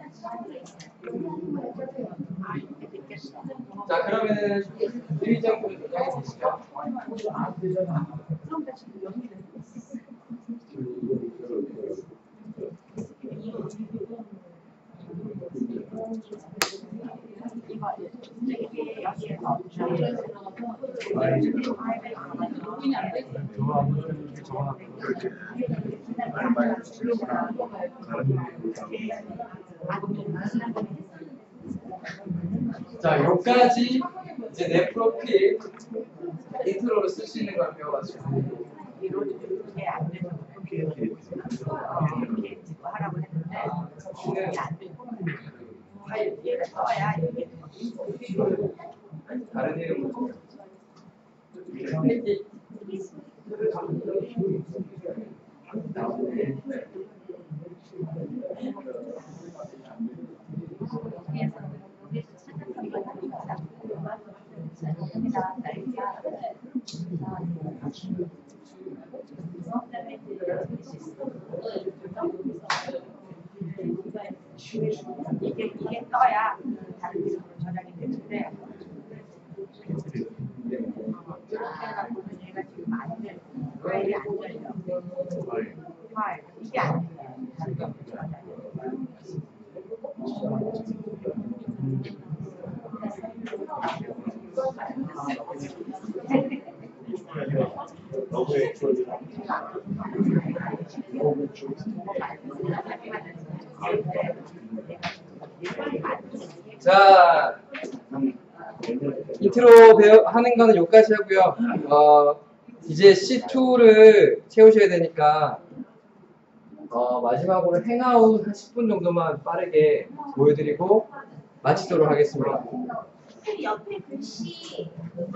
자, 그러면은 일정표를 조정해 주시죠. 자, 여기까지 이제 내 프로필 인트로를 쓸 수 있는 걸 배워가지고 이게 안 돼서 이렇게 하라고 했는데 이게 안 되고 파일 얘가 떠야 이게 다른 이름으로 이게 이게 떠야 다른 이름으로 저장이 되는데 이렇게 해갖고는 얘가 지금 안 돼. 왜 이게 안 열려? 파일 이게 안 열려. 다른 이름으로 저장이 자, 인트로 배워, 하는 거는 여기까지 하고요. 어, 이제 씨투를 채우셔야 되니까 어, 마지막으로 행아웃 한 십 분 정도만 빠르게 보여드리고 마치도록 하겠습니다. 옆에 글씨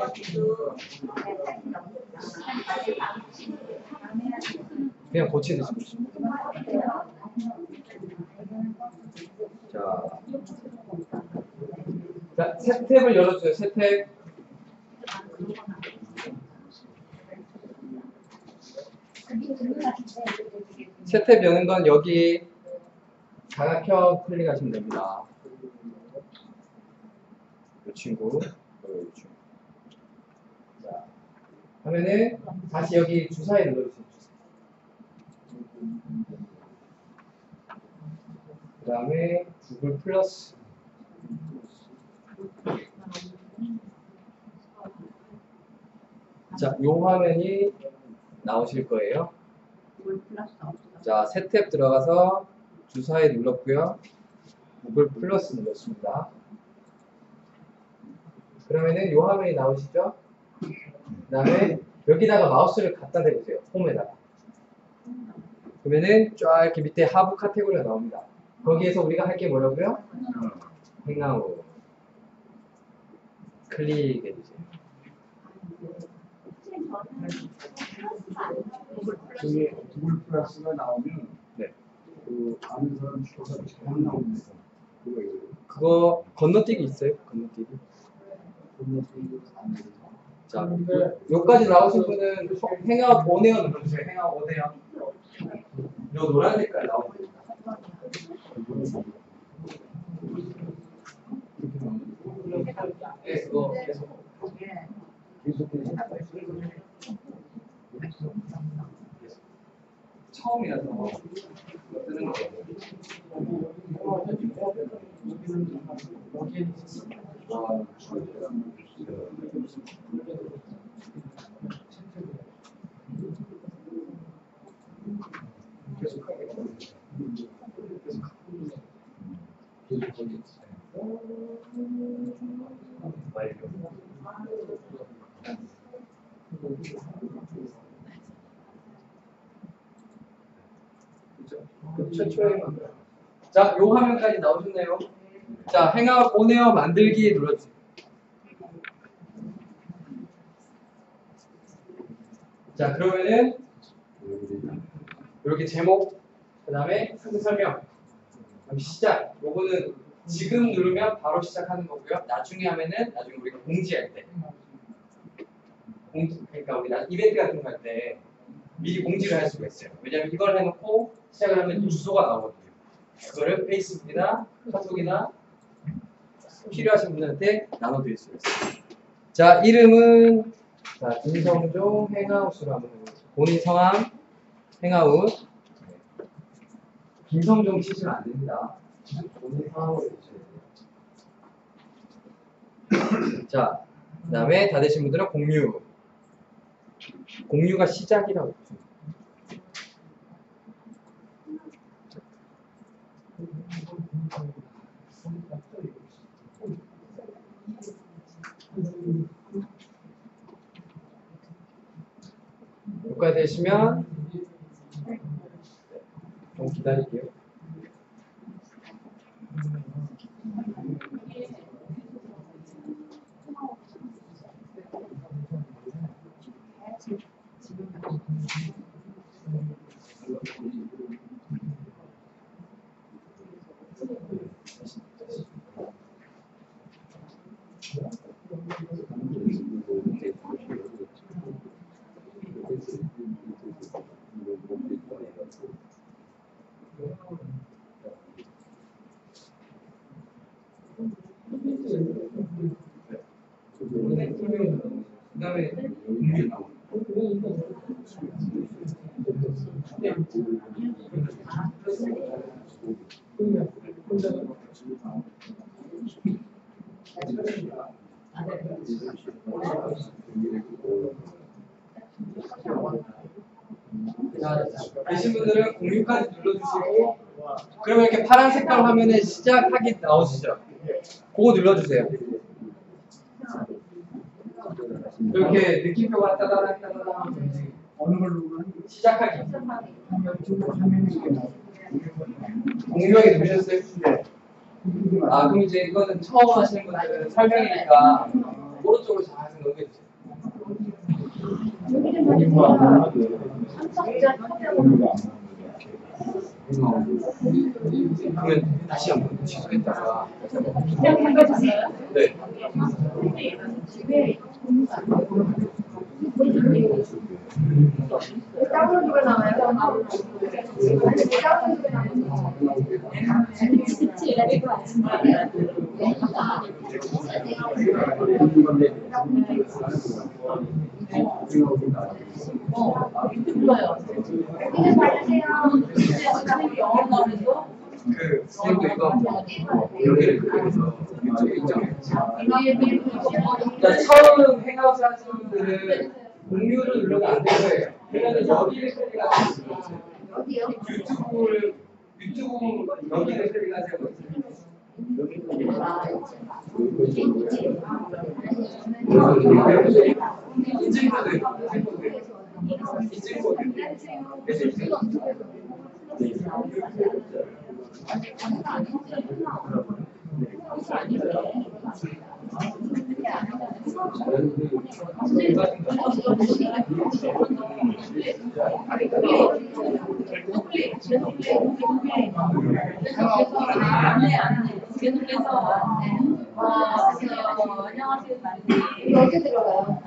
그냥 고치듯이 보시면 자, 자, 새 탭을 열어주세요. 새 탭. 새 탭 여는 건 여기 사각형 클릭하시면 됩니다. 이 친구 그렇죠. 자, 하면은 다시 여기 주사에 눌러주세요. 그 다음에 구글 플러스. 자, 요 화면이 나오실 거예요. 자, 새 탭 들어가서 주사에 눌렀고요. 구글 플러스 눌렀습니다. 그러면은 요 화면이 나오시죠? 그 다음에 여기다가 마우스를 갖다 대보세요. 홈에다가. 그러면은 쫙 이렇게 밑에 하부 카테고리가 나옵니다. 거기에서 우리가 할 게 뭐라고요? 행아웃. 클릭해주세요. 저기 구글 플러스가 나오면 네. 그 아는 사람 추가가 잘 나옵니다. 그거 그거 건너뛰기 있어요? 건너뛰기. 자, 여기까지 나오신 분은 행아웃 오네어 눌러주세요. 행아웃 오네어. 요 노란 색깔 나옵니다. 네, 그거 계속. 처음이라서 뜨는 거예요. 계속 하겠다. 최초에만. 자, 요 화면까지 나오셨네요. 자, 행아웃 오네어 만들기 눌러주세요. 자, 그러면은 이렇게 제목, 그 다음에 상세 설명, 그다음에 시작. 요거는 지금 누르면 바로 시작하는 거고요. 나중에 하면은 나중에 우리가 공지할 때, 공지, 그러니까 우리 나, 이벤트 같은 거 할 때 미리 공지를 할 수가 있어요. 왜냐면 이걸 해놓고 시작을 하면 또 주소가 나오거든요. 그거를 페이스북이나 카톡이나 필요하신 분들한테 나눠드릴 수 있어요. 자, 이름은 자 김성종 행아웃으로 한번 해보겠습니다. 본인 성함 행아웃. 김성종 치시면 안 됩니다. 본인 성함으로 해주셔야 돼요. 자, 그 다음에 다 되신 분들은 공유. 공유가 시작이라고 했습니다. 여기까지 되시면 좀 기다릴게요. 그 다음에 공유 나오고. 자, 되신 분들은 공유까지 눌러주시고, 그러면 이렇게 파란 색깔 화면에 시작하기 나오시죠? 그거 눌러주세요. 이렇게 느낌표가 따다닥 따다닥 어느 걸로 시작하기. 공유하게 누르셨어요? 네. 아, 그럼 이제 이거는 처음 하시는 분들은 설명이니까 오른쪽으로 잘 넘겨주세요. 그러면 다시 한번 취소했다가 네. 다운로드가 나와요. 다운로드가 나와요. 건데 어, 유튜브요. 이거 받으세요. 선생님이 영어 나오면서 그 선생님도 이거 여기를 그려서 유튜브 입장에 그러니까 처음 행아웃 하시는 분들은 공유를 눌러도 안 될 거예요. 그러면 여기를 클릭하세요. 어디요? 유튜브를 유튜브 여기를 클릭하세요. 인증코드 인증코드 계속해서 어, 안녕하세요. 이거 어떻게 들어가요?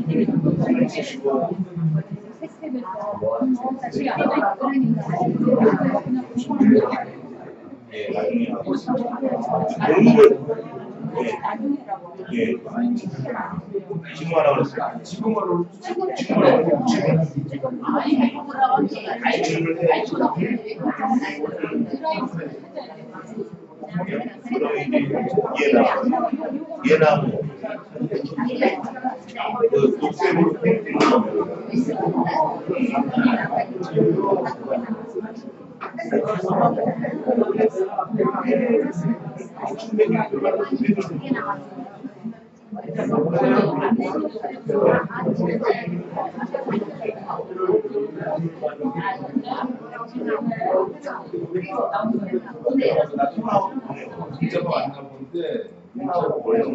예, 나중에 하고 공부를 예, 예. 지금 하라고 그랬어요. 지금 하라고 지금 지금 하라고 지금 질문을 해. 그럼 이제 얘나무 얘나무 그 녹색으로 펜 문자가 왔나 본데 문자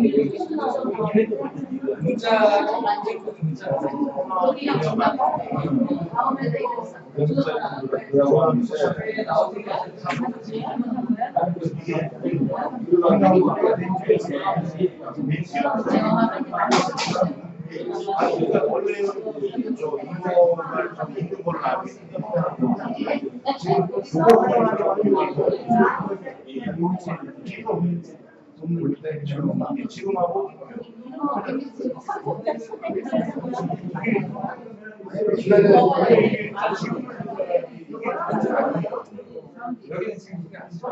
문자 원래는 저 이거만 좀 있는 걸로 알고 있는데 지금 지금 하고 여기는 지금 이게 안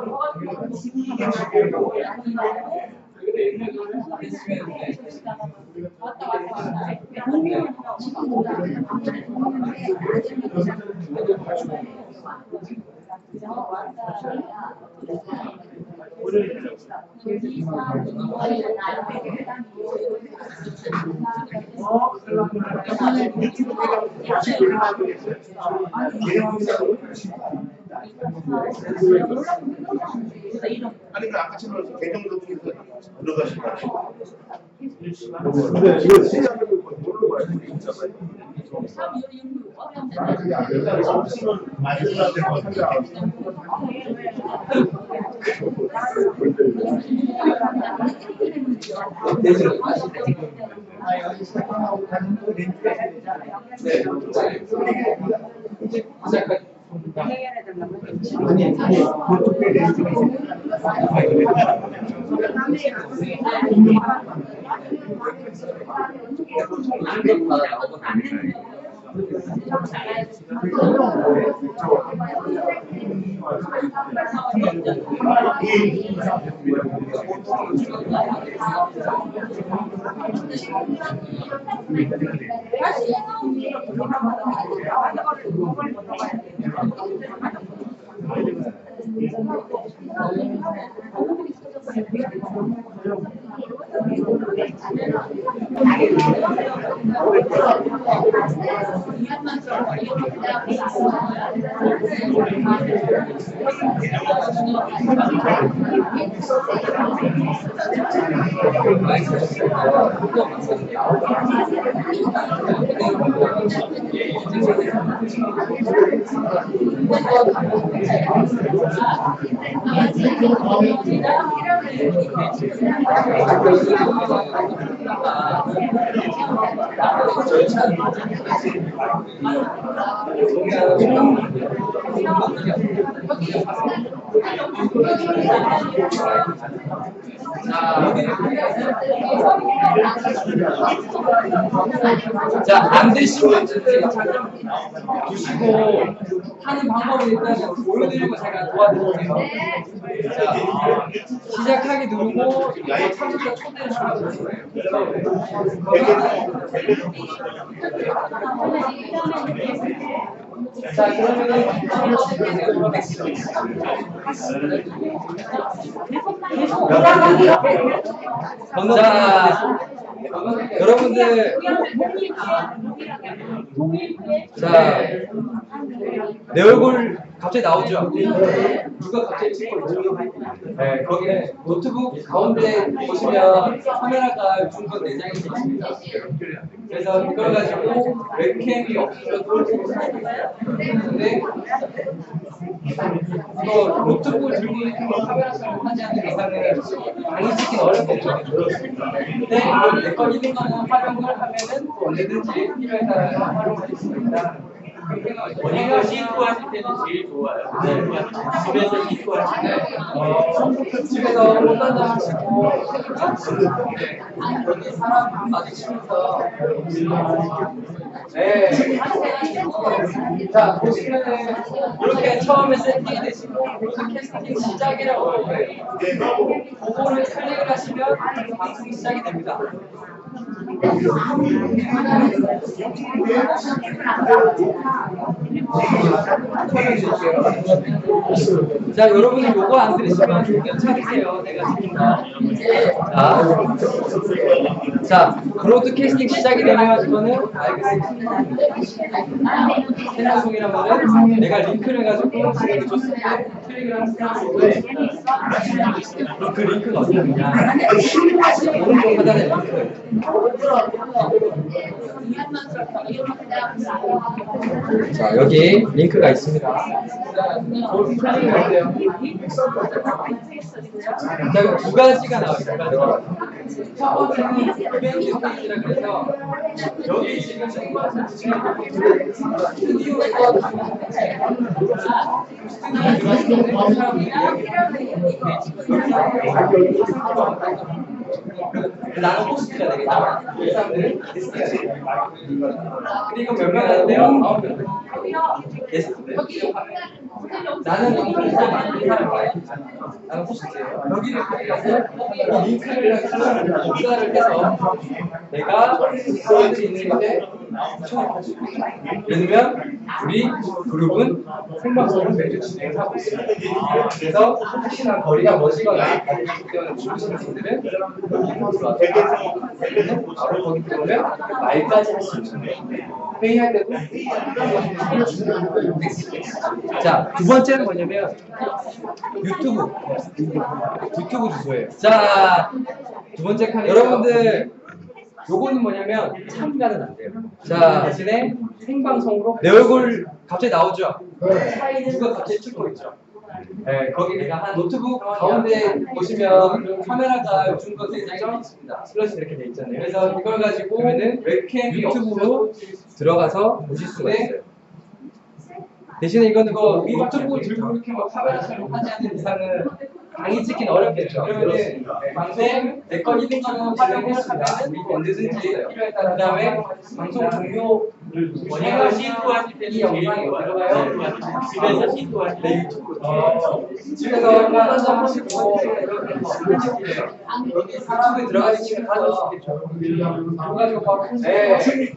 아니 그 아까처럼 계정도 들어가신 거 아니에요? 근데 이거 시작을 모르는 거야 진짜 없으면 만들어야 될 것 같아요. 네, 아니, 아니, 그쪽에 렌즈가 네. 자, 안 되시면 잠깐 두시고 하는 방법을 일단 보여드리고 제가 도와드릴게요. 자, 시작하기 누르고 참석자 초대를 주는 거예요. 자, 그러면은 자, 여러분들 자, 내 얼굴 갑자기 나오죠? 누가 갑자기 찍고 있죠? 네, 거기에 노트북 가운데 보시면 카메라가 중간 내장이 있습니다. 그래서 이걸 가지고 웹캠이 없어도 근데 이거 노트북을 들고 있는 거 카메라 촬영 하지 않는 이상은 강의 찍긴 어렵겠죠. 근데 내 거 있는 거는 활용을 하면은 또 언제든지 필요에 따라서 활용할 수 있습니다. 본인가 시프 하실 때는 제일 좋아요. 집에서 시프 하실 때. 어, 집에서 혼자 하시고 여기 사람 마주치면서 네. 자, 보시면은 이렇게 처음에 세팅이 되시고 브로드캐스팅 시작이라고 할 거예요. 그거를 클릭을 하시면 방송이 시작이 됩니다. 자, 여러분이 요거 안 들으시면 괜찮으세요. 내가 지금 자, 자, 브로드캐스팅 시작이 되면 이거는 알겠습니다. 생방송이란 말은 내가 링크를 가지고 지금 줬을 때 클릭을 하면 그 링크가 어디 있느냐? 오른쪽 하단에 링크. 자, 여기 링크가 있습니다. 자, 두 가지가 나와요. 두 가지가. 첫 번째는 이벤트 페이지라 그래서 여기 지금 생방송 스튜디오에서 나는 호스트가 되겠다. 이 사람들은 게스트가 되겠다. 그리고 몇 명 하는데요? 아홉 명. 게스트들. 나는 컴퓨터 만든 사람이야. 나는 호스트예요. 여기를 가서 링크를 해서 복사를 해서 내가 사람들이 있는데 예를 들면 우리 그룹은 생방송을 매주 진행하고 있습니다. 그래서 혹시나 거리가 멀시거나 때문에 주무시는 분들은 여기 들어와서 바로 거기 들어오면 말까지 할 수 있는 거예요. 회의할 때도 자, 두 번째는 뭐냐면 유튜브 유튜브 주소예요. 자, 두 번째 칸 여러분들 요거는 뭐냐면 참가는 안 돼요. 자, 대신에 생방송으로 내 얼굴 갑자기 나오죠? 누가 갑자기 찍고 있죠? 네, 거기 내가 한 노트북 가운데 보시면 카메라가 요즘 것에 있습니다. 슬롯이 이렇게 돼 있잖아요. 그래서 이걸 가지고 그러면은 웹캠 유튜브로 들어가서 보실 수가 있어요. 대신에 이거는 그 노트북을 들고 이렇게 막 카메라 촬영하지 않는 이상은 강의 찍긴 어렵겠죠. 그러면은 방송 내 거 있는 거는 활용했으면 언제든지 필요에 따라 그다음에 방송 종료를 본인가 시프 하실 때는 이 제일 영상이 좋아요. 들어가요. 집에서 시프 하실 때. 유튜브 집에서 하나씩 하시고 여기 사람이 들어가시면 가질 수 있겠죠. 그래가지고 바로 네.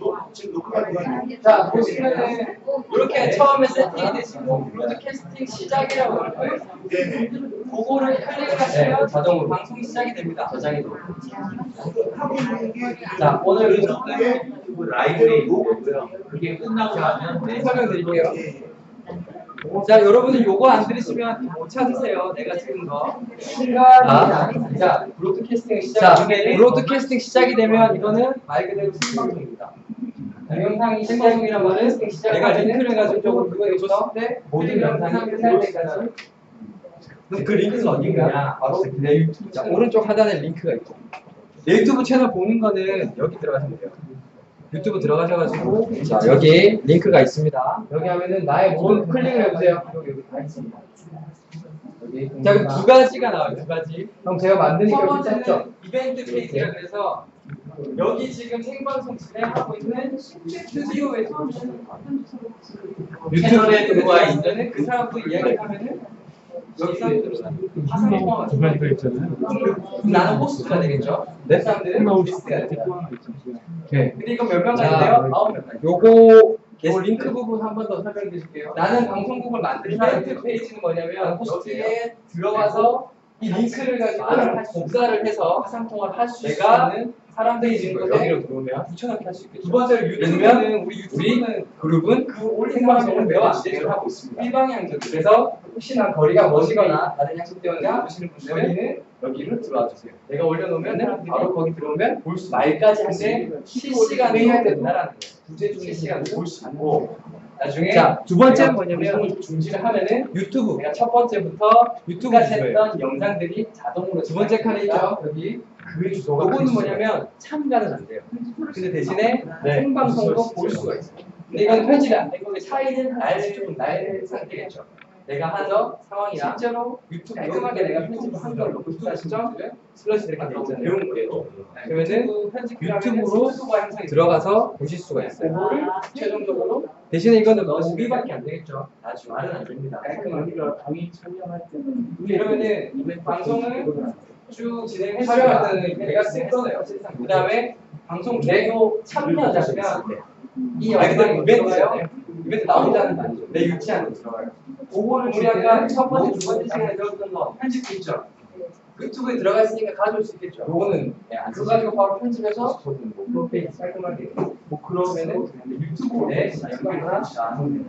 자, 보시면은 이렇게 처음에 세팅이 되시고 브로드캐스팅 시작이라고 할 거예요. 그거를 클릭을 하시면 자동으로 방송이 시작이 됩니다. 저장이 되고. 자, 오늘 유튜브 라이브에 있고요. 그게 끝나고 나면 네. 설명드릴게요. 자, 여러분은 요거 안 들으시면 못 찾으세요. 내가 찍은 거. 아, 자, 브로드캐스팅 시작. 자, 브로드캐스팅 시작이 되면 이거는 말 그대로 생방송입니다. 동영상이 생방송이란 말은 내가 링크를 해가지고 그거에 줬을 때 모든 영상이 끝날 때까지. 그 링크는 어딘가? 바로 내 유튜브. 자, 오른쪽 하단에 링크가 있죠. 내 유튜브 채널 보는 거는 여기 들어가시면 돼요. 유튜브 들어가셔가지고 자, 여기 링크가 있습니다. 여기 하면은 나의 모든 클릭을 해보세요. 여기 여기 다 있습니다. 자, 그럼 두 가지가 나와요. 두 가지. 그럼 제가 만드니까 첫 이렇게 짧죠? 번째는 이벤트 페이지라 그래서 여기 지금 생방송 진행하고 있는 스튜디오에서 채널에 들어와 있는 그 사람들 이야기하면은 여기서 화상통화가 주변에 있잖아요. 나는 호스트가 되겠죠. 내 사람들은 호스트가 되죠. 네. 근데 이거 몇 명 가는데요? 아홉 명 가요. 요거 요 링크 부분 한 번 더 설명해 드릴게요. 나는 방송국을 만든 이벤트 페이지는 뭐냐면 호스트에 들어가서 이 링크를 가지고 복사를 해서 화상통화를 할 수 있는 사람들이 지금 여기로 들어오면 붙여넣기 할 수 있겠죠. 두 번째로 유튜브는 우리 유튜브는 그룹은 그 올린 방송을 매우 안 되게 하고 있습니다. 일방향적으로. 그래서 혹시나 거리가 멀시거나 다른 약속 때문에 보시는 분들은 여기를 들어와 주세요. 내가 올려놓으면 바로 거기 들어오면 볼 수 말까지 한데 실시간으로 해야 된다라는 거예요. 부재 중에 실시간으로 볼 수 있고 나중에 자, 두 번째는 뭐냐면 중지를 하면은 유튜브 내가 첫 번째부터 유튜브까지 했던 영상들이 자동으로 두 번째 칸에 있죠. 여기 그 주소가 그거는 뭐냐면 참가는 안 돼요. 근데 대신에 생방송도 볼 수가 있어요. 근데 이건 편집이 안 된 거에 차이는 나의 조금 나의 상태겠죠. 내가 하는 상황이랑 실제로 유튜브 깔끔하게 내가 편집을 한 걸 놓고 싶다 시점 슬러시 이렇게 돼 있잖아요. 배운 거예요. 그러면은 유튜브로 들어가서 보실 수가 있어요. 그거를 최종적으로 대신에 이거는 무비밖에 안 되겠죠. 나중에 말은 안 됩니다. 깔끔하게. 강의 촬영할 때는 그러면은 방송을 쭉 진행해 촬영할 때는 내가 쓸 거예요. 그 다음에 방송 계속 참여자시면 이 영상이 이벤트잖아요. 이벤트 나 혼자는 아니죠. 내 유치안으로 들어가요. 그거를 우리 아까 첫 번째, 두 번째 시간에 배웠던 거 편집도 있죠. 유튜브에 들어가 있으니까 가져올 수 있겠죠. 요거는 그거 가지고 바로 편집해서 뭐 프로페이지 깔끔하게 뭐 그러면은 유튜브에 연결을 하시면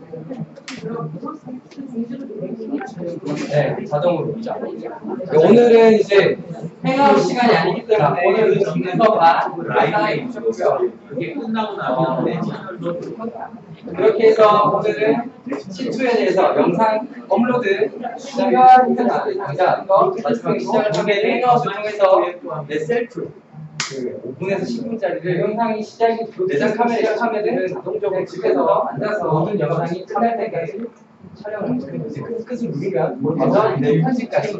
네, 자동으로 오죠. 오늘은 이제 행아웃 시간이 아니기 때문에 오늘은 중에서가 라이브에 있었고요. 그게 끝나고 나면 내 채널도 이렇게 해서 오늘은 시투에 대해서 영상 업로드 시간 당장 마지막 시작을 하게 행아웃을 통해서 내 셀프 그 오 분에서 십 분짜리를 영상이 시작이 내장 카메라 시작하면은 자동적으로 집에서 앉아서 모든 영상이 끝날 때까지 촬영을 하는 거예요. 끝을 누르면 바로 내 편집까지.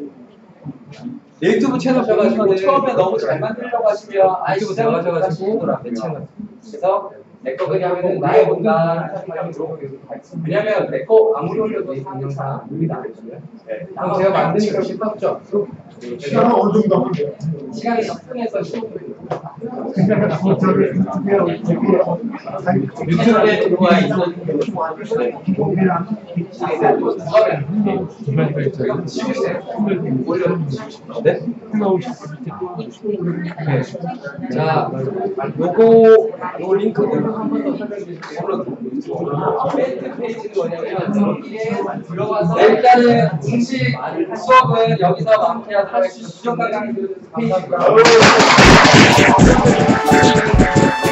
내 유튜브 채널 들어가시고 처음에 너무 잘 만들려고 하시면 아 유튜브 들어가셔가지고 내 채널 그래서 내 거 그냥 하면은 나의 뭔가 왜냐면 내 거 아무리 올려도 한 영상 여기다 안 해주면 그럼 제가 만드니까 이렇게 떴죠? 시간은 어느 정도 하면 돼요? 시간이 십 분에서 십오 분 유튜브에 들어와 있는 주변에 있잖아요. 네? 네. 자, 요거 요 링크 부분 한 번 더 설명드릴게요. 이벤트 페이지는 뭐냐면 여기에 들어가서 일단은 공식 수업은 여기서 마무리하도록 하겠습니다. 수정 강의 페이지고요.